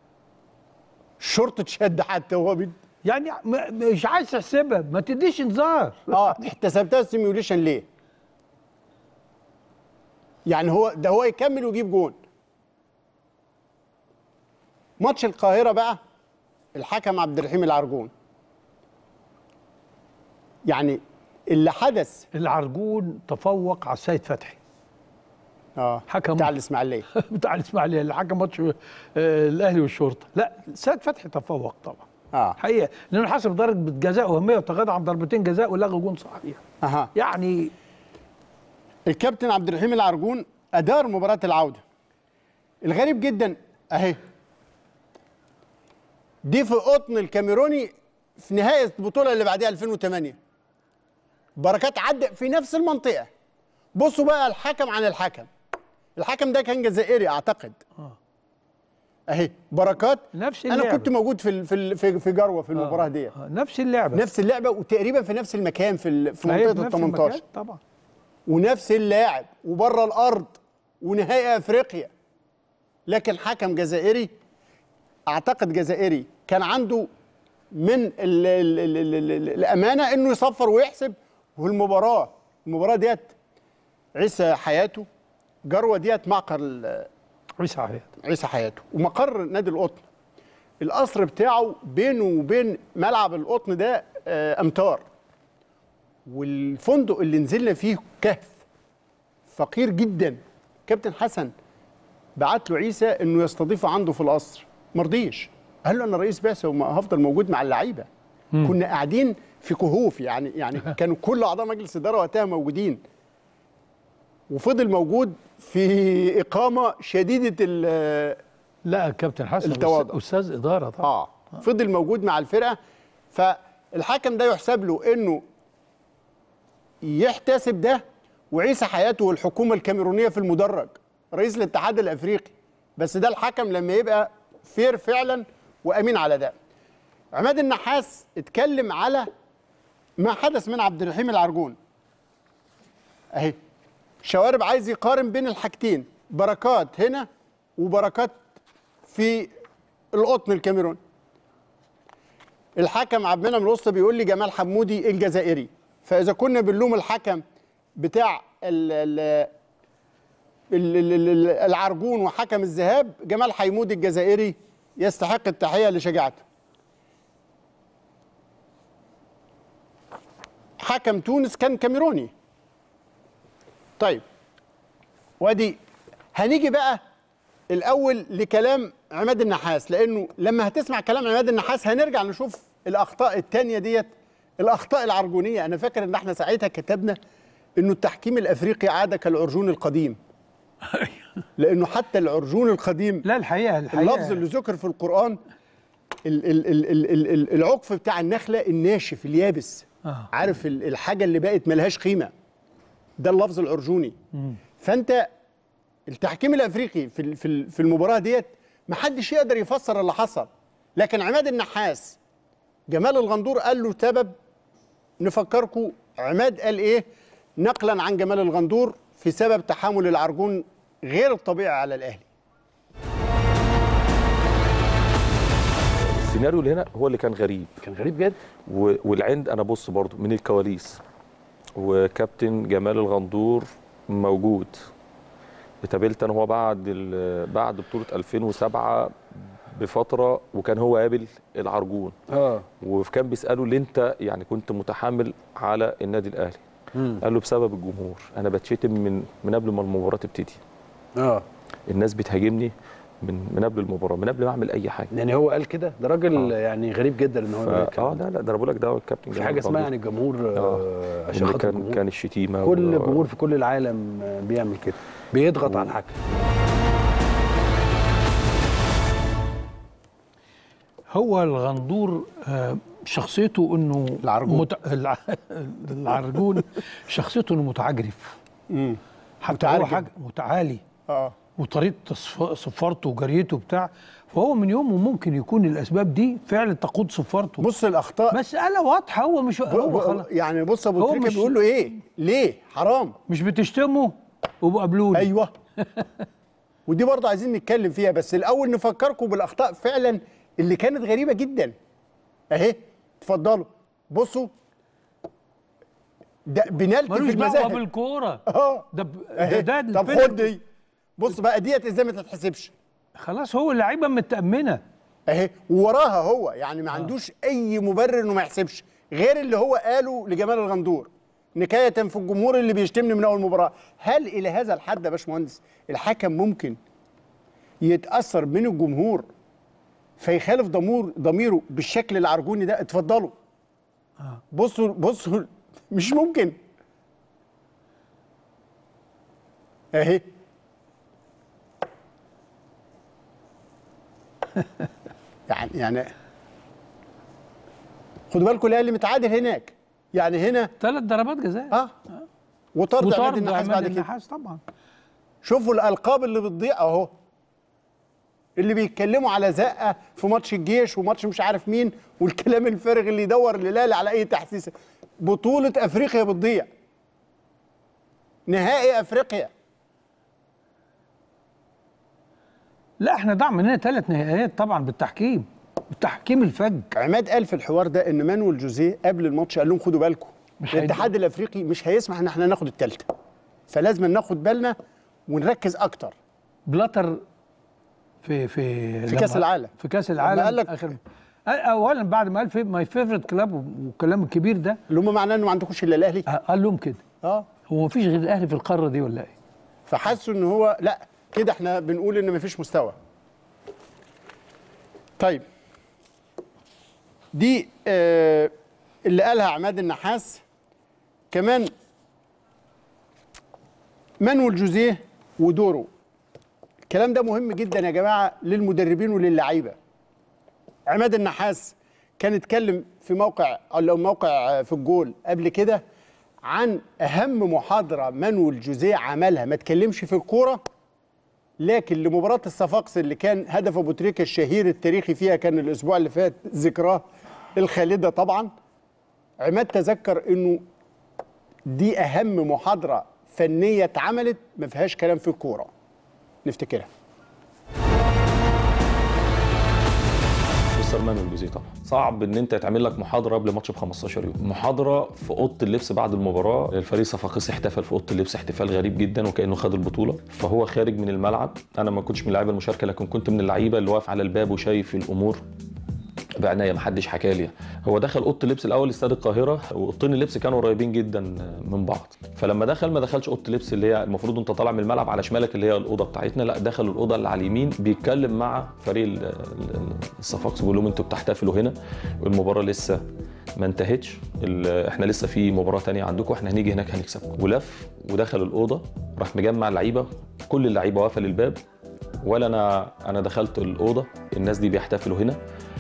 شرطه شد حتى هو يعني مش عايز تحسبها، ما تديش انذار. احتسبتها سيميوليشن ليه؟ يعني هو يكمل ويجيب جون. ماتش القاهره بقى الحكم عبد الرحيم العرجون، يعني اللي حدث العرجون تفوق على السيد فتحي حكم بتاع الاسماعيليه بتاع الاسماعيليه اللي حكم ماتش الاهلي والشرطه. لا السيد فتحي تفوق طبعا حقيقه، لانه حسب ضربه جزاء وهميه وتغاضى عن ضربتين جزاء ولغى جون صحيح. يعني الكابتن عبد الرحيم العرجون ادار مباراه العوده. الغريب جدا اهي دي في قطن الكاميروني في نهايه البطوله اللي بعدها 2008. بركات عدى في نفس المنطقه. بصوا بقى الحكم عن الحكم ده كان جزائري اعتقد. اهي بركات نفس اللعبة. انا كنت موجود في جروه في المباراه ديت. نفس اللعبه وتقريبا في نفس المكان في منطقه ال 18 طبعا، ونفس اللاعب وبره الارض ونهائي افريقيا. لكن حكم جزائري اعتقد جزائري كان عنده من الامانه انه يصفر ويحسب. والمباراه ديت عيسى حياته، جروه ديت معقر عيسى حياته ومقر نادي القطن. القصر بتاعه بينه وبين ملعب القطن ده امتار، والفندق اللي نزلنا فيه كهف فقير جدا. كابتن حسن بعت له عيسى انه يستضيفه عنده في القصر، مرضيش. قال له انا رئيس بعثه وهفضل موجود مع اللعيبه. كنا قاعدين في كهوف، يعني كانوا كل اعضاء مجلس الاداره وقتها موجودين، وفضل موجود في اقامه شديده لا كابتن حسن التواضع، استاذ اداره طبعا. فضل موجود مع الفرقه. فالحكم ده يحسب له انه يحتسب ده، وعيسى حياته والحكومه الكاميرونيه في المدرج رئيس الاتحاد الافريقي. بس ده الحكم لما يبقى فير فعلا وامين على ده. عماد النحاس اتكلم على ما حدث من عبد الرحيم العرجون اهي. شوارب عايز يقارن بين الحاجتين، بركات هنا وبركات في القطن الكاميروني. الحكم عبد المنعم الوسطى بيقول لي جمال حمودي الجزائري، فاذا كنا بنلوم الحكم بتاع العرجون وحكم الذهاب، جمال حمودي الجزائري يستحق التحيه لشجاعته. حكم تونس كان كاميروني. طيب وادي هنيجي بقى الاول لكلام عماد النحاس، لانه لما هتسمع كلام عماد النحاس هنرجع نشوف الاخطاء الثانيه ديت، الاخطاء العرجونيه. انا فاكر ان احنا ساعتها كتبنا انه التحكيم الافريقي عاد كالعرجون القديم، لانه حتى العرجون القديم لا الحقيقه اللفظ اللي ذكر في القران العقف بتاع النخله الناشف اليابس، عارف الحاجه اللي بقت ملهاش قيمه، ده اللفظ العرجوني. فانت التحكيم الافريقي في المباراه ديت ما حدش يقدر يفسر اللي حصل، لكن عماد النحاس جمال الغندور قال له سبب. نفكركم عماد قال ايه نقلا عن جمال الغندور في سبب تحامل العرجون غير الطبيعي على الاهلي. السيناريو اللي هنا هو اللي كان غريب جدا. والعند انا بص برضو من الكواليس، وكابتن جمال الغندور موجود. اتقابلت انا هو بعد بطوله 2007 بفتره، وكان هو قابل العرجون وكان بيساله اللي انت يعني كنت متحامل على النادي الاهلي. قال له بسبب الجمهور، انا بتشتم من قبل ما المباراه تبتدي. الناس بتهاجمني من قبل المباراه، من قبل ما اعمل اي حاجه. يعني هو قال كده؟ ده راجل يعني غريب جدا ان هو يقول كده. لا ده انا بقول لك ده الكابتن في حاجه اسمها يعني الجمهور عشان خاطر الجمهور. كان الشتيمه كل الجمهور في كل العالم بيعمل كده، بيضغط على الحكم. هو الغندور شخصيته انه العرجون شخصيته انه متعجرف. حتى هو حاجه متعالي. وطريقه صفارته وجريته بتاع، فهو من يومه ممكن يكون الاسباب دي فعلا تقود صفارته. بص الاخطاء مساله واضحه. هو مش هو خلاص يعني. بص ابو تريكه بيقول له ايه؟ ليه؟ حرام مش بتشتموا وبقابلوني. ايوه ودي برضه عايزين نتكلم فيها، بس الاول نفكركم بالاخطاء فعلا اللي كانت غريبه جدا اهي. اتفضلوا بصوا، ده بنالتي في المذاهب. ملوش دعوه بالكوره. ده طب خد دي، بص بقى ديت ازاي ما تتحسبش. خلاص هو اللعيبه متامنه اهي ووراها هو، يعني ما عندوش اي مبرر انه ما يحسبش غير اللي هو قاله لجمال الغندور نكايه في الجمهور اللي بيشتمني من اول مباراه. هل الى هذا الحد يا باشمهندس الحكم ممكن يتاثر من الجمهور فيخالف ضميره بالشكل العرجوني ده؟ اتفضلوا بصوا مش ممكن اهي. يعني خدوا بالكم الاهلي متعادل هناك، يعني هنا 3 ضربات جزاء وطرد عماد النحاس بعد كده. طبعا شوفوا الالقاب اللي بتضيع اهو، اللي بيتكلموا على زقه في ماتش الجيش وماتش مش عارف مين، والكلام الفارغ اللي يدور الهلال على اي تحسيس. بطوله افريقيا بتضيع، نهائي افريقيا. لا احنا ضاع مننا 3 نهائيات طبعا بالتحكيم الفج. عماد قال في الحوار ده ان مانويل جوزيه قبل الماتش قال لهم خدوا بالكم الاتحاد الافريقي مش هيسمح ان احنا ناخد الثالثه، فلازم ناخد بالنا ونركز اكتر. بلاتر في كاس العالم، في كاس العالم قال لك اخر اولا بعد ما قال في ماي فيفرت كلاب والكلام الكبير ده اللي هم معناه انه ما عندكوش الا الاهلي. قال لهم كده. هو ما فيش غير الاهلي في القاره دي ولا ايه؟ فحسوا ان هو لا كده احنا بنقول ان ما فيش مستوى. طيب دي اللي قالها عماد النحاس. كمان مانويل جوزيه ودوره، الكلام ده مهم جدا يا جماعه للمدربين وللعيبه. عماد النحاس كان اتكلم في موقع في الجول قبل كده عن اهم محاضره مانويل جوزيه عملها، ما اتكلمش في الكوره لكن لمباراه الصفاقس اللي كان هدف ابو تريكه الشهير التاريخي فيها كان الاسبوع اللي فات، ذكراه الخالده طبعا. عماد تذكر انه دي اهم محاضره فنيه اتعملت ما فيهاش كلام في الكوره، نفتكرها. مستر مانويل جوزيه طبعا صعب ان انت تعمل لك محاضره قبل ماتش ب 15 يوم، محاضره في اوضه اللبس بعد المباراه. الفريق الصفاقسي احتفل في اوضه اللبس احتفال غريب جدا وكانه خد البطوله، فهو خارج من الملعب. انا ما كنتش من اللعيبه المشاركه لكن كنت من اللعيبه اللي واقف على الباب وشايف الامور بعنايه، ما حدش حكى لي. هو دخل اوضه اللبس الاول استاد القاهره، واوضتين اللبس كانوا قريبين جدا من بعض، فلما دخل ما دخلش اوضه اللبس اللي هي المفروض انت طالع من الملعب على شمالك اللي هي الاوضه بتاعتنا، لا دخل الاوضه اللي على اليمين بيتكلم مع فريق الصفاقس بيقول لهم انتوا بتحتفلوا هنا والمباراه لسه ما انتهتش، احنا لسه في مباراه ثانيه عندكم، احنا هنيجي هناك هنكسبكم. ولف ودخل الاوضه، راح مجمع اللعيبه، كل اللعيبه واقفه للباب، ولا انا دخلت الاوضه، الناس دي بيحتفلوا هنا.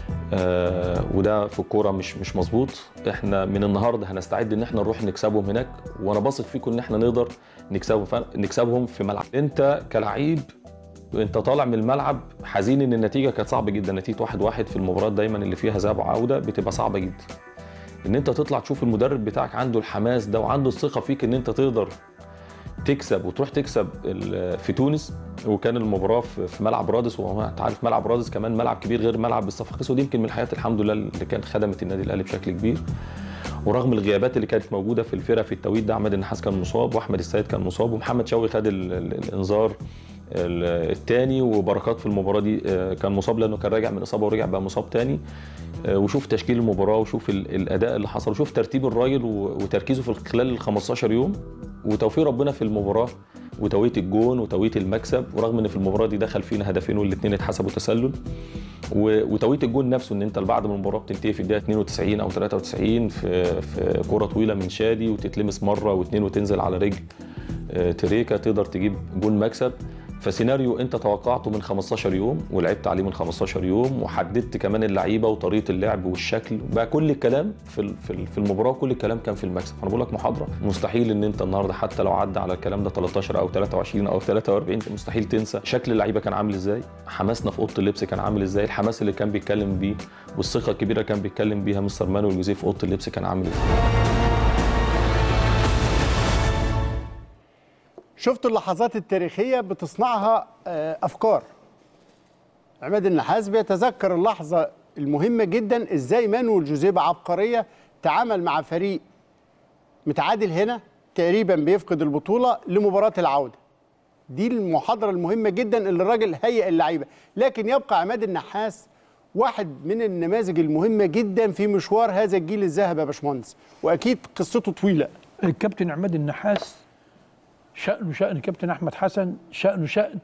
وده في الكوره مش مظبوط، احنا من النهارده هنستعد ان احنا نروح نكسبهم هناك، وانا باثق فيكم ان احنا نقدر نكسبهم في ملعب. انت كلاعب انت طالع من الملعب حزين ان النتيجه كانت صعبه جدا، نتيجه 1-1 في المباراه دايما اللي فيها ذهاب وعوده بتبقى صعبه جدا. ان انت تطلع تشوف المدرب بتاعك عنده الحماس ده وعنده الثقه فيك ان انت تقدر تكسب وتروح تكسب في تونس، وكان المباراه في ملعب رادس، وانت عارف ملعب رادس كمان ملعب كبير غير ملعب الصفاقسي، ودي يمكن من الحاجات الحمد لله اللي كانت خدمت النادي الاهلي بشكل كبير. ورغم الغيابات اللي كانت موجوده في الفرقه في التوقيت ده، عماد النحاس كان مصاب، واحمد السيد كان مصاب، ومحمد شوقي خد الانذار الثاني، وبركات في المباراه دي كان مصاب لانه كان راجع من اصابه ورجع بقى مصاب ثاني. وشوف تشكيل المباراه وشوف الاداء اللي حصل وشوف ترتيب الراجل وتركيزه في خلال ال 15 يوم وتوفيق ربنا في المباراه وتوقيت الجون وتوقيت المكسب، ورغم ان في المباراه دي دخل فينا هدفين والاثنين اتحسبوا تسلل، وتوقيت الجون نفسه ان انت بعد ما المباراه بتنتهي في الدقيقه 92 او 93 في كره طويله من شادي وتتلمس مره واثنين وتنزل على رجل تريكا تقدر تجيب جون مكسب. فسيناريو انت توقعته من 15 يوم ولعبت عليه من 15 يوم وحددت كمان اللعيبه وطريقه اللعب والشكل، بقى كل الكلام في المباراه كل الكلام كان في المكسب. انا بقول لك محاضره مستحيل ان انت النهارده حتى لو عدى على الكلام ده 13 او 23 او 43 مستحيل تنسى شكل اللعيبه كان عامل ازاي، حماسنا في اوضه اللبس كان عامل ازاي، الحماس اللي كان بيتكلم بيه والثقه الكبيره كان بيتكلم بيها مستر مانويل جوزيه في اوضه اللبس كان عامل ازاي. شفتوا اللحظات التاريخية بتصنعها أفكار. عماد النحاس بيتذكر اللحظة المهمة جدا ازاي مانويل جوزيه بعبقرية تعامل مع فريق متعادل هنا تقريبا بيفقد البطولة لمباراة العودة. دي المحاضرة المهمة جدا اللي الراجل هيئ اللعيبة. لكن يبقى عماد النحاس واحد من النماذج المهمة جدا في مشوار هذا الجيل الذهبي يا باشمهندس، وأكيد قصته طويلة. الكابتن عماد النحاس شأنه شأن الكابتن أحمد حسن، شأنه شأن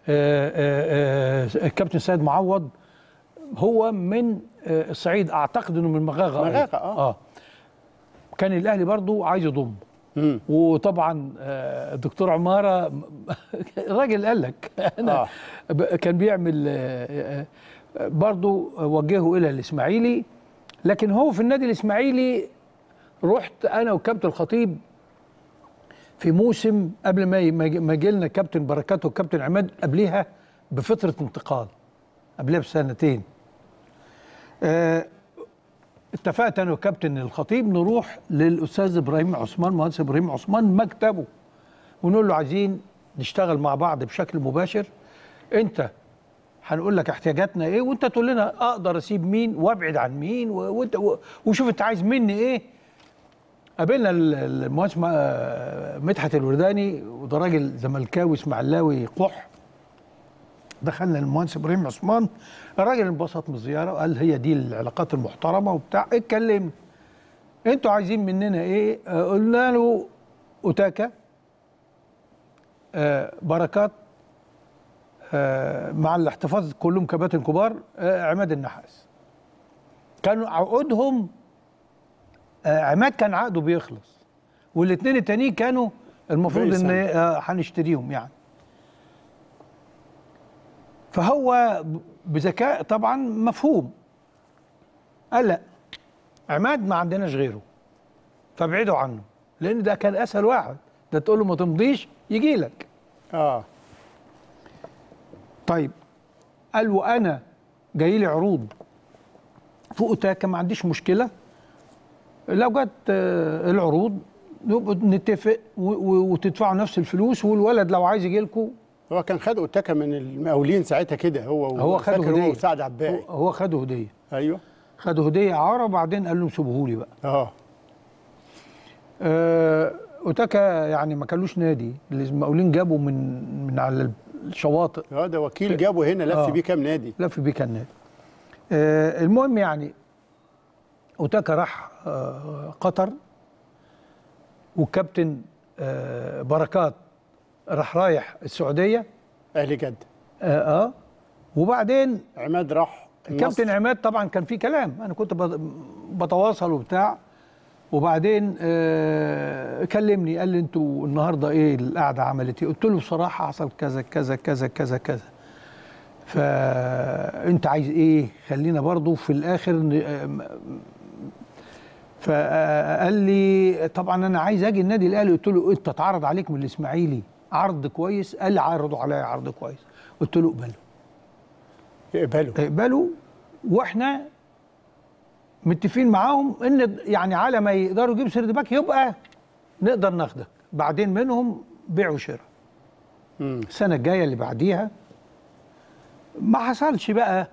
الكابتن سيد معوض. هو من الصعيد، أعتقد أنه من مغاغة. كان الأهلي برضو عايز يضم، وطبعا الدكتور عمارة الراجل قال لك أنا كان بيعمل برضو وجهه إلى الإسماعيلي، لكن هو في النادي الإسماعيلي رحت أنا وكابتن الخطيب في موسم قبل ما يجي لنا كابتن بركات والكابتن عماد، قبلها بفتره انتقال، قبلها بسنتين. اتفقت انا وكابتن الخطيب نروح للاستاذ ابراهيم عثمان، مهندس ابراهيم عثمان، مكتبه، ونقول له عايزين نشتغل مع بعض بشكل مباشر. انت هنقول لك احتياجاتنا ايه وانت تقول لنا اقدر اسيب مين وابعد عن مين، وشوف انت عايز مني ايه. قابلنا المهندس مدحت الورداني، وده راجل زملكاوي اسماعيلاوي قح. دخلنا المهندس ابراهيم عثمان، الراجل انبسط من الزياره وقال هي دي العلاقات المحترمه وبتاع. اتكلمنا انتوا عايزين مننا ايه؟ قلنا له اوتاكا، بركات، مع الاحتفاظ كلهم كباتن كبار، عماد النحاس. كانوا عقودهم عماد كان عقده بيخلص، والاثنين التانيين كانوا المفروض ان هنشتريهم يعني. فهو بذكاء طبعا مفهوم قال لا، عماد ما عندناش غيره فابعدوا عنه، لان ده كان اسهل واحد، ده تقول له ما تمضيش يجي لك. طيب قال وانا جاي لي عروض فوق اوتاكا ما عنديش مشكله، لو جت العروض نتفق وتدفعوا نفس الفلوس، والولد لو عايز يجي لكم. هو كان خد اوتاكا من المقاولين ساعتها كده، هو خده هديه، هو وسعد عباقي هو خده هديه. ايوه خده هديه اعاره، وبعدين قال له سيبوه لي بقى. اوتاكا يعني ما كانلوش نادي، المقاولين جابوا من على الشواطئ. ده وكيل جابه هنا لف بيه كام نادي، لف بيه كام نادي. المهم يعني اوتاكا راح قطر، والكابتن بركات رايح السعوديه اهلي جده. وبعدين عماد راح الكابتن عماد طبعا كان في كلام، انا كنت بتواصل وبتاع، وبعدين كلمني قال لي انتوا النهارده ايه القعده عملت ايه؟ قلت له بصراحه حصل كذا كذا كذا كذا كذا، فانت عايز ايه؟ خلينا برضو في الاخر فقال لي طبعا انا عايز اجي النادي الاهلي. قلت له انت اتعرض عليك من الاسماعيلي عرض كويس؟ قال لي عرضوا عليا عرض كويس. قلت له اقبلوا، واحنا متفقين معاهم ان يعني على ما يقدروا يجيبوا سيرد باك يبقى نقدر ناخدك، بعدين منهم بيع وشراء. السنه الجايه اللي بعديها ما حصلش بقى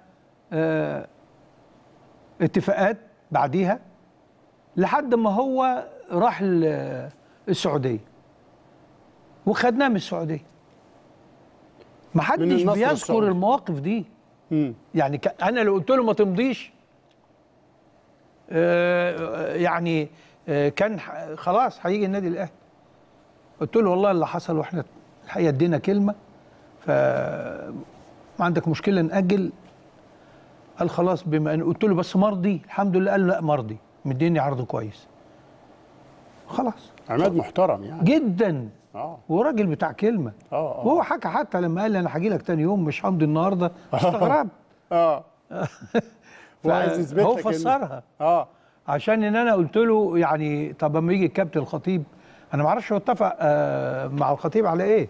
اتفاقات بعديها، لحد ما هو راح السعوديه وخدناه من السعوديه. ما حدش بيذكر المواقف دي. يعني انا لو قلت له ما تمضيش يعني كان خلاص هيجي النادي الاهلي. قلت له والله اللي حصل، واحنا الحقيقه ادينا كلمه، ما عندك مشكله ناجل؟ قال خلاص. بما ان قلت له بس مرضي؟ الحمد لله. قال لا مرضي، مديني عرض كويس. خلاص. عماد محترم يعني جدا. وراجل بتاع كلمه. وهو حكى حتى لما قال لي انا هاجي لك تاني يوم مش همضي النهارده، استغربت. وعايز يثبت هو فسرها عشان ان انا قلت له يعني طب اما يجي الكابتن الخطيب، انا ما اعرفش هو اتفق مع الخطيب على ايه.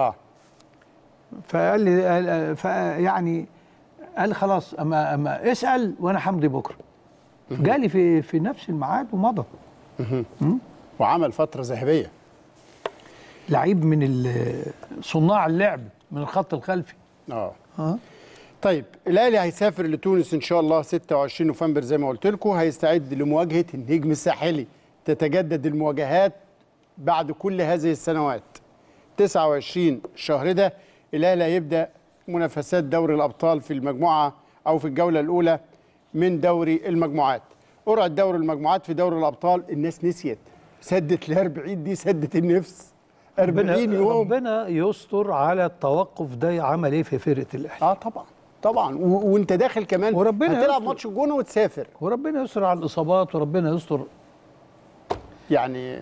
فقال لي يعني قال خلاص اما اسال وانا همضي بكره. جالي في نفس الميعاد ومضى. وعمل فتره ذهبيه، لعيب من صناع اللعب من الخط الخلفي. طيب الاهلي هيسافر لتونس ان شاء الله 26 نوفمبر زي ما قلت لكم، هيستعد لمواجهه النجم الساحلي. تتجدد المواجهات بعد كل هذه السنوات. 29 الشهر ده الاهلي هيبدا منافسات دوري الابطال في المجموعه او في الجوله الاولى من دوري المجموعات. قرعه دوري المجموعات في دوري الابطال الناس نسيت، سدت ل 40 دي سدت النفس. 40 يوم. ربنا يستر على التوقف ده عمل ايه في فرقه الاهلي. طبعا وانت داخل كمان هتلعب ماتش الجونه وتسافر، وربنا يستر على الاصابات، وربنا يستر يعني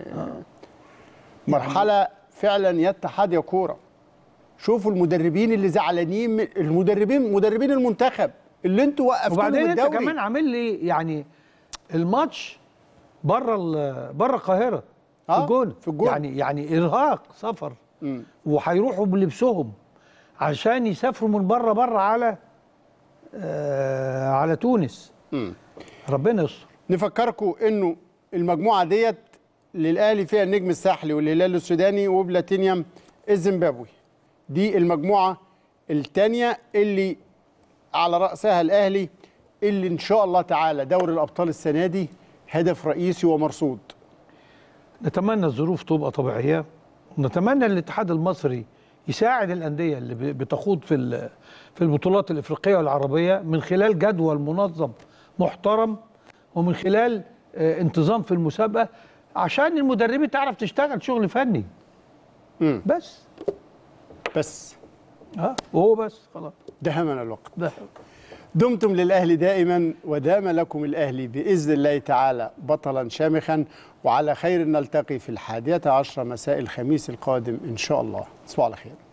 مرحله فعلا يا اتحاد يا كوره. شوفوا المدربين اللي زعلانين، مدربين المنتخب اللي انتوا وقفتوهم وبعدين الدوري. انت كمان عامل لي يعني الماتش بره القاهره في الجون يعني ارهاق سفر، وهيروحوا بلبسهم عشان يسافروا من بره على تونس. ربنا يستر. نفكركم انه المجموعه ديت للاهلي فيها النجم الساحلي والهلال السوداني وبلاتينيوم الزيمبابوي. دي المجموعه الثانيه اللي على راسها الاهلي، اللي ان شاء الله تعالى دوري الابطال السنه دي هدف رئيسي ومرصود. نتمنى الظروف تبقى طبيعيه، ونتمنى الاتحاد المصري يساعد الانديه اللي بتخوض في البطولات الافريقيه والعربيه من خلال جدول منظم محترم، ومن خلال انتظام في المسابقه، عشان المدربين تعرف تشتغل شغل فني. بس بس وهو بس خلاص. دهمنا الوقت. دمتم للأهلي دائما، ودام لكم الأهلي بإذن الله تعالى بطلا شامخا. وعلى خير نلتقي في 11:10 مساء الخميس القادم إن شاء الله. تصبحوا على خير.